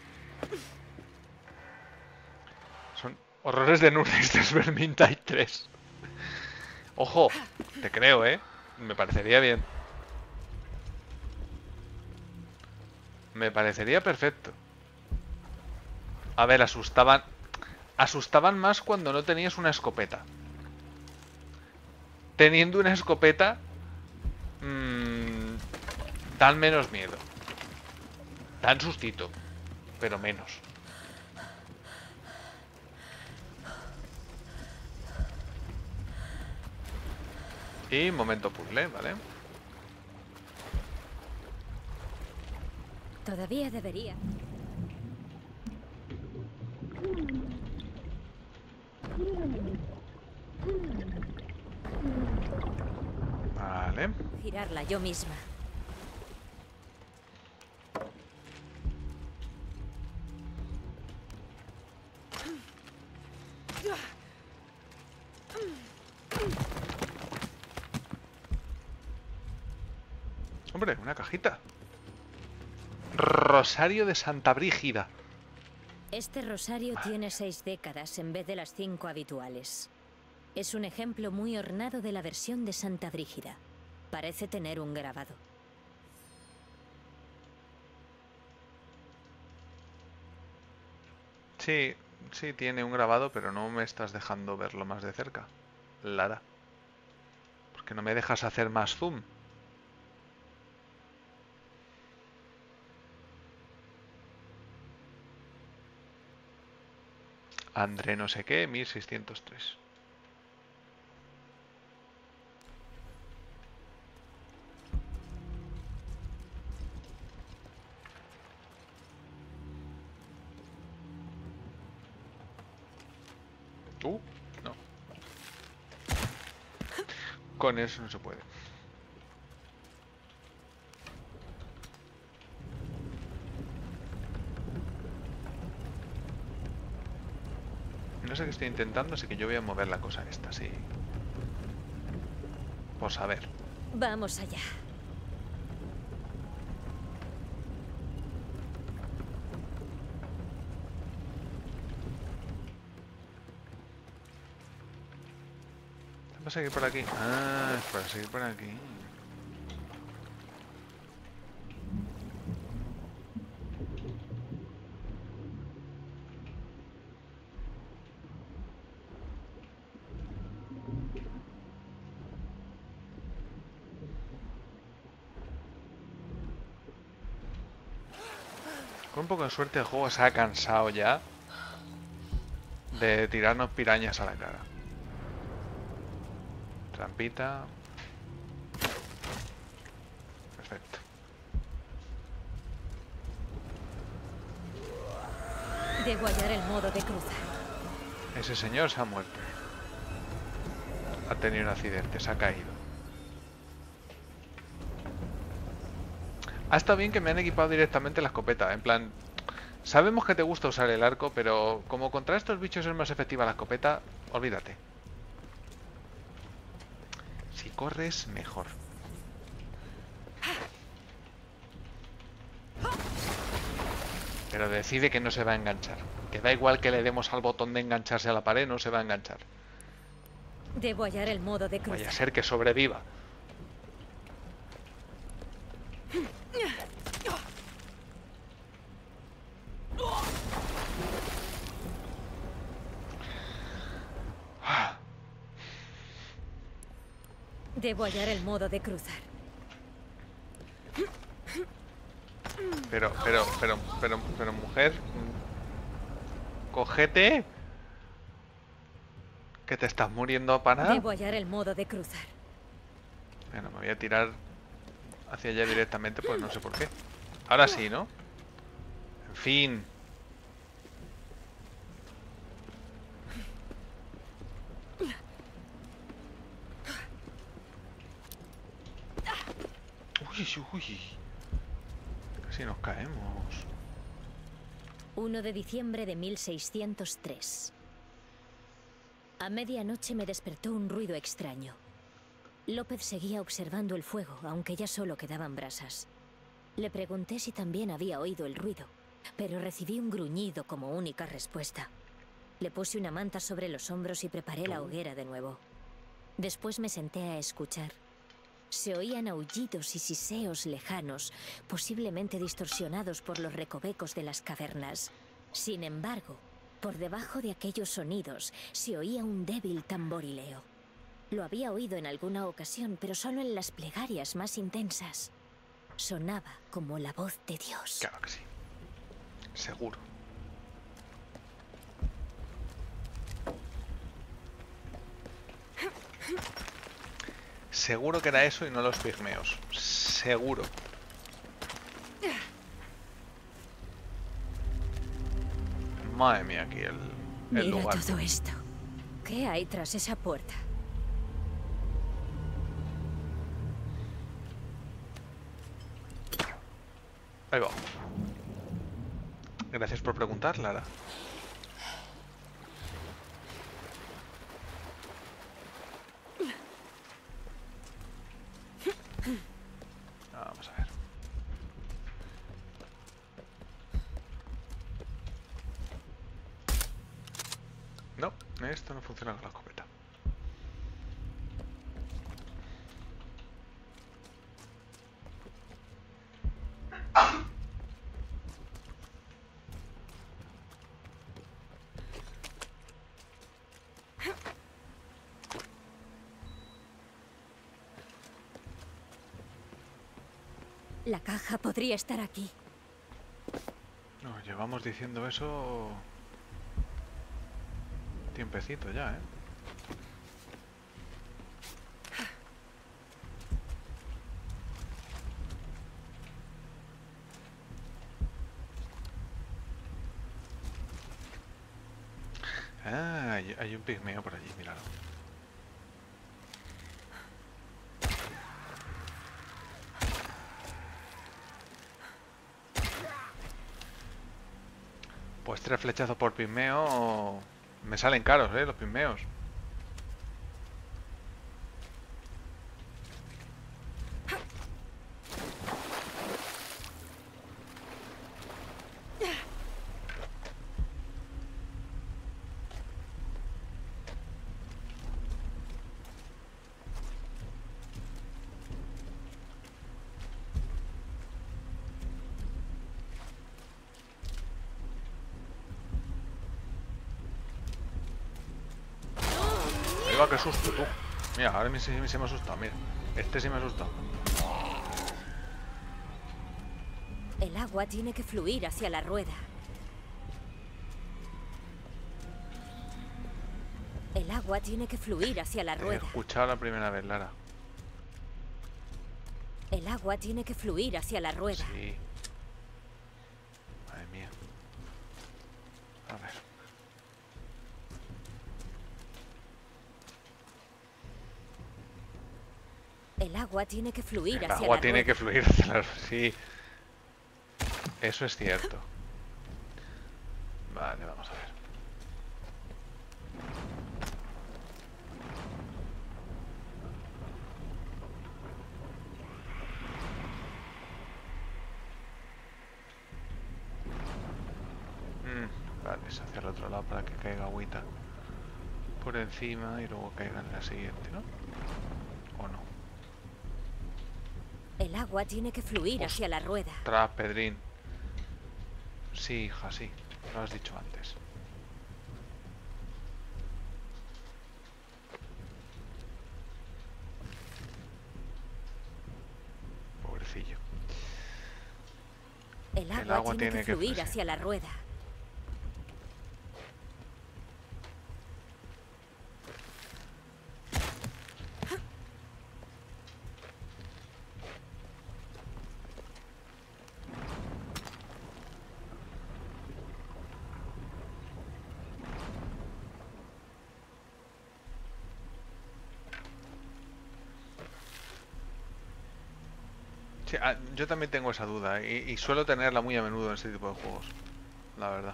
Son horrores de Nurnes de Vermintide 3. Ojo, te creo, ¿eh? Me parecería bien. Me parecería perfecto. A ver, asustaban más cuando no tenías una escopeta. Teniendo una escopeta, dan menos miedo. Dan sustito, pero menos. Y momento puzzle, ¿vale? Todavía debería. Vale. Girarla yo misma. Hombre, una cajita. Rosario de Santa Brígida. Este rosario tiene 6 décadas en vez de las 5 habituales. Es un ejemplo muy ornado de la versión de Santa Brígida. Parece tener un grabado. Sí, sí tiene un grabado, pero no me estás dejando verlo más de cerca, Lara. Porque no me dejas hacer más zoom. André no sé qué, 1603. No. Con eso no se puede. No sé qué estoy intentando, así que yo voy a mover la cosa esta, sí. Por saber. Vamos allá. ¿Vamos a seguir por aquí? Ah, es para seguir por aquí. Con un poco de suerte el juego se ha cansado ya de tirarnos pirañas a la cara. Trampita. Perfecto. Debo hallar el modo de cruzar. Ese señor se ha muerto. Ha tenido un accidente, se ha caído. Ha estado bien que me han equipado directamente la escopeta. En plan, sabemos que te gusta usar el arco, pero como contra estos bichos es más efectiva la escopeta, olvídate. Si corres, mejor. Pero decide que no se va a enganchar. Que da igual que le demos al botón de engancharse a la pared, no se va a enganchar. Debo hallar el modo de cruzar. Vaya a ser que sobreviva. Debo hallar el modo de cruzar. Pero, mujer, cógete. Que te estás muriendo a parar. Debo hallar el modo de cruzar. Bueno, me voy a tirar hacia allá directamente, pues no sé por qué. Ahora sí, ¿no? En fin. Uy. Casi nos caemos. 1 de diciembre de 1603. A medianoche me despertó un ruido extraño. López seguía observando el fuego, aunque ya solo quedaban brasas. Le pregunté si también había oído el ruido, pero recibí un gruñido como única respuesta. Le puse una manta sobre los hombros y preparé la hoguera de nuevo. Después me senté a escuchar. Se oían aullidos y siseos lejanos, posiblemente distorsionados por los recovecos de las cavernas. Sin embargo, por debajo de aquellos sonidos se oía un débil tamborileo. Lo había oído en alguna ocasión, pero solo en las plegarias más intensas. Sonaba como la voz de Dios. Claro que sí. Seguro. Seguro que era eso y no los pigmeos. Seguro. Madre mía, aquí el Mira lugar. todo esto. ¿Qué hay tras esa puerta? Ahí va. Gracias por preguntar, Lara. Vamos a ver. No, esto no funciona con la escopeta. La caja podría estar aquí. No, llevamos diciendo eso tiempecito ya, ¿eh? Ah, hay un pigmeo por allí, míralo. Pues 3 flechazos por pigmeo. Me salen caros, los pigmeos. Qué susto, tú. Mira, ahora sí me ha asustado, mira. Este sí me ha asustado. El agua tiene que fluir hacia la rueda. El agua tiene que fluir hacia la He rueda. escuchado la primera vez, Lara. El agua tiene que fluir hacia la rueda. Sí. Madre mía. A ver. El agua tiene que fluir El hacia la rueda. agua tiene que fluir hacia la rueda. Sí. Eso es cierto. Vale, vamos a ver. Vale, es hacia el otro lado para que caiga agüita por encima y luego caiga en la siguiente, ¿no? ¿O no? El agua tiene que fluir hacia la rueda. Ostras, Pedrín. Sí, hija, sí. Lo has dicho antes. Pobrecillo. El agua tiene que fluir hacia la rueda. Sí, yo también tengo esa duda y suelo tenerla muy a menudo en este tipo de juegos, la verdad.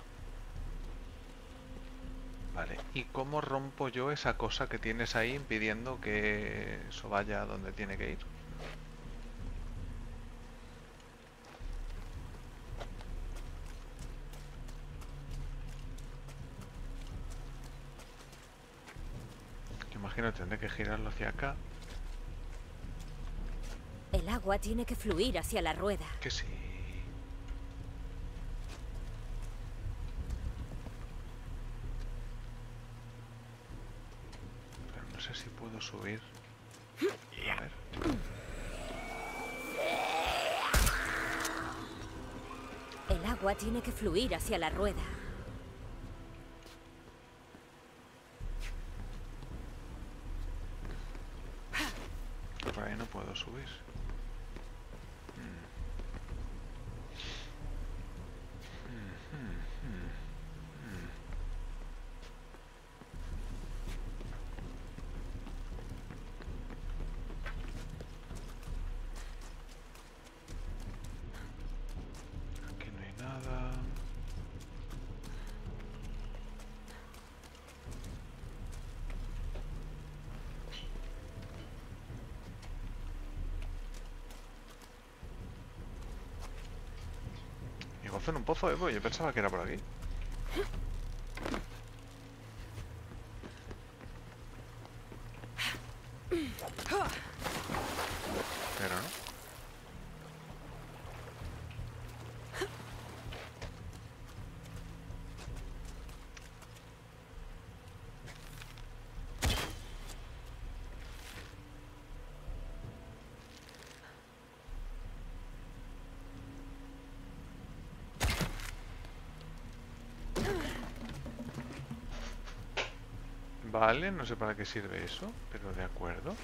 Vale, ¿y cómo rompo yo esa cosa que tienes ahí impidiendo que eso vaya donde tiene que ir? Yo imagino que tendré que girarlo hacia acá. El agua tiene que fluir hacia la rueda. Que sí. Pero no sé si puedo subir. A ver. El agua agua tiene que fluir hacia la rueda. Por ahí no puedo subir. Aquí no hay nada. Y gozo en un pozo, yo pensaba que era por aquí. Pero no. Vale, no sé para qué sirve eso, pero de acuerdo.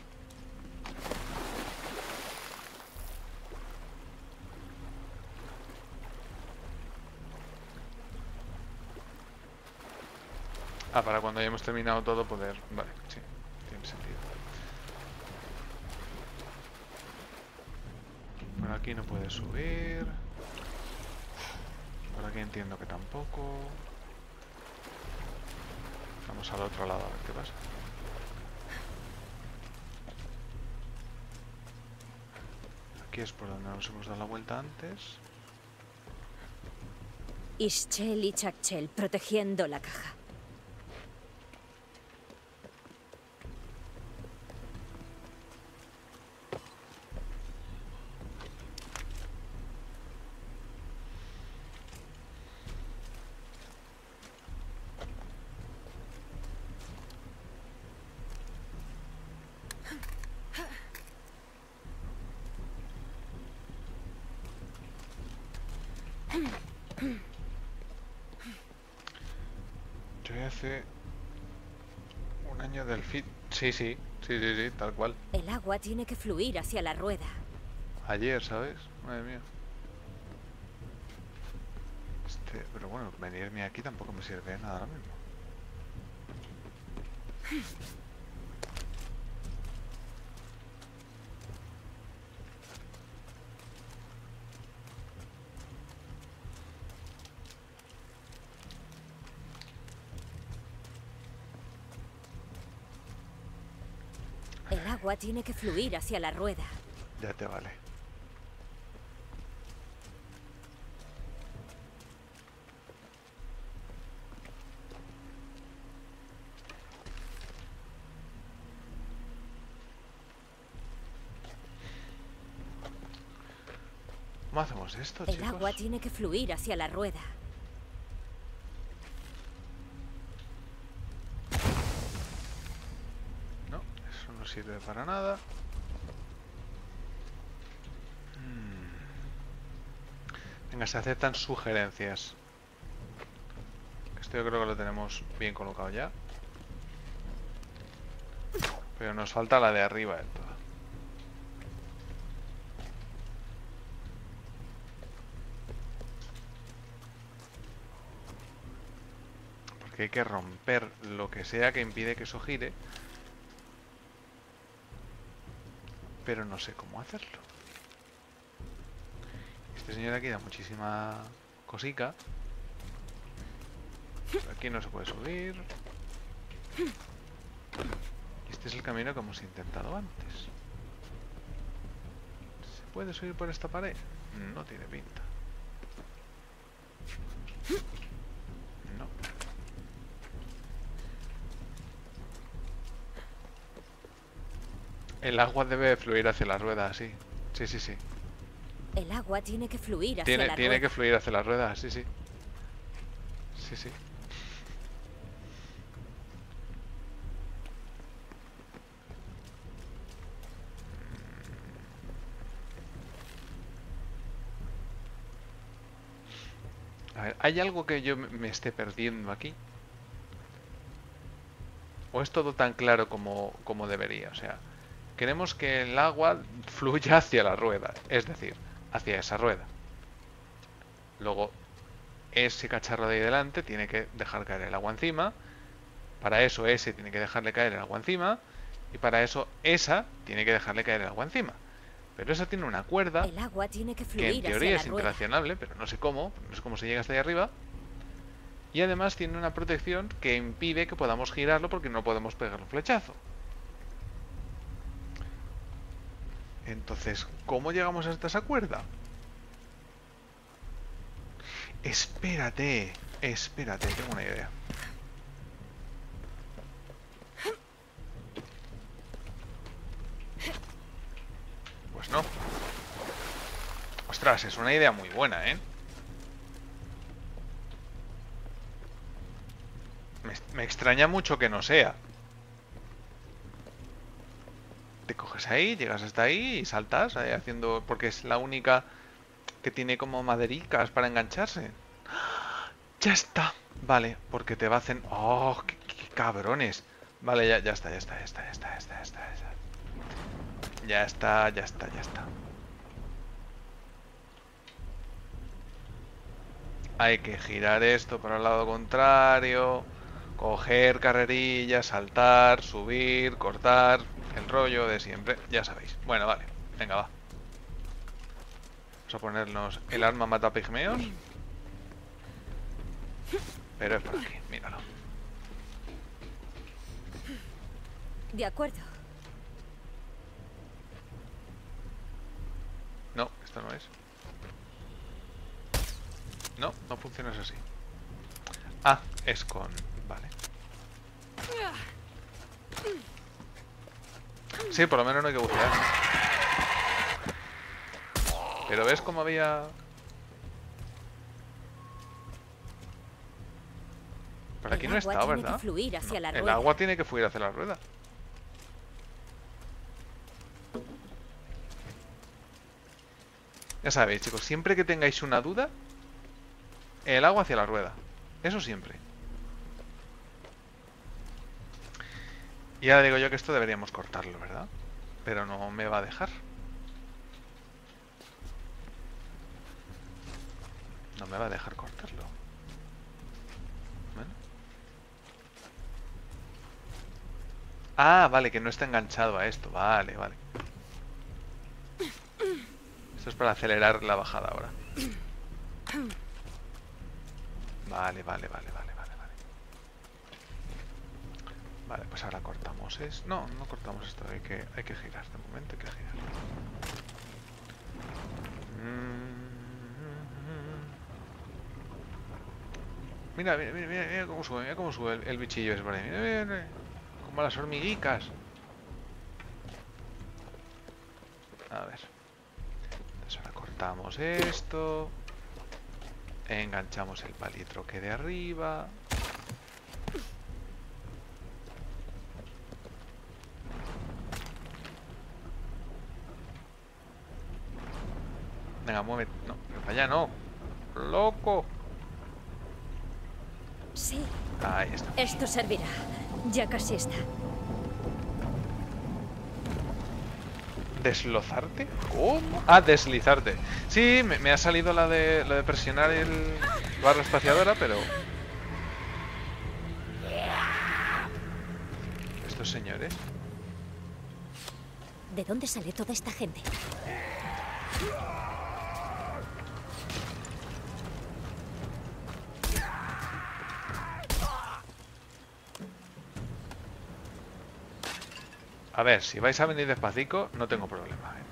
Ah, para cuando hayamos terminado todo poder... Vale, sí, tiene sentido. Por aquí no puede subir. Por aquí entiendo que tampoco. Vamos al otro lado a ver qué pasa. Aquí es por donde nos hemos dado la vuelta antes. Ischel y Chakchel protegiendo la caja. Yo hace un año del fit. Sí, tal cual. El agua tiene que fluir hacia la rueda. Ayer, ¿sabes? Madre mía. Pero bueno, venirme aquí tampoco me sirve de nada ahora mismo. El agua tiene que fluir hacia la rueda. Ya te vale. ¿Cómo hacemos esto, chicos? El agua tiene que fluir hacia la rueda. No, eso no sirve para nada. Venga, se aceptan sugerencias. Esto yo creo que lo tenemos bien colocado ya. Pero nos falta la de arriba del todo. Porque hay que romper lo que sea que impide que eso gire. Pero no sé cómo hacerlo. Este señor aquí da muchísima cosica. Aquí no se puede subir. Este es el camino que hemos intentado antes. ¿Se puede subir por esta pared? No tiene pinta. No. El agua debe fluir hacia la rueda, sí. Sí. El agua tiene que fluir hacia la rueda. Tiene que fluir hacia la rueda, sí. Sí. A ver, ¿hay algo que yo me esté perdiendo aquí? ¿O es todo tan claro como debería? O sea, queremos que el agua fluya hacia la rueda, es decir, hacia esa rueda. Luego, ese cacharro de ahí delante tiene que dejar caer el agua encima. Para eso ese tiene que dejarle caer el agua encima. Y para eso esa tiene que dejarle caer el agua encima. Pero esa tiene una cuerda El agua tiene que que fluir en teoría hacia es la rueda. interaccionable, pero no sé cómo se llega hasta ahí arriba. Y además tiene una protección que impide que podamos girarlo porque no podemos pegar un flechazo. Entonces, ¿cómo llegamos hasta esa cuerda? Espérate, tengo una idea. Pues no. Ostras, es una idea muy buena, ¿eh? Me extraña mucho que no sea. Te coges ahí, llegas hasta ahí y saltas haciendo... Porque es la única que tiene como madericas para engancharse. ¡Ah! Ya está. Vale, porque te va a hacer... ¡Oh, qué cabrones! Vale, ya está. Ya está. Hay que girar esto para el lado contrario, coger carrerilla, saltar, subir, cortar, el rollo de siempre, ya sabéis. Bueno, vale, venga, va. Vamos a ponernos el arma mata pigmeos. Pero es por aquí, míralo. De acuerdo. No, esto no es. No, no funciona así. Ah, es con... Vale. Sí, por lo menos no hay que bucear. Pero ¿ves cómo había...? Por aquí no he estado, ¿verdad? No, el agua tiene que fluir hacia la rueda. Ya sabéis, chicos, siempre que tengáis una duda, el agua hacia la rueda. Eso siempre. Y ahora digo yo que esto deberíamos cortarlo, ¿verdad? Pero no me va a dejar. No me va a dejar cortarlo. Bueno. Ah, vale, que no está enganchado a esto. Vale. Esto es para acelerar la bajada ahora. Vale. Vale, pues ahora cortamos esto. No cortamos esto. Hay que girar. De momento hay que girar. Mira cómo sube el bichillo ese por ahí. Mira, como las hormiguicas. A ver. Entonces ahora cortamos esto. Enganchamos el palitro que de arriba. Venga, mueve. No, para allá no. ¡Loco! Sí. Ahí está. Esto servirá. Ya casi está. ¿Deslozarte? ¿Cómo? Ah, deslizarte. Sí, me ha salido lo de presionar el barra espaciadora, pero... Estos señores... ¿De dónde sale toda esta gente? A ver, si vais a venir despacito, no tengo problema, ¿eh?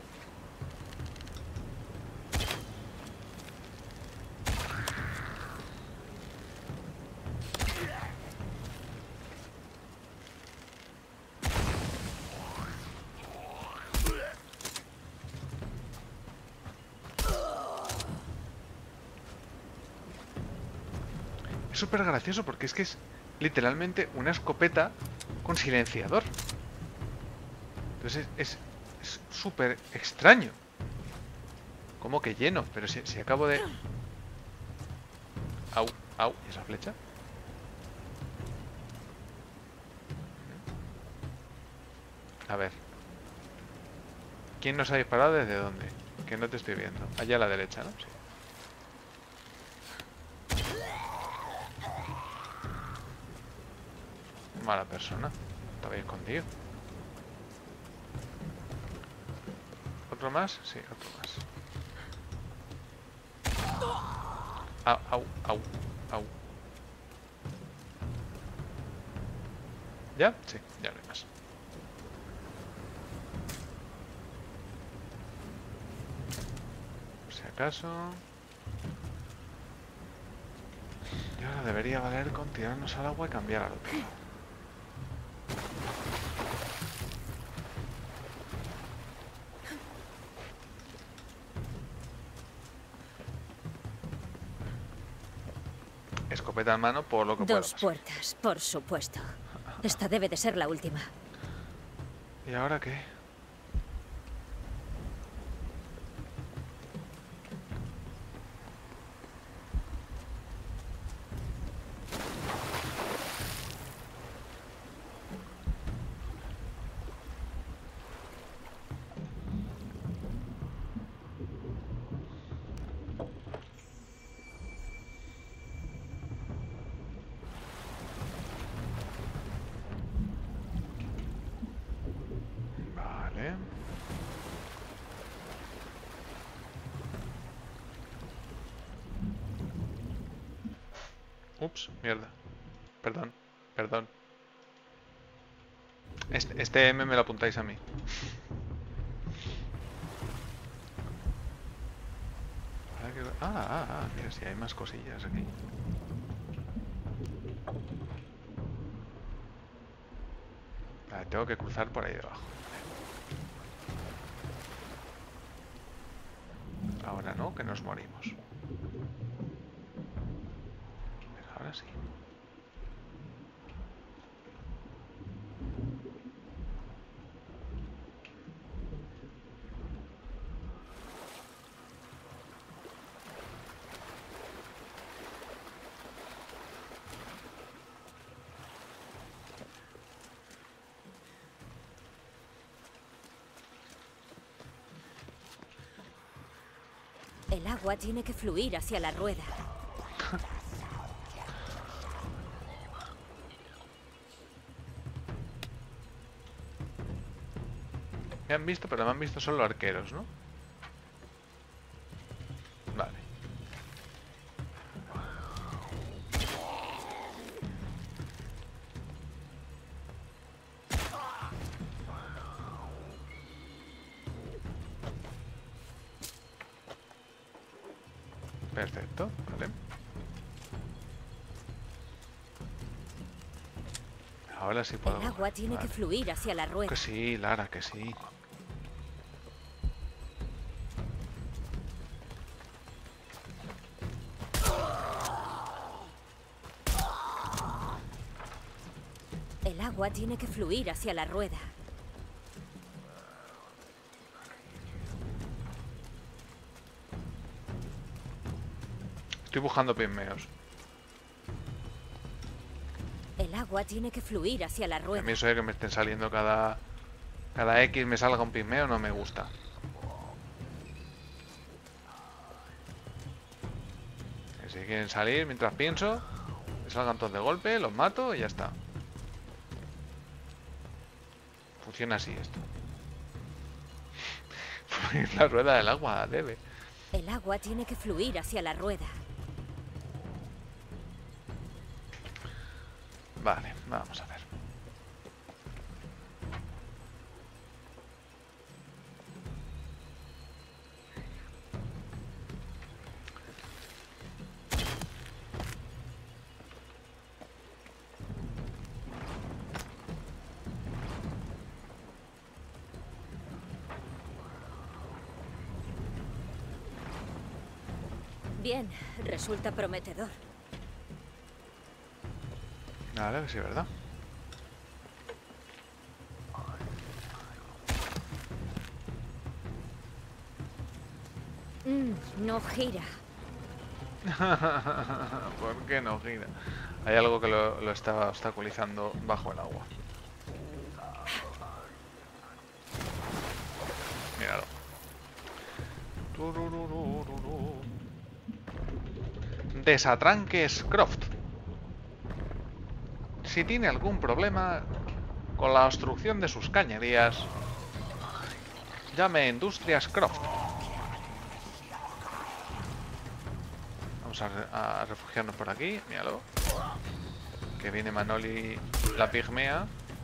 Es súper gracioso porque es que es literalmente una escopeta con silenciador. Entonces es súper extraño. ¿Cómo que lleno? Pero si acabo de... Au, ¿y esa flecha? A ver. ¿Quién nos ha disparado desde dónde? Que no te estoy viendo. Allá a la derecha, ¿no? Sí. Mala persona. Estaba ahí escondido. ¿Otro más? Sí, otro más. Au, au, au, au. ¿Ya? Sí, ya no hay más. Por si acaso. Y ahora debería valer con tirarnos al agua y cambiar al otro. Escopeta en mano por lo que pueda. Dos puertas, por supuesto. Esta debe de ser la última. ¿Y ahora qué? Vale. Ups, mierda. Perdón, perdón. Este M me lo apuntáis a mí. Mira, si hay más cosillas aquí. Vale, tengo que cruzar por ahí debajo. Ahora no, que nos morimos. Pero ahora sí. El agua tiene que fluir hacia la rueda. Me han visto, pero me han visto solo arqueros, ¿no? Vale. Perfecto, vale. Ahora sí puedo. El agua tiene que fluir hacia la rueda. Que sí, Lara, que sí. El agua tiene que fluir hacia la rueda. Estoy buscando pigmeos. El agua tiene que fluir hacia la A rueda. mí eso de que me estén saliendo cada X me salga un pigmeo no me gusta. Que si quieren salir mientras pienso, me salgan todos de golpe, los mato y ya está. Funciona así esto. La rueda del agua debe. El agua tiene que fluir hacia la rueda. Vale, vamos a ver. Bien, resulta prometedor. Vale, sí, ¿verdad? No gira. ¿Por qué no gira? Hay algo que lo está obstaculizando bajo el agua. Míralo. Desatranques Croft. Si tiene algún problema con la obstrucción de sus cañerías, llame a Industrias Croft. Vamos a refugiarnos por aquí. Míralo. Que viene Manoli la pigmea.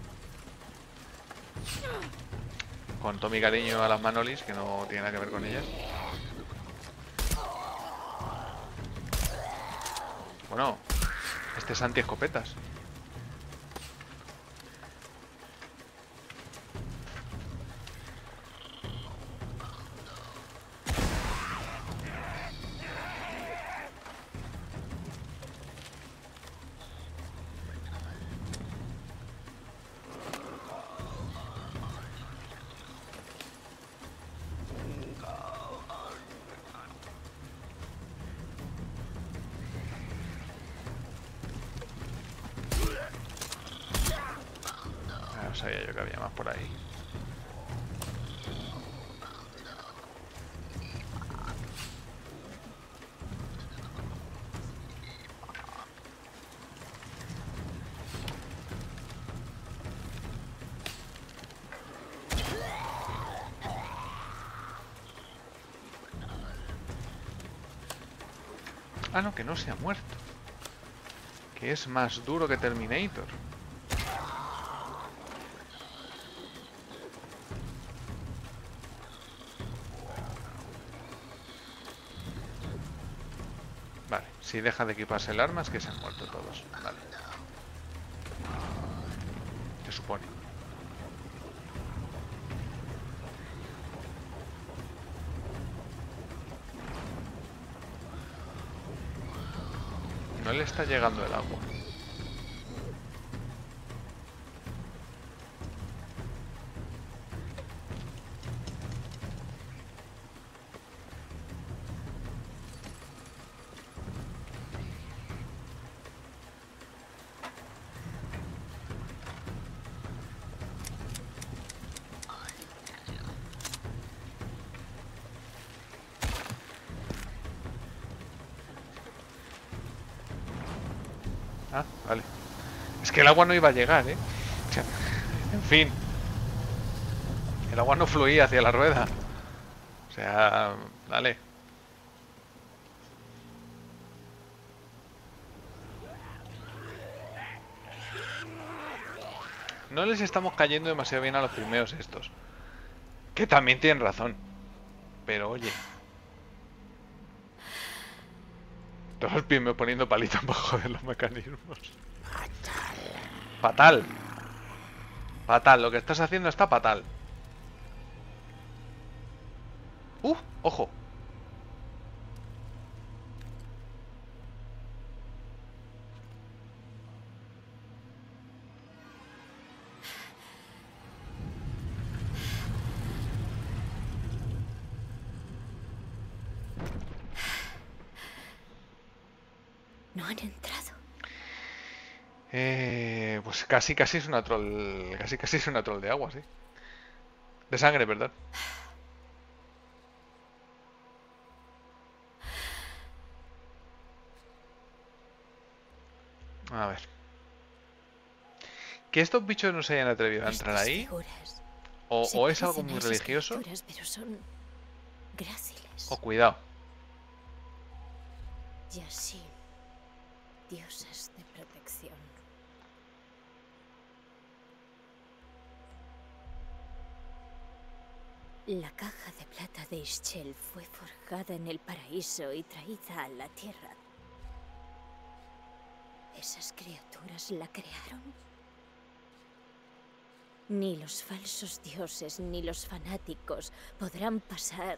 Con todo mi cariño a las Manolis, que no tiene nada que ver con ellas. Bueno, este es anti-escopetas. No sabía yo que había más por ahí. Ah, no, que no se ha muerto. Que es más duro que Terminator. Vale, si deja de equiparse el arma es que se han muerto todos. Vale. Se supone. No le está llegando el agua. Ah, vale. Es que el agua no iba a llegar, ¿eh? O sea, en fin. El agua no fluía hacia la rueda. O sea, vale. No les estamos cayendo demasiado bien a los primeros estos. Que también tienen razón. Pero oye. Todos los primeros poniendo palitos para joder los mecanismos. Fatal. Fatal. Lo que estás haciendo está fatal. Ojo. No han entrado. Pues casi es una troll. Casi es una troll de agua, sí. De sangre, ¿verdad? A ver. Que estos bichos no se hayan atrevido a entrar ahí. O es algo muy religioso. Pero son gráciles. O cuidado. Yashin, diosas de protección. La caja de plata de Ischel fue forjada en el paraíso y traída a la tierra. ¿Esas criaturas la crearon? Ni los falsos dioses ni los fanáticos podrán pasar.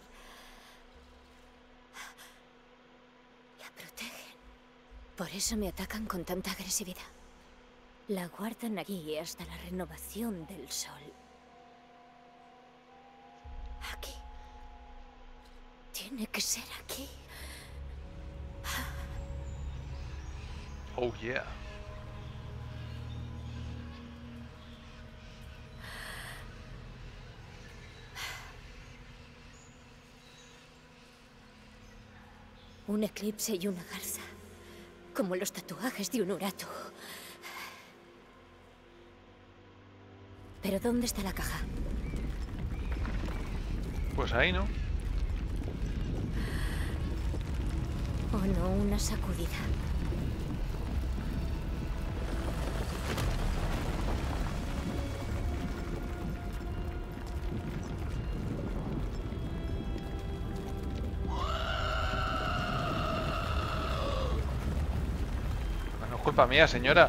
La protegen. Por eso me atacan con tanta agresividad. La guardan aquí hasta la renovación del sol. Aquí. Tiene que ser aquí. Oh yeah. Un eclipse y una garza. Como los tatuajes de un Uratu. ¿Pero dónde está la caja? Pues ahí, ¿no? Oh no, una sacudida. No es culpa mía, señora.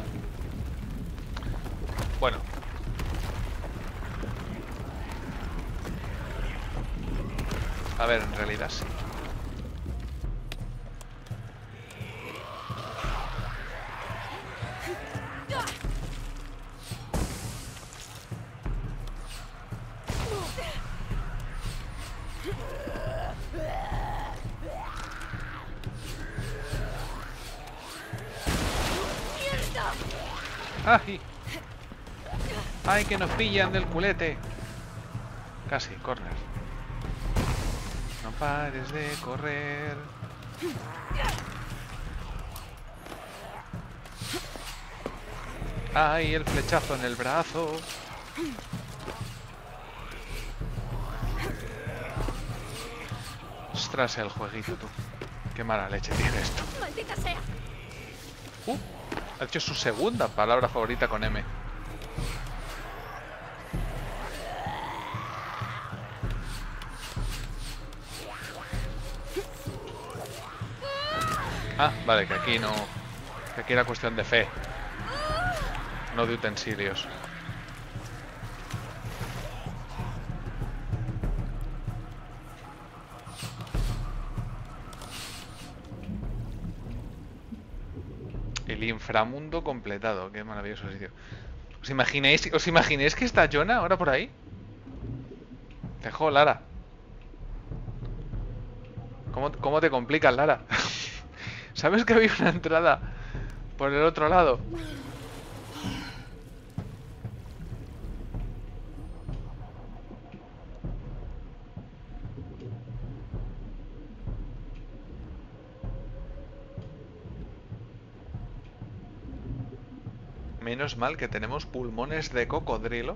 Bueno. A ver, en realidad sí. ¡Ay! ¡Ay, que nos pillan del culete! Casi, corner. No pares de correr. ¡Ay, el flechazo en el brazo! Ostras, el jueguito, tú. Qué mala leche tiene esto. ¡Maldita sea! Ha hecho su segunda palabra favorita con M. Ah, vale, que aquí no... Que aquí era cuestión de fe. No de utensilios. El inframundo completado. Qué maravilloso sitio. ¿Os imagináis que está Jonah ahora por ahí? Cejo, Lara. ¿Cómo te complicas, Lara? ¿Sabes que había una entrada por el otro lado? Menos mal que tenemos pulmones de cocodrilo.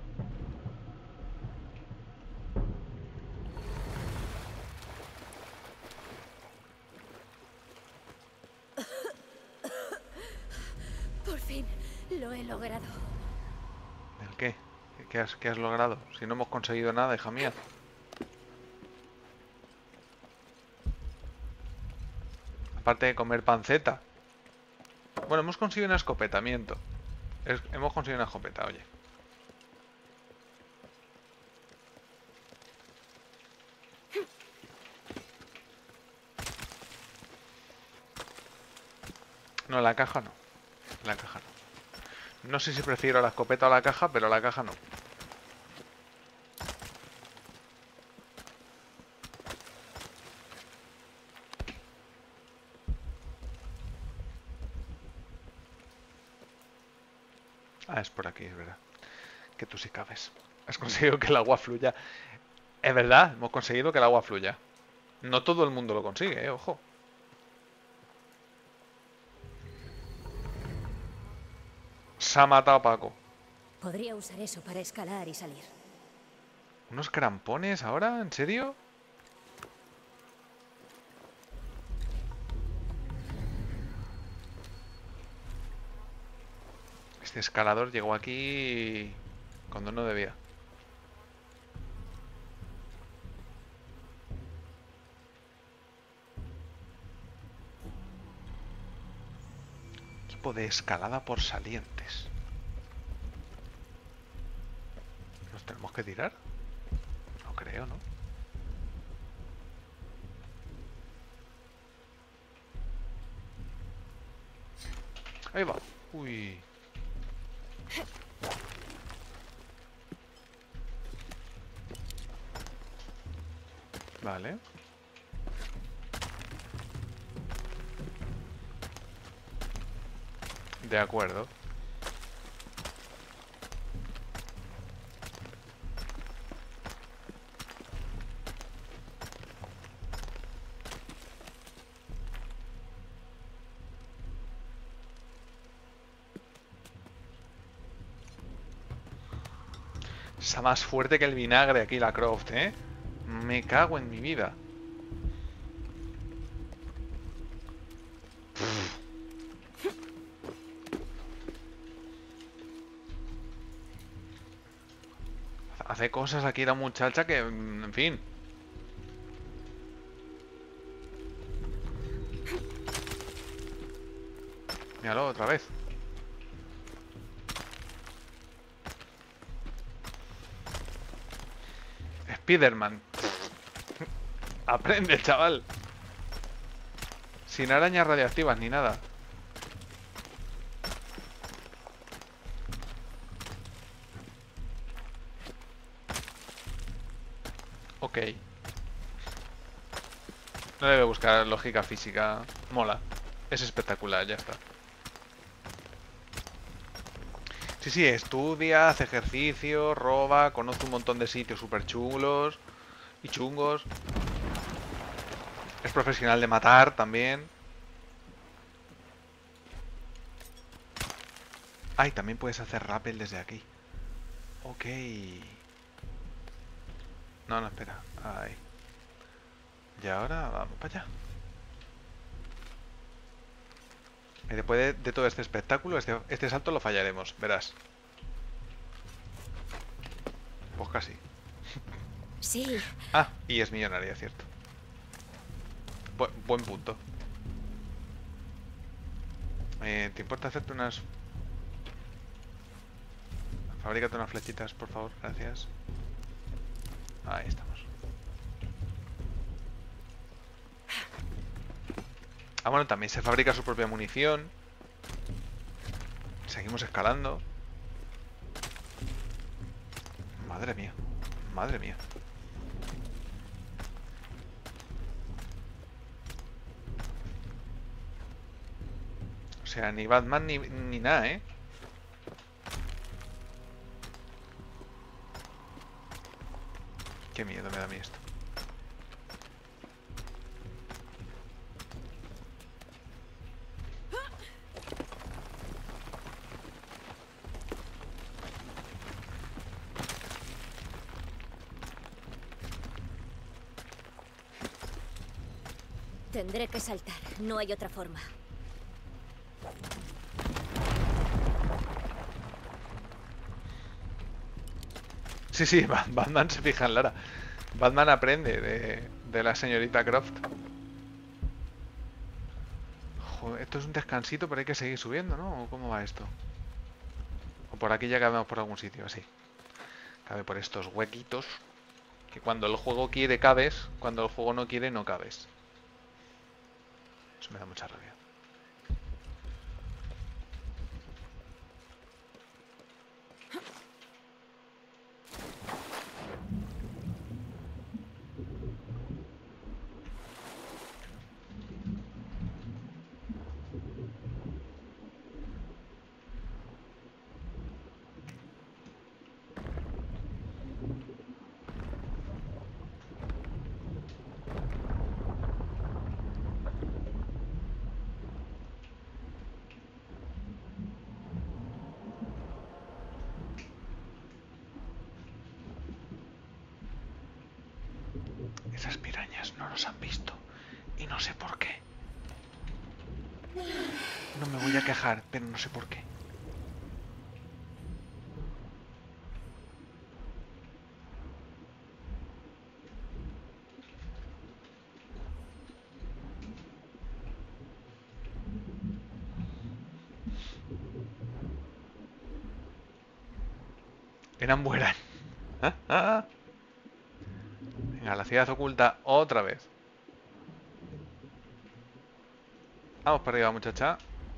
Por fin, lo he logrado. ¿El qué? ¿Qué has logrado? Si no hemos conseguido nada, hija mía. Aparte de comer panceta. Bueno, hemos conseguido un escopetamiento. Hemos conseguido una escopeta, oye. No, la caja no. La caja no. No sé si prefiero la escopeta o la caja, pero la caja no. Ah, es por aquí, es verdad. Que tú sí cabes. Has conseguido que el agua fluya. Es verdad, hemos conseguido que el agua fluya. No todo el mundo lo consigue, ojo. Se ha matado Paco. Podría usar eso para escalar y salir. ¿Unos crampones ahora? ¿En serio? Este escalador llegó aquí cuando no debía. Equipo de escalada por salientes. ¿Nos tenemos que tirar? No creo, ¿no? Ahí va. Uy. Vale. De acuerdo. Está más fuerte que el vinagre aquí la Croft, ¿eh? Me cago en mi vida. Hace cosas aquí la muchacha que, en fin. Míralo otra vez. Spiderman. Aprende, chaval. Sin arañas radiactivas ni nada. Ok. No debe buscar lógica física. Mola. Es espectacular, ya está. Sí, sí, estudia, hace ejercicio, roba, conoce un montón de sitios súper chulos y chungos. Es profesional de matar también. Ay, también puedes hacer rappel desde aquí. Ok. No, no, espera. Ahí. Y ahora vamos para allá. Y después de todo este espectáculo, este salto lo fallaremos, verás. Pues casi. Sí. Ah, y es millonaria, cierto. Buen punto. ¿Te importa hacerte unas... Fabrícate unas flechitas, por favor, gracias. Ahí estamos. Ah, bueno, también se fabrica su propia munición. Seguimos escalando. Madre mía. Madre mía. O sea, ni Batman ni nada, ¿eh? Qué miedo me da a mí esto. Tendré que saltar. No hay otra forma. Sí, sí, Batman se fija en Lara. Batman aprende de la señorita Croft. Joder, esto es un descansito, pero hay que seguir subiendo, ¿no? ¿O cómo va esto? O por aquí ya cabemos por algún sitio, así. Cabe por estos huequitos. Que cuando el juego quiere cabes, cuando el juego no quiere no cabes. Eso me da mucha rabia. Esas pirañas no nos han visto. Y no sé por qué. No me voy a quejar, pero no sé por qué. Eran buenas. Venga, la ciudad oculta otra vez. Vamos para arriba, muchacha.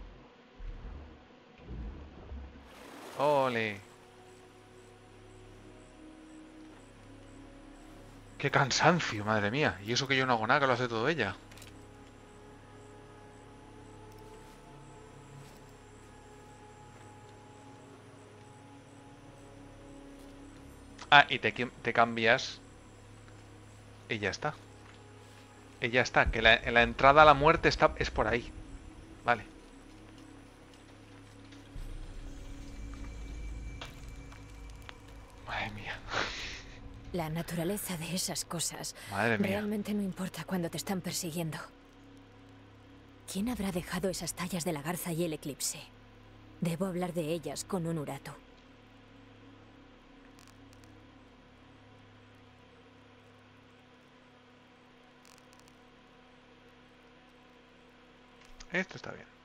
Ole. Qué cansancio, madre mía. Y eso que yo no hago nada, que lo hace todo ella. Ah, y te cambias y ya está. Y ya está, que la entrada a la muerte es por ahí. Vale. Madre mía. La naturaleza de esas cosas Madre mía. realmente no importa cuando te están persiguiendo. ¿Quién habrá dejado esas tallas de la garza y el eclipse? Debo hablar de ellas con un Uratu. Esto está bien.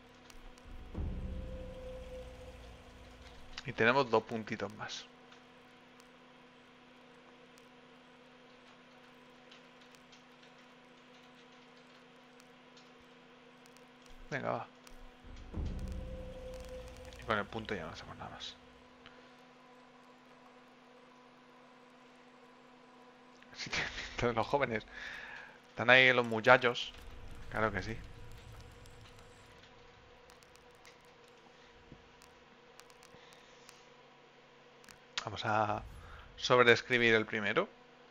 Y tenemos 2 puntitos más. Venga, va. Y con el punto ya no hacemos nada más. Sí, todos los jóvenes. Están ahí los muchachos. Claro que sí. Vamos a sobreescribir el primero.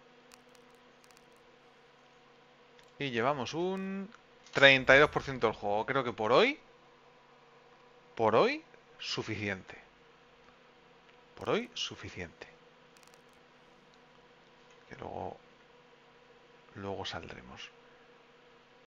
Y llevamos un 32% del juego. Creo que por hoy, suficiente. Por hoy, suficiente. Que luego saldremos.